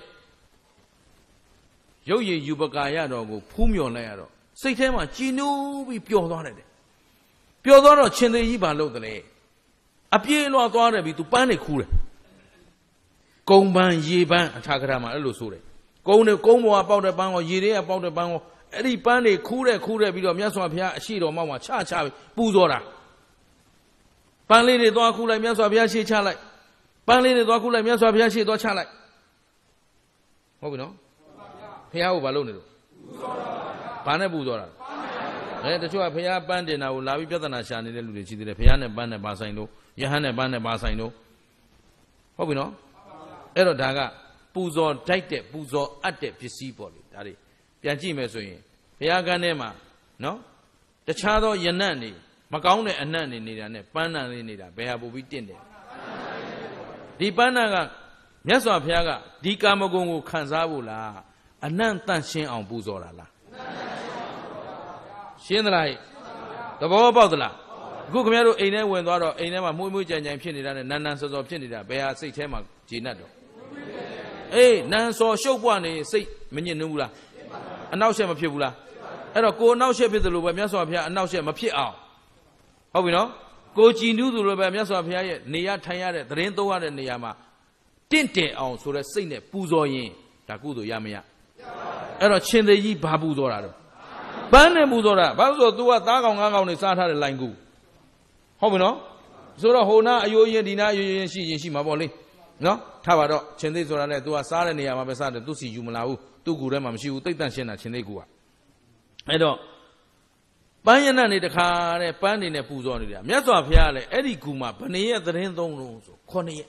ရုပ်ရည်ယူပကာရတော်ကိုဖူးမြော်လိုက်ရတော့စိတ်ထဲမှာကြည်နူးပြီးပျော်သွားတယ်ပျော်သွားတော့ရှင်သေကြီးဘာလုပ်သလဲအပြေးလွှာသွားတယ်ပြီးသူပန်းနေခူးတယ်ကုန်းပန်းရေပန်းအထာဂရမှာအဲ့လိုဆိုတယ်ကုန်းတွေကုန်းပေါ်ကပေါက်တဲ့ပန်းကိုရေတွေကပေါက်တဲ့ပန်းကိုအဲ့ဒီပန်းတွေခူးတယ်ခူးတယ်ပြီးတော့မြတ်စွာဘုရားအရှိတော်မောက်မှာချချပူဇော်တာပန်းလေးတွေသွားခူးလိုက်မြတ်စွာဘုရားရှေ့ချလိုက်ပန်းလေးတွေသွားခူးလိုက်မြတ်စွာဘုရားရှေ့သွားချလိုက်ဟုတ်ပြီနော်ဘုရားကိုဘာလုပ်နေလို့ဘာနဲ့ပူဇော်တာအဲတချို့ကဘုရားပန်းတင်တာကိုလာပြီးပြဿနာရှာနေတဲ့လူတွေရှိသေးတယ်ဘုရားနဲ့ပန်းနဲ့ပါဆိုင်လို့ယဟန်နဲ့ပန်းနဲ့ပါဆိုင်လို့ဟုတ်ပြီနော်အဲ့တော့ဒါကပူဇော်ထိုက်တဲ့ပူဇော်အပ်တဲ့ပစ္စည်းပေါ့လေဒါတွေပြန်ကြည့်မယ်ဆိုရင်ဘုရားကန်းထဲမှာနော်တခြားသောယနတ်နေမကောင်းတဲ့အနတ်နေနေတာနဲ့ပန်းနံလေးနေတာဘယ်ဟာပို့ပြီးတင့်တယ်ဒီပန်းနံကမြတ်စွာဘုရားကဒီကာမဂုဏ်ကိုခံစားဖို့လားအနံ့တန့်ရှင်းအောင်ပူဇော်တာလားရှင်းသလားသဘောပေါက်သလားအခုခင်ဗျားတို့အိမ်ထဲဝင်သွားတော့အိမ်ထဲမှာမှုမွေးကြံကြံဖြစ်နေတာနဲ့နန်းနန်းစောစောဖြစ်နေတာဘယ်ဟာစိတ်ထဲမှာကျေနပ်တော့အေးနန်းစောရှုပ်ပွားနေစိတ်မညစ်နှဘူးလားအနောက်ရှက်မဖြစ်ဘူးလားအဲ့တော့ကိုအနောက်ရှက်ဖြစ်သလိုပဲမြတ်စွာဘုရားအနောက်ရှက်မဖြစ်အောင်ဟုတ်ပြီနော်ကိုကြည်နူးသလိုပဲမြတ်စွာဘုရားရဲ့နေရထိုင်ရတဲ့သတင်းသုံးရတဲ့နေရာမှာတင့်တယ်အောင်ဆိုတဲ့စိတ်နဲ့ပူဇော်ရင်ဒါကုသိုလ်ရမရအဲ့တော့ရှင်သေကြီးဘာပူဇော်တာတော့ပန်းနဲ့ပူဇော်တာဘာလို့ဆို तू ကသားကောင်ငါးကောင်နေစားထားတဲ့လိုင်ကူဟုတ်ပြီနော်ဆိုတော့ဟိုနာအယိုးရင်ဒီနာအယိုးရင်ရှိရင်ရှိမှာပေါ့လေနော်ထားပါတော့ရှင်သေဆိုတာနဲ့ तू ကစားတဲ့နေရာမှာပဲစားတယ်သူစီယူမလာဘူးသူ့ကူထဲမှာမရှိဘူးတိတ်တန့်ရှင်းတာရှင်သေကူကအဲ့တော့ပန်းရနတ်နေတခါတဲ့ပန်းနေနဲ့ပူဇော်နေတာမြတ်စွာဘုရားလည်းအဲ့ဒီကူမှာဘယ်နည်းရဲ့သတင်းသုံးလို့ဆိုခုနှစ်ရက်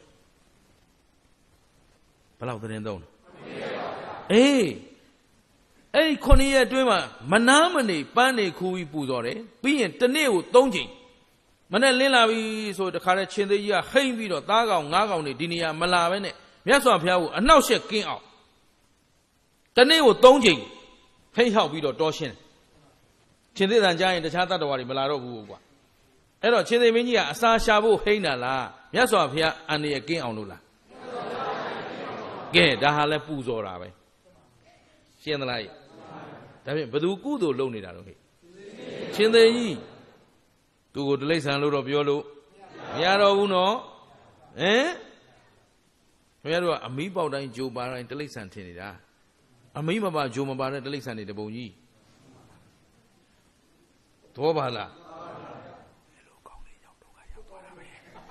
ဘယ်လောက်သတင်းသုံးလဲအေးအဲ့ဒီခုနှစ်ရက်အတွင်းမှာမနာမနေပန်းနေခူးပြီးပူဇော်တယ်ပြီးရင်တစ်နေ့ကိုသုံးချိန်မနဲ့လင်းလာပြီဆိုတခါတဲ့ရှင်သေးကြီးကဟိမ့်ပြီးတော့သားကောင်ငါးကောင်နေဒီနေရာမလာပဲနဲ့မြတ်စွာဘုရားကိုအနှောက်အယှက်ကင်းအောင်တစ်နေ့ကိုသုံးချိန်ဟိမ့်ဟောက်ပြီးတော့တောရှင်းရှင်သေးတန်ကြားရင်တခြားတတ္တဝါတွေမလာတော့ဘူးကွာအဲ့တော့ရှင်သေးမင်းကြီးကအစာရှာဖို့ဟိမ့်တာလားမြတ်စွာဘုရားအန္တရာယ်ကင်းအောင်လို့လားကဲဒါဟာလဲပူဇော်တာပဲရှင်းသလားဒါဖြင့်ဘယ်သူကုသိုလ်လုပ်နေတာတော့ဟဲ့ရှင်သေးကြီးသူကိုတိရစ္ဆာန်လို့တော့ပြောလို့မရတော့ဘူးနော်ဟမ်ခင်ဗျားတို့ကအမီးပေါက်တိုင်းဂျိုပါတိုင်းတိရစ္ဆာန်ထင်နေတာအမီးမပါဂျိုမပါတဲ့တိရစ္ဆာန်တွေတပုံကြီးသဘောပါလားဘယ်လိုကောင်းလေးရောက်တော့ကရောက်သွားတာပဲ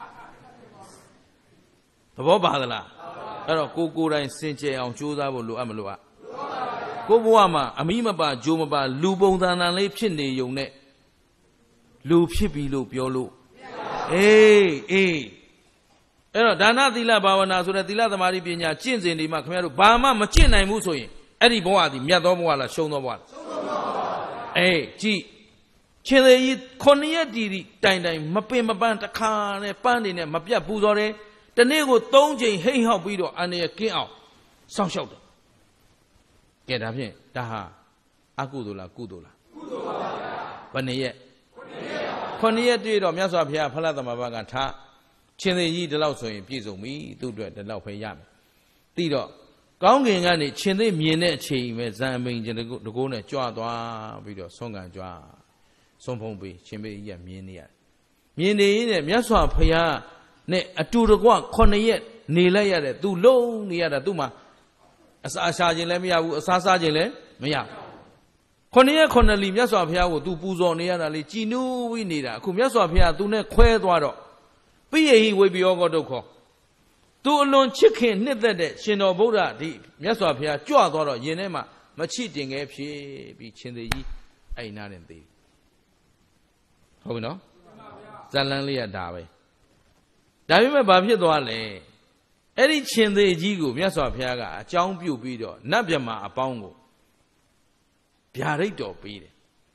သဘောပါသလားအဲ့တော့ကိုကိုယ်တိုင်စင်ကြယ်အောင်ကြိုးစားဖို့လိုအပ်မလို့อ่ะကိုဘဝမှာအမီးမပါဂျိုမပါလူပုံသဏ္ဍာန်လေးဖြစ်နေုံနဲ့လူဖြစ်ပြီလို့ပြောလို့အေးအေးအဲ့တော့ဒါနသီလဘာဝနာဆိုတဲ့သီလသမာဓိပညာကျင့်စဉ်တွေမှာခင်ဗျားတို့ဘာမှမကျင့်နိုင်ဘူးဆိုရင်အဲ့ဒီဘဝသည်မြတ်သောဘဝလားရှုံးသောဘဝလားရှုံးသောဘဝပါအေးကြည့်ရှင်သေကြီးခုနှစ်ရက်တည်တည်တိုင်တိုင်မပင်မပန်းတခါနဲ့ပန်းနေနဲ့မပြတ်ပူဇော်တယ်တနေ့ကိုသုံးချိန်ဟိမ့်ဟောက်ပြီးတော့အန္တရာယ်ကင်းအောင်စောင့်ရှောက်တယ်ကဲဒါဖြင့်ဒါဟာအကုသိုလ်လားကုသိုလ်လားကုသိုလ်ပါဗျာဘယ်နှစ်ရက်ခုနှစ်ရက်တည်းတော့မြတ်စွာဘုရားဖလားသမဘာကထားရှင်သေကြီးဒီလောက်ဆိုရင်ပြည့်စုံပြီသူ့အတွက်ဒီလောက်ပဲရမယ်ပြီးတော့ကောင်းကင်ကနေရှင်သေမြင်တဲ့အချိန်ပဲဇံအမိန်တကိုးနဲ့ကြွသွားပြီးတော့ဆွမ်းခံကြွဆုံးဖုံးပြီးရှင်မေကြီးကမြင်နေရတယ်မြင်နေရင်မြတ်စွာဘုရားနဲ့အတူတကွခုနှစ်ရက်နေလိုက်ရတဲ့သူလုံးနေရတာသူ့မှာအစာရှာခြင်းလည်းမရဘူးအစားစားခြင်းလည်းမရဘူးခုနှစ်ရက်ခုနှစ်လီမြတ်စွာဘုရားကိုသူပူဇော်နေရတာလေကြည်နူးပြီးနေတာအခုမြတ်စွာဘုရားသူနဲ့ခွဲသွားတော့ပိယဟိဝိပယောကောဒုက္ခသူအလွန်ချစ်ခင်နှစ်သက်တဲ့ရှင်တော်ဗုဒ္ဓဒီမြတ်စွာဘုရားကြွသွားတော့ယင်ထဲမှာမချစ်တင်ခဲ့ဖြစ်ပြီးရှင်သေကြီးအဲ့နာနဲ့သေးဟုတ်ပြီနော်ဇလန်းလေးရဒါပဲဒါပေမဲ့ဘာဖြစ်သွားလဲအဲ့ဒီရှင်သေကြီးကိုမြတ်စွာဘုရားကအကြောင်းပြုပြီးတော့နတ်မြတ်အပေါင်းကိုဗျာဒိတ်တော်ပေးတယ်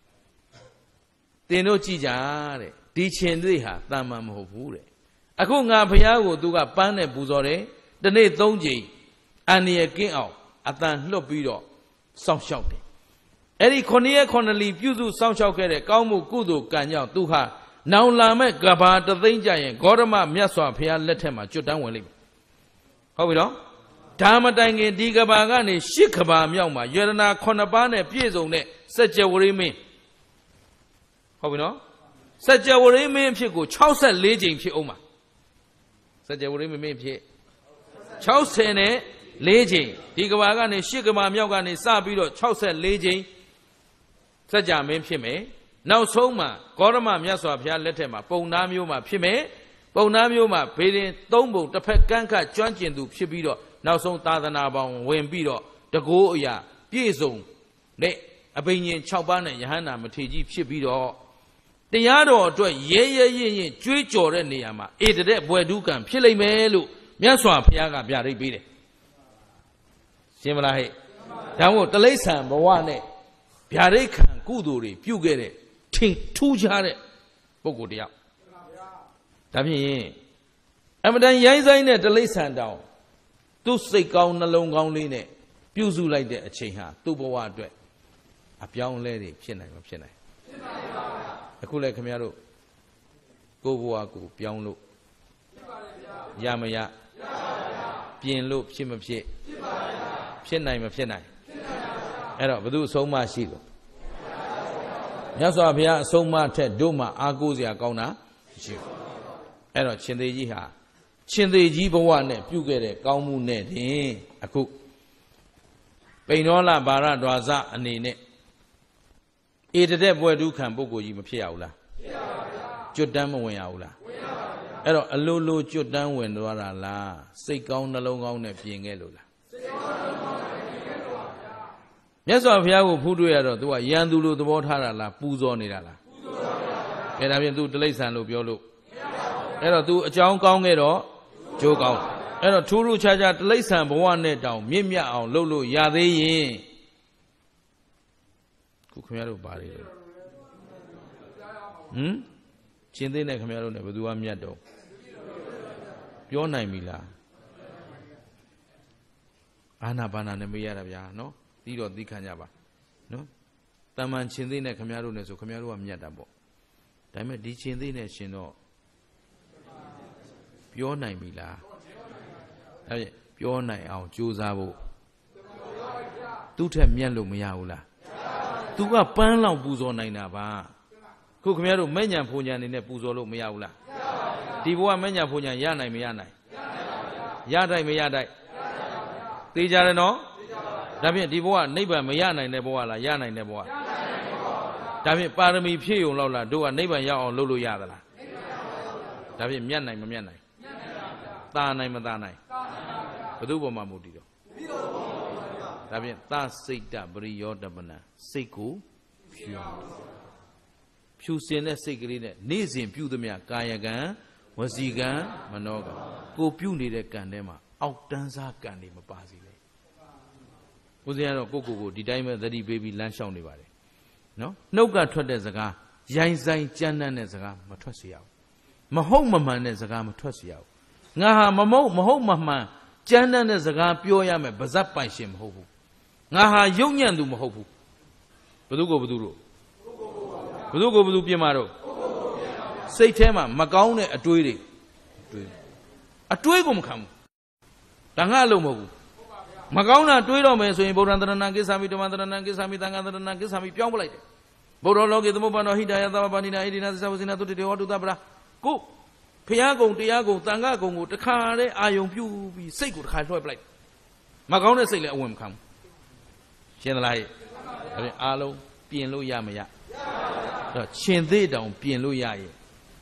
တင်တို့ကြည့်ကြတဲ့ဒီရှင်သေဟာတန်မှန်မဟုတ်ဘူးတဲ့အခုငါဘုရားကိုသူကပန်းနဲ့ပူဇော်တယ်တနေ့သုံးချိန်အန္တရာယ်ကင်းအောင်အတန်လွတ်ပြီးတော့စောင့်ရှောက်တယ်အဲ့ဒီခုနှစ်ရက်ခုနှစ်လီပြုစုစောင့်ရှောက်ခဲ့တဲ့ကောင်းမှုကုသိုလ်ကံကြောင့်သူဟာနောင်လာမဲ့ကဘာတသိန်းကြရင်ဂေါရမမြတ်စွာဘုရားလက်ထက်မှာကျွတ်တန်းဝင်လိမ့်မယ်ဟုတ်ပြီနော်ဒါမတိုင်ခင်ဒီကဘာကနေရှစ်ကဘာမြောက်မှာယရနာခုနှစ်ပါးနဲ့ပြည့်စုံတဲ့စัจ java ရိမင်းဟုတ်ပြီနော်စัจ java ရိမင်းဖြစ်ကို၆၄ကြိမ်ဖြစ်အောင်ပါစัจ java ရိမင်းဖြစ်၆၀နဲ့၄ကြိမ်ဒီကဘာကနေရှစ်ကဘာမြောက်ကနေစပြီးတော့၆၄ကြိမ်စัจ java မင်းဖြစ်မယ်နောက်ဆုံးမှာဂေါရမမြတ်စွာဘုရားလက်ထက်မှာပုံနာမျိုးမှာဖြစ်မယ်ပုံနာမျိုးမှာဘေးရင်သုံးပုံတစ်ဖက်ကန့်ခတ်ကျွမ်းကျင်သူဖြစ်ပြီးတော့နောက်ဆုံးသာသနာပေါင်းဝင်ပြီးတော့တကိုးအရာပြည့်စုံနဲ့အဘိညာဉ်၆ပါးနဲ့ယဟန္တာမထေရကြီးဖြစ်ပြီးတော့တရားတော်အတွက်ရဲရဲရင့်ရင့်ကြွေးကြော်တဲ့နေရာမှာအေတတဲ့ဘွယ်ဒုကံဖြစ်လိမ့်မယ်လို့မြတ်စွာဘုရားကပြရိပ်ပေးတယ်ရှင်းမလားဟဲ့ဒါမို့တလိ္ဆံဘဝနဲ့ဗျာဒိတ်ခံကုသိုလ်တွေပြုခဲ့တဲ့ထင်ထူးခြားတဲ့ပုဂ္ဂိုလ်တယောက်ဒါဖြင့်အမတန်ရိုင်းဆိုင်တဲ့တလိ္ဆံတောင်သူ့စိတ်ကောင်းနှလုံးကောင်းလေးနဲ့ပြုစုလိုက်တဲ့အချိန်ဟာသူ့ဘဝအတွက်အပြောင်းလဲတွေဖြစ်နိုင်မဖြစ်နိုင်အခုလည်းခင်ဗျားတို့ကိုယ်ဘဝကိုပြောင်းလို့ရမရပြင်လို့ဖြစ်မဖြစ်ဖြစ်နိုင်မဖြစ်နိုင်အဲ့တော့ဘယ်သူအဆုံးမရှိလို့မြတ်စွာဘုရားအဆုံးအမထက်တို့မှအားကိုးစရာကောင်းတာရှိဘူးအဲ့တော့ရှင်သေကြီးဟာရှင်သေကြီးဘဝနဲ့ပြုခဲ့တဲ့ကောင်းမှုနဲ့တင်အခုပိဏောလဘာရဒွါစအနေနဲ့ဧတတဲ့ပွဲဒုခံပုဂ္ဂိုလ်ကြီးမဖြစ်ရဘူးလားဖြစ်ရပါဗျာကျွတ်တန်းမဝင်ရဘူးလားဝင်ရပါဗျာအဲ့တော့အလိုလိုကျွတ်တန်းဝင်သွားတာလားစိတ်ကောင်းနှလုံးကောင်းနဲ့ပြင်ခဲ့လို့လားစိတ်ကောင်းနှလုံးကောင်းနဲ့ပြင်ခဲ့လို့ပါဗျာမြတ်စွာဘုရားကိုဖူးတွေ့ရတော့ तू ကရန်သူလိုသဘောထားတာလားပူဇော်နေတာလားပူဇော်ပါဗျာအဲ့ဒါဖြင့် तू တိလိစ္ဆာန်လို့ပြောလို့မရပါဘူးအဲ့တော့ तू အကြောင်းကောင်းခဲ့တော့ကျိုးကောင်းအဲ့တော့ထူးထူးခြားခြားတိလိစ္ဆာန်ဘဝနဲ့တောင်မြင့်မြတ်အောင်လုပ်လို့ရသေးရင်ခုခင်ဗျားတို့ပါလေဟမ်ချင်းသေးနဲ့ခင်ဗျားတို့နဲ့ဘယ်သူကမြတ်တော့ပြောနိုင်ပြီလားအာနာပါနာနဲ့မေးရတာဗျာနော်ပြီးတော့သိခံကြပါနော်တမန်ချင်းသေးနဲ့ခင်ဗျားတို့နဲ့ဆိုခင်ဗျားတို့ကမြတ်တာပေါ့ဒါပေမဲ့ဒီချင်းသေးနဲ့ရှင်တော့ပြောနိုင်ပြီလားအဲ့ပြောနိုင်အောင်ကြိုးစားဖို့သူ့ထက်မြတ်လို့မရဘူးလားသူကပန်းလောက်ပူဇော်နိုင်တာပါခုခင်ဗျားတို့မဲ့ညာဖုန်ညာနေနဲ့ပူဇော်လို့မရဘူးလားဒီဘဝမဲ့ညာဖုန်ညာရနိုင်မရနိုင်ရတိုက်မရတိုက်သိကြတယ်နော်ဒါဖြင့်ဒီဘဝနိဗ္ဗာန်မရနိုင်တဲ့ဘဝလားရနိုင်တဲ့ဘဝဒါဖြင့်ပါရမီဖြည့်ုံလောက်လားတို့ကနိဗ္ဗာန်ရောက်အောင်လုပ်လို့ရသလားဒါဖြင့်မြတ်နိုင်မမြတ်နိုင်သာနိုင်မသာနိုင်ဘယ်သူပေါ်မှာမူတည်တော့ဒါဖြင့်သစိတ်တပရိယောတပနံစိတ်ကိုဖြူဖြူစင်တဲ့စိတ်ကလေးနဲ့နေ့စဉ်ပြုသမျှကာယကံဝစီကံမနောကံကိုပြုနေတဲ့ကံထဲမှာအောက်တန်းစားကံတွေမပါစေနဲ့ဦးဇင်းကတော့ကိုကိုကိုဒီတိုင်းပဲသတိပေးပြီးလမ်းလျှောက်နေပါတယ်နော်နှုတ်ကထွက်တဲ့စကားရိုင်းဆိုင်ကြမ်းတမ်းတဲ့စကားမထွက်စေရဘူးမဟုတ်မမှန်တဲ့စကားမထွက်စေရဘူးငါဟာမမဟုတ်မဟုတ်မမှန်ကြမ်းတမ်းတဲ့စကားပြောရမယ်ဗဇက်ပိုင်ရှင်မဟုတ်ဘူးငါဟာယုံညံ့သူမဟုတ်ဘူးဘသူကိုဘသူတို့ဘသူကိုဘသူပြင်မာတော့စိတ်ထဲမှာမကောင်းတဲ့အတွေးတွေတွေးအတွေးကိုမခံဘူးဒါငါအလုံးမဟုတ်ဘူးမကောင်းတာတွေးတော့မယ်ဆိုရင်ဗုဒ္ဓံတရဏံကိစ္ဆာမိဓမ္မံတရဏံကိစ္ဆာမိသံဃာတရဏံကိစ္ဆာမိပြောင်းပလိုက်တယ်ဗုဒ္ဓလောကေသမုပ္ပန္နောဟိတယသဗ္ဗပါဏိနာဣတိနာသစ္စာဝဇိနာသုတေဟောတုတပ္ပရာကိုဖျားကုံတရားကုံသံဃာကုံကိုတခါတည်းအာယုံပြုပြီးစိတ်ကိုတခါလွှဲပလိုက်မကောင်းတဲ့စိတ်လည်းအဝင်မခံဘူးရှင်းသလားဟဲ့ဒါဖြင့်အားလုံးပြင်လို့ရမရတော့ရှင်သေးတောင်ပြင်လို့ရရဲ့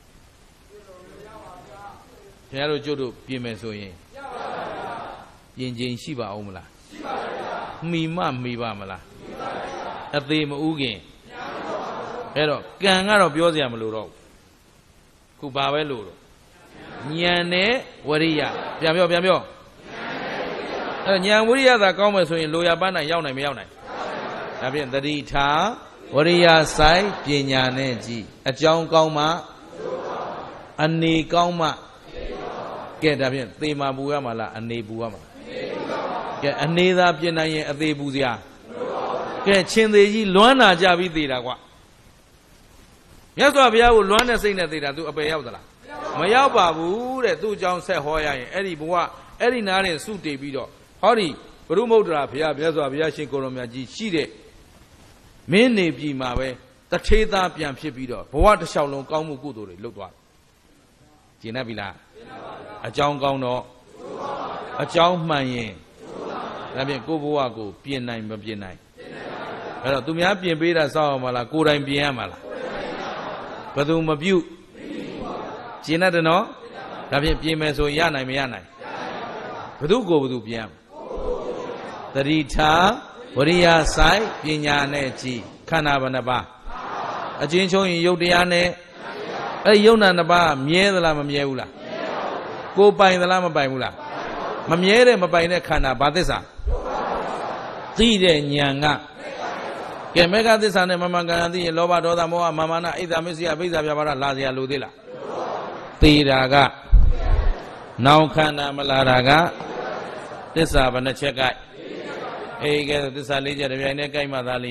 ခင်ဗျားတို့ကျုပ်တို့ပြင်မယ်ဆိုရင်ပြင်ချိန်ရှိပါအောင်မလားရှိပါပါဗျာမိမမိပါမလားမိပါပါဗျာအသေးမဥခင်အဲ့တော့ကံကတော့ပြောစရာမလိုတော့ဘူးခုဘာပဲလို့တော့ဉာဏ်နဲ့ဝရိယပြန်ပြောပြန်ပြောအဲ့ဉာဏ်ဝရိယသာကောင်းမယ်ဆိုရင်လိုရပန်းနိုင်ရောက်နိုင်မရောက်နိုင်ဒါဖြင့်သတိထားဝရိယဆိုင်ပညာနဲ့ကြည်အကြောင်းကောင်းမှအနေကောင်းမှကဲဒါဖြင့်သေမာပူရမှာလားအနေပူရမှာကဲအနေသာပြင်နိုင်ရင်အသေးပူစရာကဲချင်းသေးကြီးလွမ်းနာကြပြီးသေးတာကွာမြတ်စွာဘုရားကိုလွမ်းတဲ့စိတ်နဲ့သေးတာသူအပယ်ရောက်သလားမရောက်ပါဘူးတဲ့သူ့အကြောင်းဆက်ဟောရရင်အဲ့ဒီဘဝအဲ့ဒီနားနဲ့စုတည်ပြီးတော့ဟောဒီဘုရုမုဒ္ဒရာဘုရားမြတ်စွာဘုရားရှင်ကိုရောမြတ်ကြီးရှိတဲ့မင်းနေပြီမှာပဲတထေသားပြန်ဖြစ်ပြီးတော့ဘဝတစ်လျှောက်လုံးကောင်းမှုကုသိုလ်တွေလုပ်သွားကျင်တတ်ပြီလားအကြောင်းကောင်းတော့အကြောင်းမှန်ရင်ဒါဖြင့်ကိုယ့်ဘဝကိုပြင်နိုင်မပြင်နိုင်အဲ့တော့သူများပြင်ပေးတာစောင့်အောင်မလားကိုယ်တိုင်ပြင်ရမှာလားဘယ်သူမပြုတ်ကျင်တတ်တယ်နော်ဒါဖြင့်ပြင်မယ်ဆိုရနိုင်မရနိုင်ဘယ်သူကိုဘယ်သူပြင်ရမလဲတတိထားဝရိယဆိုင်ပညာနဲ့ကြည်ခန္ဓာဘယ်နှပါအချင်းချင်းရင်ယုတ်တရားနဲ့အဲ့ယုတ်နာနှစ်ပါးမြဲသလားမမြဲဘူးလားကိုပိုင်သလားမပိုင်ဘူးလားမမြဲတဲ့မပိုင်တဲ့ခန္ဓာဘာသစ္စာသိတဲ့ဉာဏ်ကကဲမေဃသစ္စာနဲ့မမှန်ကန်သိရင်လောဘဒေါသမောဟမာမာနအိတ်သာမစ္စယဘိဇာပြပါဒလာစရာလိုသေးလားသိတာကနောင်ခန္ဓာမလာတာကသစ္စာဘယ်နှချက်ကအေးကဲသစ္စာလေးချက်တစ်ပြိုင်တည်းကြိုက်မှသာလျင်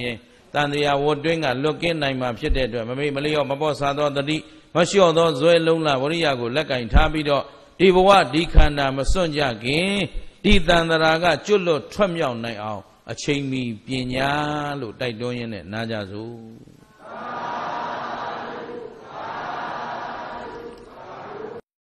တန်တရားဝတ်တွင်းကလွတ်ကင်းနိုင်မှာဖြစ်တဲ့အတွက်မမေ့မလျော့မပေါ့ဆာသောတတိမလျှော့သောဇွဲလုံးလာဝရိယကိုလက်ကင်ထားပြီးတော့ဒီဘဝဒီခန္ဓာမစွန့်ကြခင်ဒီတန်တရာကကျွတ်လွတ်ထွက်မြောက်နိုင်အောင်အချိန်မီပညာလို့တိုက်တွန်းရင်းနဲ့နားကြစို့